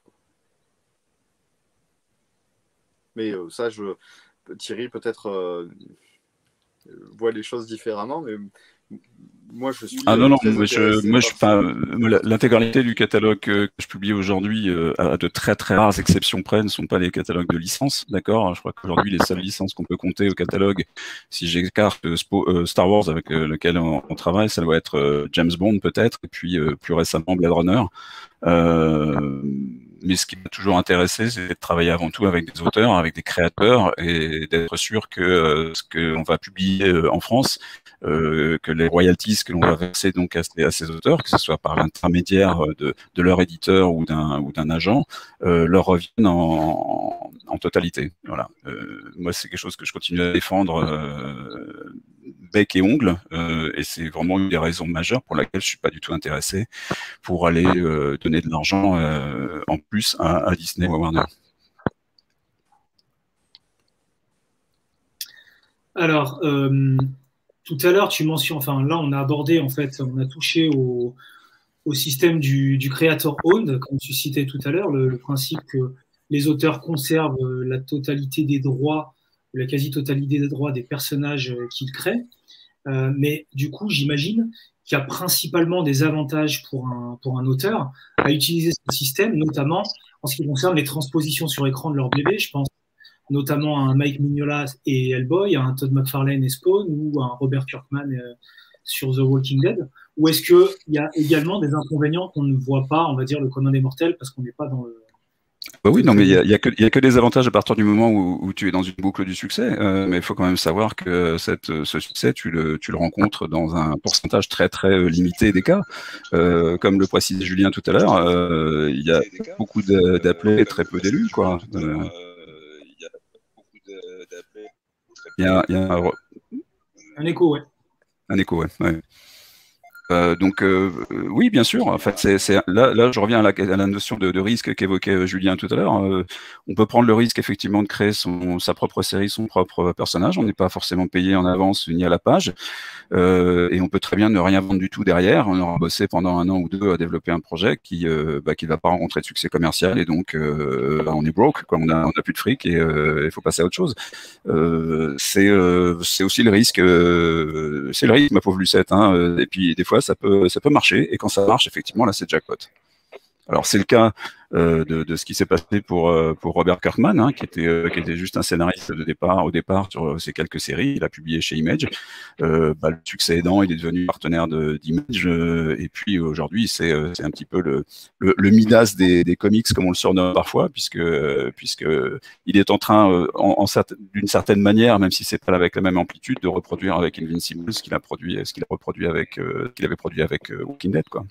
Mais euh, ça, je, Thierry peut-être euh, voit les choses différemment, mais moi je suis ah non non très moi je moi je par... l'intégralité du catalogue que je publie aujourd'hui euh, à de très très rares exceptions près ne sont pas les catalogues de licence, d'accord. Je crois qu'aujourd'hui les seules licences qu'on peut compter au catalogue, si j'écarte euh, Star Wars avec euh, lequel on, on travaille, ça doit être euh, James Bond peut-être, et puis euh, plus récemment Blade Runner. Euh, mais ce qui m'a toujours intéressé, c'est de travailler avant tout avec des auteurs, avec des créateurs, et d'être sûr que euh, ce qu'on va publier euh, en France, euh, que les royalties que l'on va verser donc à ces, à ces auteurs, que ce soit par l'intermédiaire de, de leur éditeur ou d'un ou d'un agent, euh, leur reviennent en, en totalité. Voilà. Euh, moi, c'est quelque chose que je continue à défendre euh, bec et ongle, euh, et c'est vraiment une des raisons majeures pour laquelle je suis pas du tout intéressé pour aller euh, donner de l'argent euh, en plus à, à Disney ou à Warner. Alors, euh, tout à l'heure, tu mentionnes, enfin là, on a abordé, en fait, on a touché au, au système du, du creator owned, comme tu citais tout à l'heure, le, le principe que les auteurs conservent la totalité des droits, la quasi-totalité des droits des personnages qu'ils créent. Euh, mais du coup, j'imagine qu'il y a principalement des avantages pour un, pour un auteur à utiliser ce système, notamment en ce qui concerne les transpositions sur écran de leur bébé. Je pense notamment à un Mike Mignola et Hellboy, à un Todd McFarlane et Spawn, ou à un Robert Kirkman euh, sur The Walking Dead. Ou est-ce qu'il y a également des inconvénients qu'on ne voit pas, on va dire, le commun des mortels, parce qu'on n'est pas dans le... Bah oui, non, mais il y a, y a que il y a que des avantages à partir du moment où, où tu es dans une boucle du succès. Euh, mais il faut quand même savoir que cette, ce succès, tu le, tu le rencontres dans un pourcentage très très limité des cas. Euh, comme le précisait Julien tout à l'heure, euh, il y a beaucoup d'appelés et très peu d'élus, quoi. Euh, il y a, y a un, un écho, ouais. Un écho, ouais. ouais. Euh, donc euh, oui, bien sûr. En fait, c'est, c'est là, là, je reviens à la, à la notion de, de risque qu'évoquait Julien tout à l'heure. Euh, on peut prendre le risque effectivement de créer son, sa propre série, son propre personnage. On n'est pas forcément payé en avance ni à la page, euh, et on peut très bien ne rien vendre du tout derrière. On aura bossé pendant un an ou deux à développer un projet qui, euh, bah, qui ne va pas rencontrer de succès commercial, et donc euh, bah, on est broke, quoi. On a, on a plus de fric et il euh, faut passer à autre chose. Euh, c'est, euh, c'est aussi le risque. Euh, c'est le risque, ma pauvre Lucette. Hein, et puis des fois ça peut, ça peut marcher, et quand ça marche, effectivement, là, c'est jackpot. Alors, c'est le cas euh, de, de ce qui s'est passé pour, euh, pour Robert Kirkman, hein, qui, était, euh, qui était juste un scénariste de départ, au départ sur ces quelques séries. Il a publié chez Image. Euh, bah, le succès aidant, il est devenu partenaire de, d'Image. Euh, et puis, aujourd'hui, c'est, euh, c'est un petit peu le, le, le Midas des, des comics, comme on le surnomme parfois, puisque, euh, puisque il est en train, euh, en, en certain, d'une certaine manière, même si c'est pas avec la même amplitude, de reproduire avec Invincible ce qu'il a produit, ce qu'il a reproduit avec, euh, qu'il avait produit avec euh, Walking Dead, quoi.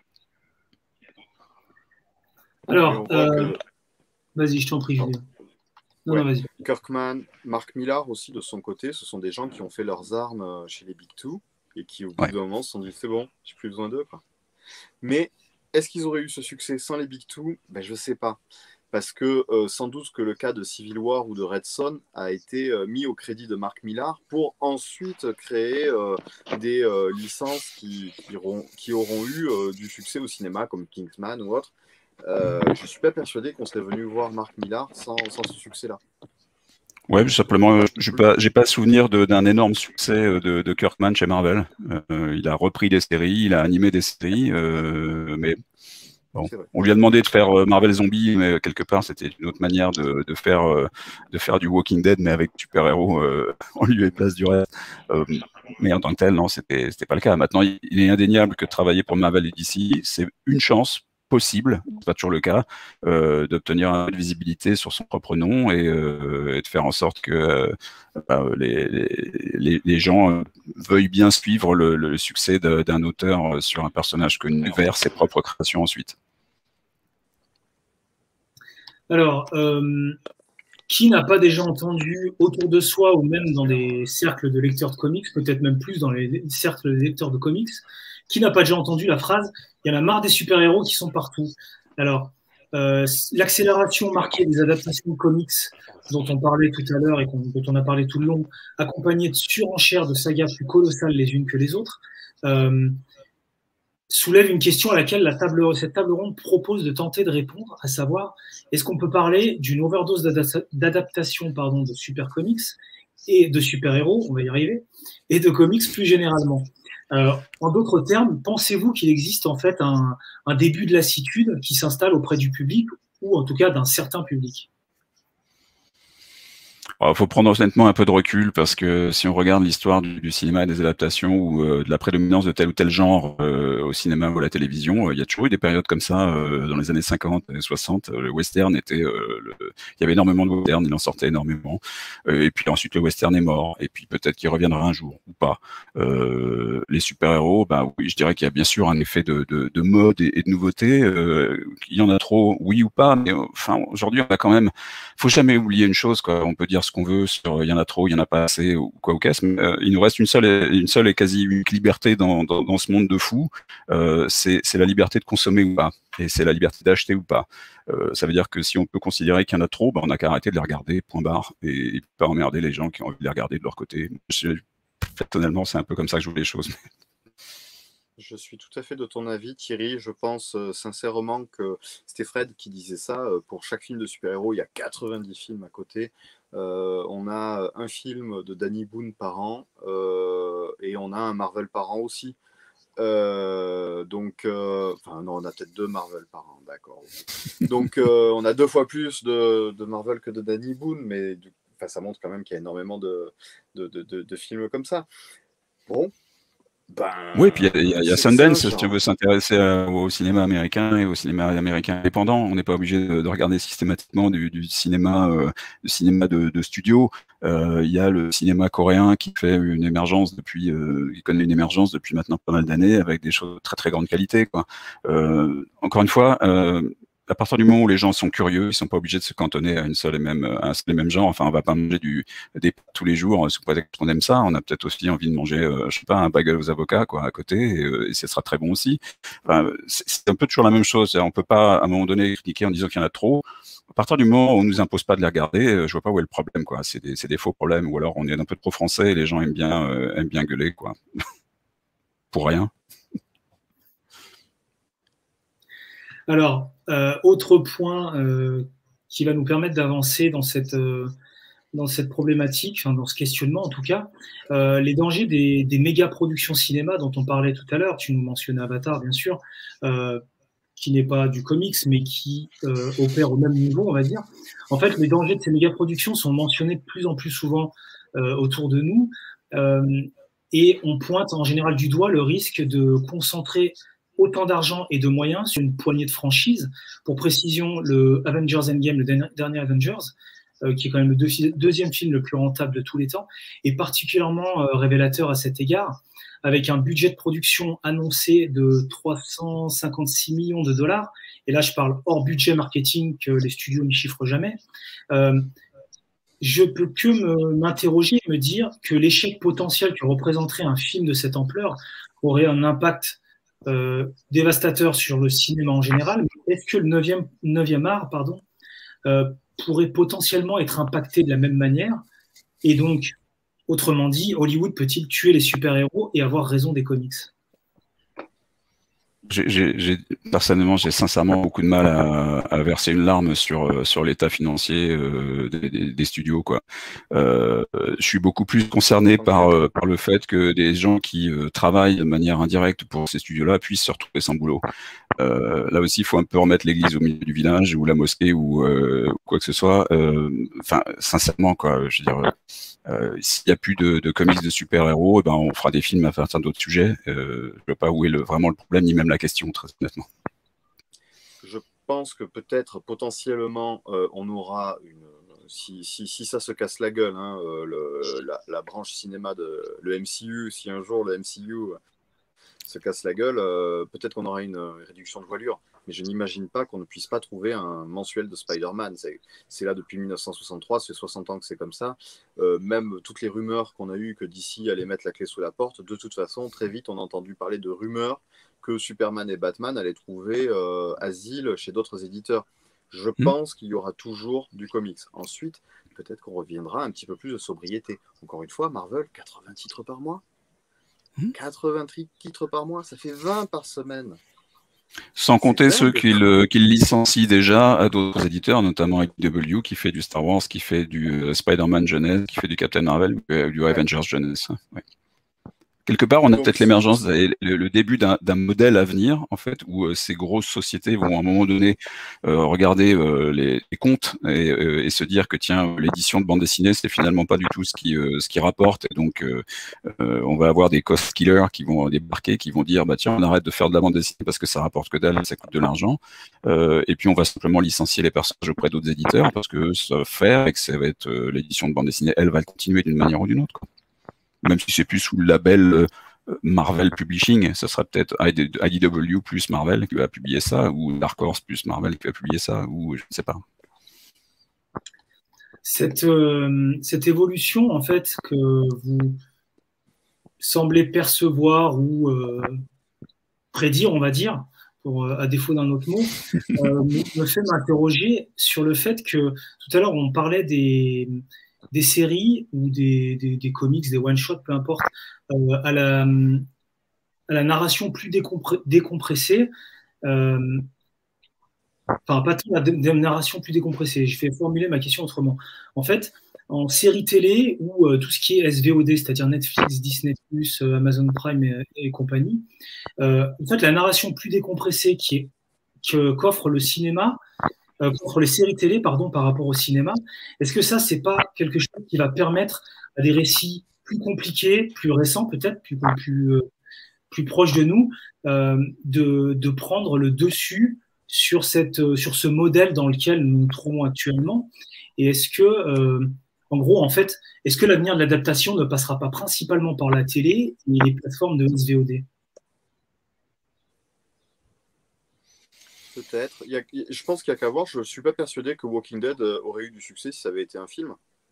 Alors, euh, que... vas-y, je t'en prie, Julien. Non, ouais. non, vas-y. Kirkman, Mark Millar aussi, de son côté, ce sont des gens qui ont fait leurs armes chez les Big Two et qui, au bout ouais. d'un moment, se sont dit c'est bon, j'ai plus besoin d'eux. Quoi. Mais est-ce qu'ils auraient eu ce succès sans les Big Two? Ben, je ne sais pas. parce que euh, sans doute que le cas de Civil War ou de Red Son a été euh, mis au crédit de Mark Millar pour ensuite créer euh, des euh, licences qui, qui, auront, qui auront eu euh, du succès au cinéma, comme Kingsman ou autre. Euh, je ne suis pas persuadé qu'on serait venu voir Mark Millar sans, sans ce succès-là. Ouais, simplement, je n'ai pas, j'ai pas souvenir d'un énorme succès de, de Kirkman chez Marvel. Euh, il a repris des séries, il a animé des séries, euh, mais bon, on lui a demandé de faire Marvel Zombie, mais quelque part c'était une autre manière de, de faire de faire du Walking Dead, mais avec super-héros euh, en lieu et place du reste. Euh, mais en tant que tel, non, c'était c'était pas le cas. Maintenant, il est indéniable que travailler pour Marvel et D C, c'est une chance possible, c'est pas toujours le cas, euh, d'obtenir un peu de visibilité sur son propre nom et, euh, et de faire en sorte que euh, bah, les, les, les gens veuillent bien suivre le, le succès d'un auteur sur un personnage connu vers ses propres créations ensuite. Alors, euh, qui n'a pas déjà entendu autour de soi ou même dans des cercles de lecteurs de comics, peut-être même plus dans les cercles de lecteurs de comics, qui n'a pas déjà entendu la phrase « il y en a marre des super-héros qui sont partout ». Alors, euh, l'accélération marquée des adaptations de comics dont on parlait tout à l'heure et qu on, dont on a parlé tout le long, accompagnée de surenchères de sagas plus colossales les unes que les autres, euh, soulève une question à laquelle la table, cette table ronde propose de tenter de répondre, à savoir, est-ce qu'on peut parler d'une overdose d'adaptation pardon, de super comics et de super-héros, on va y arriver, et de comics plus généralement. Euh, en d'autres termes, pensez-vous qu'il existe en fait un, un début de lassitude qui s'installe auprès du public, ou en tout cas d'un certain public? Il faut prendre honnêtement un peu de recul parce que si on regarde l'histoire du, du cinéma et des adaptations ou euh, de la prédominance de tel ou tel genre euh, au cinéma ou à la télévision, euh, il y a toujours eu des périodes comme ça euh, dans les années cinquante, années soixante. Euh, le western était, euh, le... il y avait énormément de western, il en sortait énormément. Euh, et puis ensuite le western est mort. Et puis peut-être qu'il reviendra un jour ou pas. Euh, les super-héros, bah oui, je dirais qu'il y a bien sûr un effet de, de, de mode et, et de nouveauté. Euh, il y en a trop, oui ou pas. Mais enfin aujourd'hui, on a quand même, faut jamais oublier une chose, quoi. On peut dire ce qu'on veut sur il y en a trop, il y en a pas assez ou quoi ou qu'est-ce, mais euh, il nous reste une seule une seule et quasi unique liberté dans, dans, dans ce monde de fous, euh, c'est la liberté de consommer ou pas, et c'est la liberté d'acheter ou pas. Euh, ça veut dire que si on peut considérer qu'il y en a trop, bah, on n'a qu'à arrêter de les regarder, point barre, et, et pas emmerder les gens qui ont envie de les regarder de leur côté. Je, personnellement, c'est un peu comme ça que je vois les choses. Je suis tout à fait de ton avis, Thierry. Je pense euh, sincèrement que c'était Fred qui disait ça. Euh, pour chaque film de super-héros, il y a quatre-vingt-dix films à côté. Euh, on a un film de Danny Boone par an euh, et on a un Marvel par an aussi. Euh, donc, euh, enfin non, on a peut-être deux Marvel par an, d'accord. Donc, euh, on a deux fois plus de, de Marvel que de Danny Boone, mais du, enfin, ça montre quand même qu'il y a énormément de, de, de, de, de films comme ça. Bon. Ben, oui, puis il y, y, y a Sundance, si tu veux s'intéresser au cinéma américain et au cinéma américain indépendant. On n'est pas obligé de, de regarder systématiquement du, du cinéma, euh, du cinéma de, de studio. Il euh, y a le cinéma coréen qui fait une émergence depuis, euh, qui connaît une émergence depuis maintenant pas mal d'années avec des choses de très très grande qualité, quoi. Euh, encore une fois. Euh, À partir du moment où les gens sont curieux, ils sont pas obligés de se cantonner à une seule et même, à un seul et même genre. Enfin, on va pas manger du, des pâtes tous les jours sous prétexte qu'on aime ça. On a peut-être aussi envie de manger, euh, je sais pas, un bagel aux avocats, quoi, à côté, et, euh, et ce sera très bon aussi. Enfin, c'est un peu toujours la même chose. On peut pas, à un moment donné, critiquer en disant qu'il y en a trop. À partir du moment où on nous impose pas de les regarder, je vois pas où est le problème, quoi. C'est des, c'est des faux problèmes, ou alors on est un peu trop français et les gens aiment bien, euh, aiment bien gueuler, quoi. Pour rien. Alors, euh, autre point euh, qui va nous permettre d'avancer dans cette, euh, dans cette problématique, enfin dans ce questionnement en tout cas, euh, les dangers des, des méga-productions cinéma dont on parlait tout à l'heure. Tu nous mentionnais Avatar, bien sûr, euh, qui n'est pas du comics, mais qui euh, opère au même niveau, on va dire. En fait, les dangers de ces méga-productions sont mentionnés de plus en plus souvent euh, autour de nous, euh, et on pointe en général du doigt le risque de concentrer autant d'argent et de moyens sur une poignée de franchises. Pour précision, le Avengers Endgame, le dernier Avengers, euh, qui est quand même le deux, deuxième film le plus rentable de tous les temps, est particulièrement euh, révélateur à cet égard, avec un budget de production annoncé de trois cent cinquante-six millions de dollars. Et là, je parle hors budget marketing que les studios ne chiffrent jamais. Euh, je peux que m'interroger et me dire que l'échec potentiel que représenterait un film de cette ampleur aurait un impact Euh, dévastateur sur le cinéma en général. Est-ce que le neuvième art pardon, euh, pourrait potentiellement être impacté de la même manière? Et donc, autrement dit, Hollywood peut-il tuer les super-héros et avoir raison des comics? J'ai, personnellement, j'ai sincèrement beaucoup de mal à, à verser une larme sur sur l'état financier euh, des, des, des studios, quoi. Euh, je suis beaucoup plus concerné par euh, par le fait que des gens qui euh, travaillent de manière indirecte pour ces studios-là puissent se retrouver sans boulot. Euh, là aussi, il faut un peu remettre l'église au milieu du village ou la mosquée ou euh, quoi que ce soit. Enfin, euh, sincèrement, quoi. Je veux dire. Euh, S'il n'y a plus de, de comics de super-héros, eh ben on fera des films à partir d'autres sujets. Euh, je ne vois pas où est le, vraiment le problème, ni même la question, très honnêtement. Je pense que peut-être potentiellement euh, on aura une. Si, si, si ça se casse la gueule, hein, euh, le, la, la branche cinéma de le M C U, si un jour le M C U se casse la gueule, euh, peut-être qu'on aura une réduction de voilure. Mais je n'imagine pas qu'on ne puisse pas trouver un mensuel de Spider-Man. C'est là depuis mille neuf cent soixante-trois, ça fait soixante ans que c'est comme ça. Euh, même toutes les rumeurs qu'on a eues que D C allait mettre la clé sous la porte, de toute façon, très vite, on a entendu parler de rumeurs que Superman et Batman allaient trouver euh, asile chez d'autres éditeurs. Je mmh. pense qu'il y aura toujours du comics. Ensuite, peut-être qu'on reviendra un petit peu plus de sobriété. Encore une fois, Marvel, quatre-vingts titres par mois. Mmh. quatre-vingts titres par mois, ça fait vingt par semaine. Sans compter ceux qu'il euh, qu licencie déjà à d'autres éditeurs, notamment I D W qui fait du Star Wars, qui fait du euh, Spider-Man jeunesse, qui fait du Captain Marvel, euh, du Avengers jeunesse. Ouais. Quelque part, on a peut-être l'émergence, le, le début d'un modèle à venir, en fait, où euh, ces grosses sociétés vont à un moment donné euh, regarder euh, les, les comptes et, euh, et se dire que tiens, l'édition de bande dessinée, c'est finalement pas du tout ce qui euh, ce qui rapporte. Et donc, euh, euh, on va avoir des cost killers qui vont débarquer, qui vont dire bah tiens, on arrête de faire de la bande dessinée parce que ça rapporte que dalle, ça coûte de l'argent. Euh, et puis on va simplement licencier les personnages auprès d'autres éditeurs parce que ça va faire et que ça va être euh, l'édition de bande dessinée, elle va continuer d'une manière ou d'une autre, quoi. Même si c'est plus sous le label euh, Marvel Publishing, ça sera peut-être I D W plus Marvel qui va publier ça, ou Dark Horse plus Marvel qui va publier ça, ou je ne sais pas. Cette, euh, cette évolution, en fait, que vous semblez percevoir ou euh, prédire, on va dire, pour, euh, à défaut d'un autre mot, euh, me fait m'interroger sur le fait que tout à l'heure, on parlait des... des séries ou des, des, des comics, des one-shots, peu importe, euh, à, la, à la narration plus décompré décompressée, euh, enfin, pas tant la narration plus décompressée, je vais formuler ma question autrement. En fait, en série télé ou euh, tout ce qui est S V O D, c'est-à-dire Netflix, Disney plus, euh, Amazon Prime et, et compagnie, euh, en fait, la narration plus décompressée qui est qu'offre le cinéma, Euh, contre les séries télé, pardon, par rapport au cinéma. Est-ce que ça, c'est pas quelque chose qui va permettre à des récits plus compliqués, plus récents peut-être, plus, plus, euh, plus proches de nous, euh, de, de prendre le dessus sur, cette, euh, sur ce modèle dans lequel nous nous trouvons actuellement? Et est-ce que, euh, en gros, en fait, est-ce que l'avenir de l'adaptation ne passera pas principalement par la télé et les plateformes de S V O D? Peut-être. Je pense qu'il n'y a qu'à voir. Je ne suis pas persuadé que Walking Dead aurait eu du succès si ça avait été un film.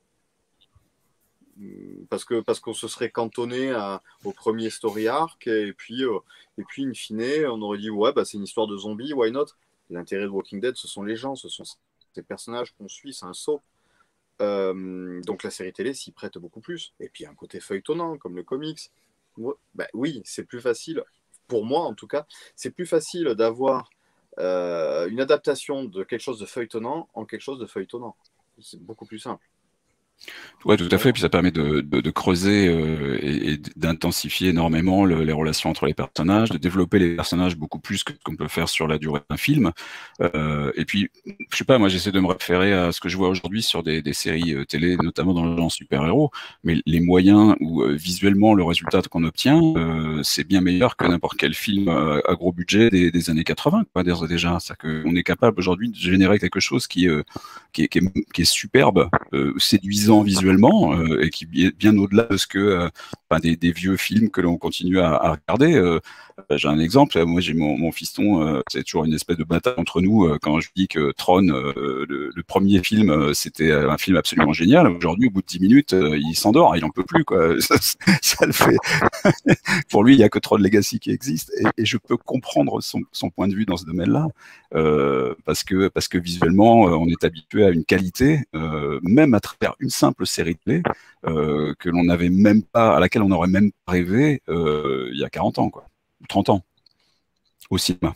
Parce que parce qu'on se serait cantonné à, au premier story arc et puis, euh, et puis, in fine, on aurait dit ouais, bah, c'est une histoire de zombies, why not? L'intérêt de Walking Dead, ce sont les gens, ce sont ces personnages qu'on suit, c'est un soap. Euh, donc la série télé s'y prête beaucoup plus. Et puis un côté feuilletonnant, comme le comics. Ouais, bah, oui, c'est plus facile. Pour moi, en tout cas, c'est plus facile d'avoir Euh, une adaptation de quelque chose de feuilletonnant en quelque chose de feuilletonnant. C'est beaucoup plus simple. Ouais, tout à fait. Puis ça permet de, de, de creuser euh, et, et d'intensifier énormément le, les relations entre les personnages, de développer les personnages beaucoup plus que ce qu'on peut faire sur la durée d'un film. Euh, et puis, je sais pas, moi j'essaie de me référer à ce que je vois aujourd'hui sur des, des séries euh, télé, notamment dans le genre super-héros. Mais les moyens ou euh, visuellement le résultat qu'on obtient, euh, c'est bien meilleur que n'importe quel film euh, à gros budget des, des années quatre-vingts. Quoi, déjà, c'est-à-dire qu'on est capable aujourd'hui de générer quelque chose qui, euh, qui, est, qui, est, qui est superbe, euh, séduisant. séduisant visuellement euh, et qui est bien au-delà de ce que euh, enfin, des, des vieux films que l'on continue à, à regarder. Euh, j'ai un exemple, moi j'ai mon, mon fiston, euh, c'est toujours une espèce de bataille entre nous euh, quand je dis que Tron, euh, le, le premier film, euh, c'était un film absolument génial. Aujourd'hui, au bout de dix minutes, euh, il s'endort, il en peut plus, quoi. Ça, ça le fait. Pour lui, il y a que Tron Legacy qui existe, et, et je peux comprendre son, son point de vue dans ce domaine-là, euh, parce que parce que visuellement, euh, on est habitué à une qualité, euh, même à travers une simple série télé, euh, que l'on n'avait même pas, à laquelle on n'aurait même pas rêvé euh, il y a quarante ans, quoi, trente ans, au cinéma.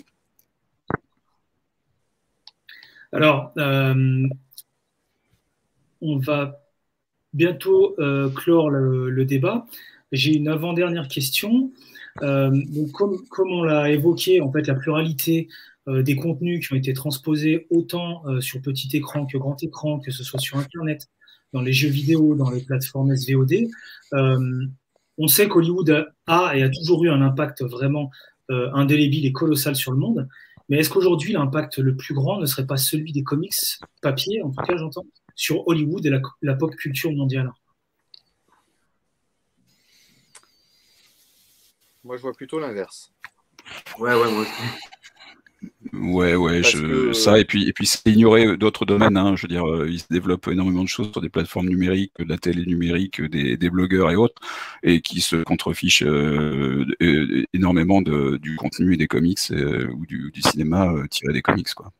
Alors, euh, on va bientôt euh, clore le, le débat. J'ai une avant-dernière question. Euh, donc comme, comme on l'a évoqué, en fait, la pluralité euh, des contenus qui ont été transposés autant euh, sur petit écran que grand écran, que ce soit sur Internet, dans les jeux vidéo, dans les plateformes S V O D, euh, on sait qu'Hollywood a et a toujours eu un impact vraiment euh, indélébile et colossal sur le monde. Mais est-ce qu'aujourd'hui, l'impact le plus grand ne serait pas celui des comics papier, en tout cas, j'entends, sur Hollywood et la, la pop culture mondiale? Moi, je vois plutôt l'inverse. Ouais, ouais, moi aussi. Ouais, ouais, Parce je, que ça, et puis, et puis c'est ignorer d'autres domaines, hein, je veux dire, euh, il se développe énormément de choses sur des plateformes numériques, de la télé numérique, des, des blogueurs et autres, et qui se contrefichent euh, euh, énormément de, du contenu et des comics, euh, ou du, du cinéma euh, tiré des comics, quoi.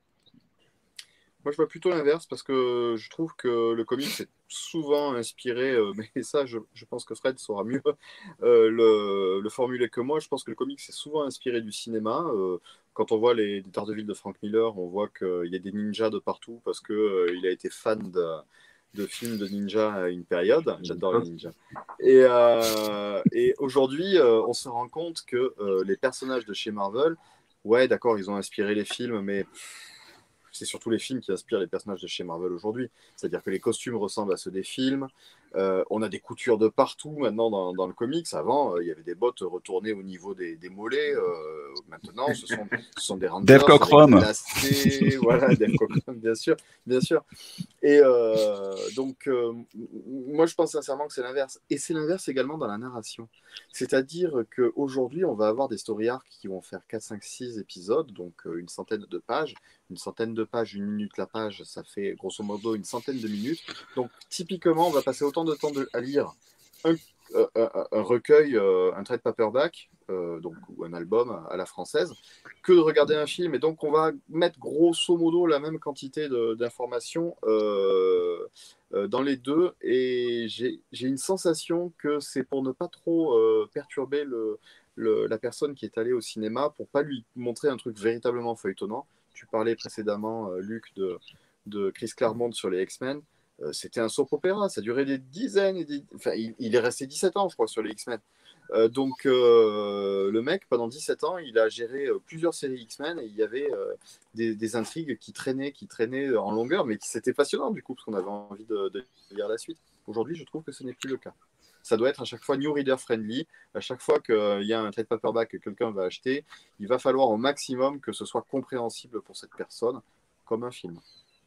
Moi, je vois plutôt l'inverse parce que je trouve que le comics est souvent inspiré, euh, mais ça, je, je pense que Fred saura mieux euh, le, le formuler que moi. Je pense que le comics est souvent inspiré du cinéma. Euh, quand on voit les Daredevil de Frank Miller, on voit qu'il y a des ninjas de partout parce qu'il euh, a été fan de, de films de ninjas à une période. J'adore les ninjas. Et, euh, et aujourd'hui, euh, on se rend compte que euh, les personnages de chez Marvel, ouais, d'accord, ils ont inspiré les films, mais c'est surtout les films qui inspirent les personnages de chez Marvel aujourd'hui. C'est-à-dire que les costumes ressemblent à ceux des films. Euh, on a des coutures de partout maintenant dans, dans le comics. Avant, euh, il y avait des bottes retournées au niveau des, des mollets. Euh, maintenant, ce sont, ce sont des Rangers Dave avec Cockrum. des lacets. Voilà, Dave Cockrum, bien sûr. Bien sûr. Et euh, donc, euh, moi, je pense sincèrement que c'est l'inverse. Et c'est l'inverse également dans la narration. C'est-à-dire qu'aujourd'hui, on va avoir des story arcs qui vont faire quatre, cinq, six épisodes, donc euh, une centaine de pages. Une centaine de pages, une minute la page, ça fait grosso modo une centaine de minutes. Donc, typiquement, on va passer autant de temps de, à lire un, euh, un, un recueil, euh, un trade paperback, euh, donc, ou un album à, à la française, que de regarder un film. Et donc, on va mettre grosso modo la même quantité d'informations euh, euh, dans les deux. Et j'ai une sensation que c'est pour ne pas trop euh, perturber le, le, la personne qui est allée au cinéma, pour pas lui montrer un truc véritablement feuilletonnant. Tu parlais précédemment, euh, Luc, de, de Chris Claremont sur les X-Men. Euh, C'était un soap opéra, ça durait des dizaines et des... Enfin, il, il est resté dix-sept ans, je crois, sur les X-Men. Euh, donc, euh, le mec, pendant dix-sept ans, il a géré euh, plusieurs séries X-Men et il y avait euh, des, des intrigues qui traînaient, qui traînaient en longueur, mais qui c'était passionnant, du coup, parce qu'on avait envie de, de lire la suite. Aujourd'hui, je trouve que ce n'est plus le cas. Ça doit être à chaque fois new reader friendly. À chaque fois qu'il y a un trade paperback que quelqu'un va acheter, il va falloir au maximum que ce soit compréhensible pour cette personne, comme un film.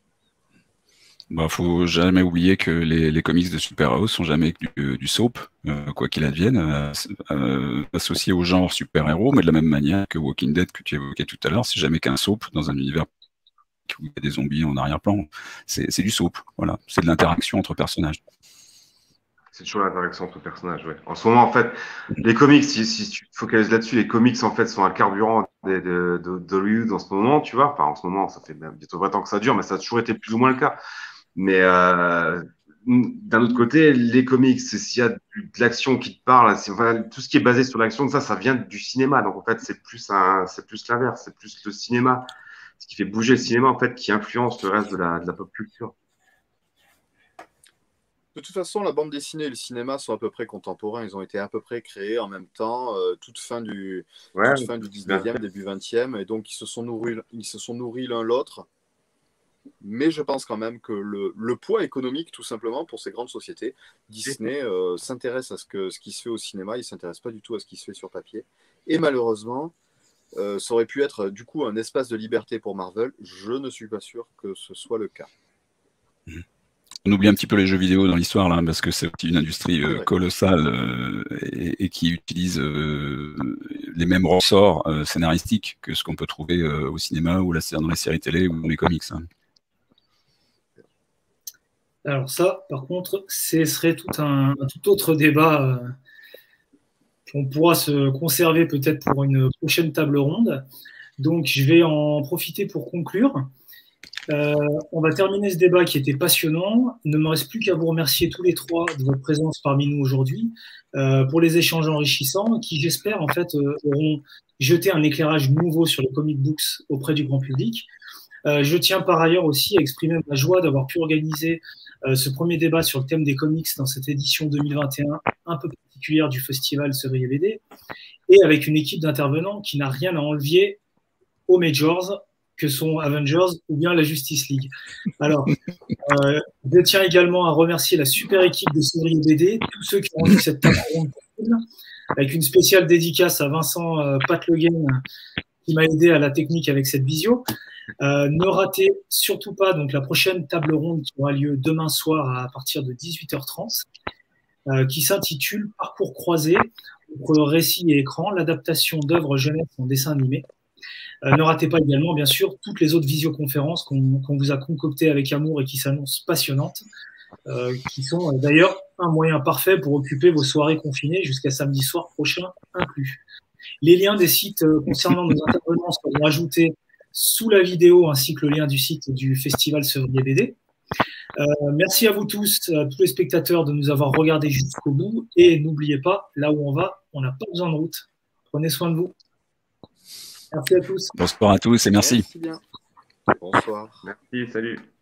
Bah, faut jamais oublier que les, les comics de super-héros sont jamais que du, du soap, euh, quoi qu'il advienne, euh, euh, associé au genre super-héros, mais de la même manière que Walking Dead que tu évoquais tout à l'heure, c'est jamais qu'un soap dans un univers où il y a des zombies en arrière-plan. C'est du soap, voilà. C'est de l'interaction entre personnages. C'est toujours l'interaction entre personnages, ouais. En ce moment, en fait, les comics, si, si tu te focalises là-dessus, les comics, en fait, sont un carburant d'Hollywood en ce moment, tu vois. Enfin, en ce moment, ça fait bientôt vingt ans que ça dure, mais ça a toujours été plus ou moins le cas. Mais euh, d'un autre côté, les comics, s'il y a de l'action qui te parle, voilà, tout ce qui est basé sur l'action, ça, ça vient du cinéma. Donc, en fait, c'est plus un, c'est plus l'inverse, c'est plus le cinéma, ce qui fait bouger le cinéma, en fait, qui influence le reste de la, de la pop culture. De toute façon, la bande dessinée et le cinéma sont à peu près contemporains. Ils ont été à peu près créés en même temps, euh, toute fin du, Ouais, toute fin du dix-neuvième, début vingtième, et donc ils se sont nourris, ils se sont nourris l'un l'autre. Mais je pense quand même que le, le poids économique, tout simplement, pour ces grandes sociétés, Disney euh, s'intéresse à ce, que, ce qui se fait au cinéma, il ne s'intéresse pas du tout à ce qui se fait sur papier. Et malheureusement, euh, ça aurait pu être du coup un espace de liberté pour Marvel. Je ne suis pas sûr que ce soit le cas. On oublie un petit peu les jeux vidéo dans l'histoire là, parce que c'est aussi une industrie euh, Ouais. colossale euh, et, et qui utilise euh, les mêmes ressorts euh, scénaristiques que ce qu'on peut trouver euh, au cinéma ou la, dans les séries télé ou dans les comics. Hein. Alors ça, par contre, ce serait tout un, un tout autre débat euh, qu'on pourra se conserver peut-être pour une prochaine table ronde. Donc, je vais en profiter pour conclure. Euh, on va terminer ce débat qui était passionnant. Il ne me reste plus qu'à vous remercier tous les trois de votre présence parmi nous aujourd'hui euh, pour les échanges enrichissants qui, j'espère, en fait, euh, auront jeté un éclairage nouveau sur les comic books auprès du grand public. Euh, je tiens par ailleurs aussi à exprimer ma joie d'avoir pu organiser euh, ce premier débat sur le thème des comics dans cette édition deux mille vingt et un un peu particulière du festival Sevrier B D et avec une équipe d'intervenants qui n'a rien à envier aux majors que sont Avengers ou bien la Justice League. Alors, euh, je tiens également à remercier la super équipe de Sevrier B D, tous ceux qui ont rendu cette table ronde possible, avec une spéciale dédicace à Vincent euh, Patleguen qui m'a aidé à la technique avec cette visio. Euh, ne ratez surtout pas donc la prochaine table ronde qui aura lieu demain soir à partir de dix-huit heures trente, euh, qui s'intitule Parcours croisé entre récit et écran, l'adaptation d'œuvres jeunesse en dessin animé. Euh, ne ratez pas également, bien sûr, toutes les autres visioconférences qu'on qu'on vous a concoctées avec amour et qui s'annoncent passionnantes, euh, qui sont euh, d'ailleurs un moyen parfait pour occuper vos soirées confinées jusqu'à samedi soir prochain inclus. Les liens des sites euh, concernant nos intervenants seront ajoutés sous la vidéo ainsi que le lien du site du Festival Sevrier B D. Euh, merci à vous tous, à tous les spectateurs, de nous avoir regardés jusqu'au bout. Et n'oubliez pas, là où on va, on n'a pas besoin de route. Prenez soin de vous. Merci à tous. Bonsoir à tous et merci. Merci bien. Bonsoir. Merci, salut.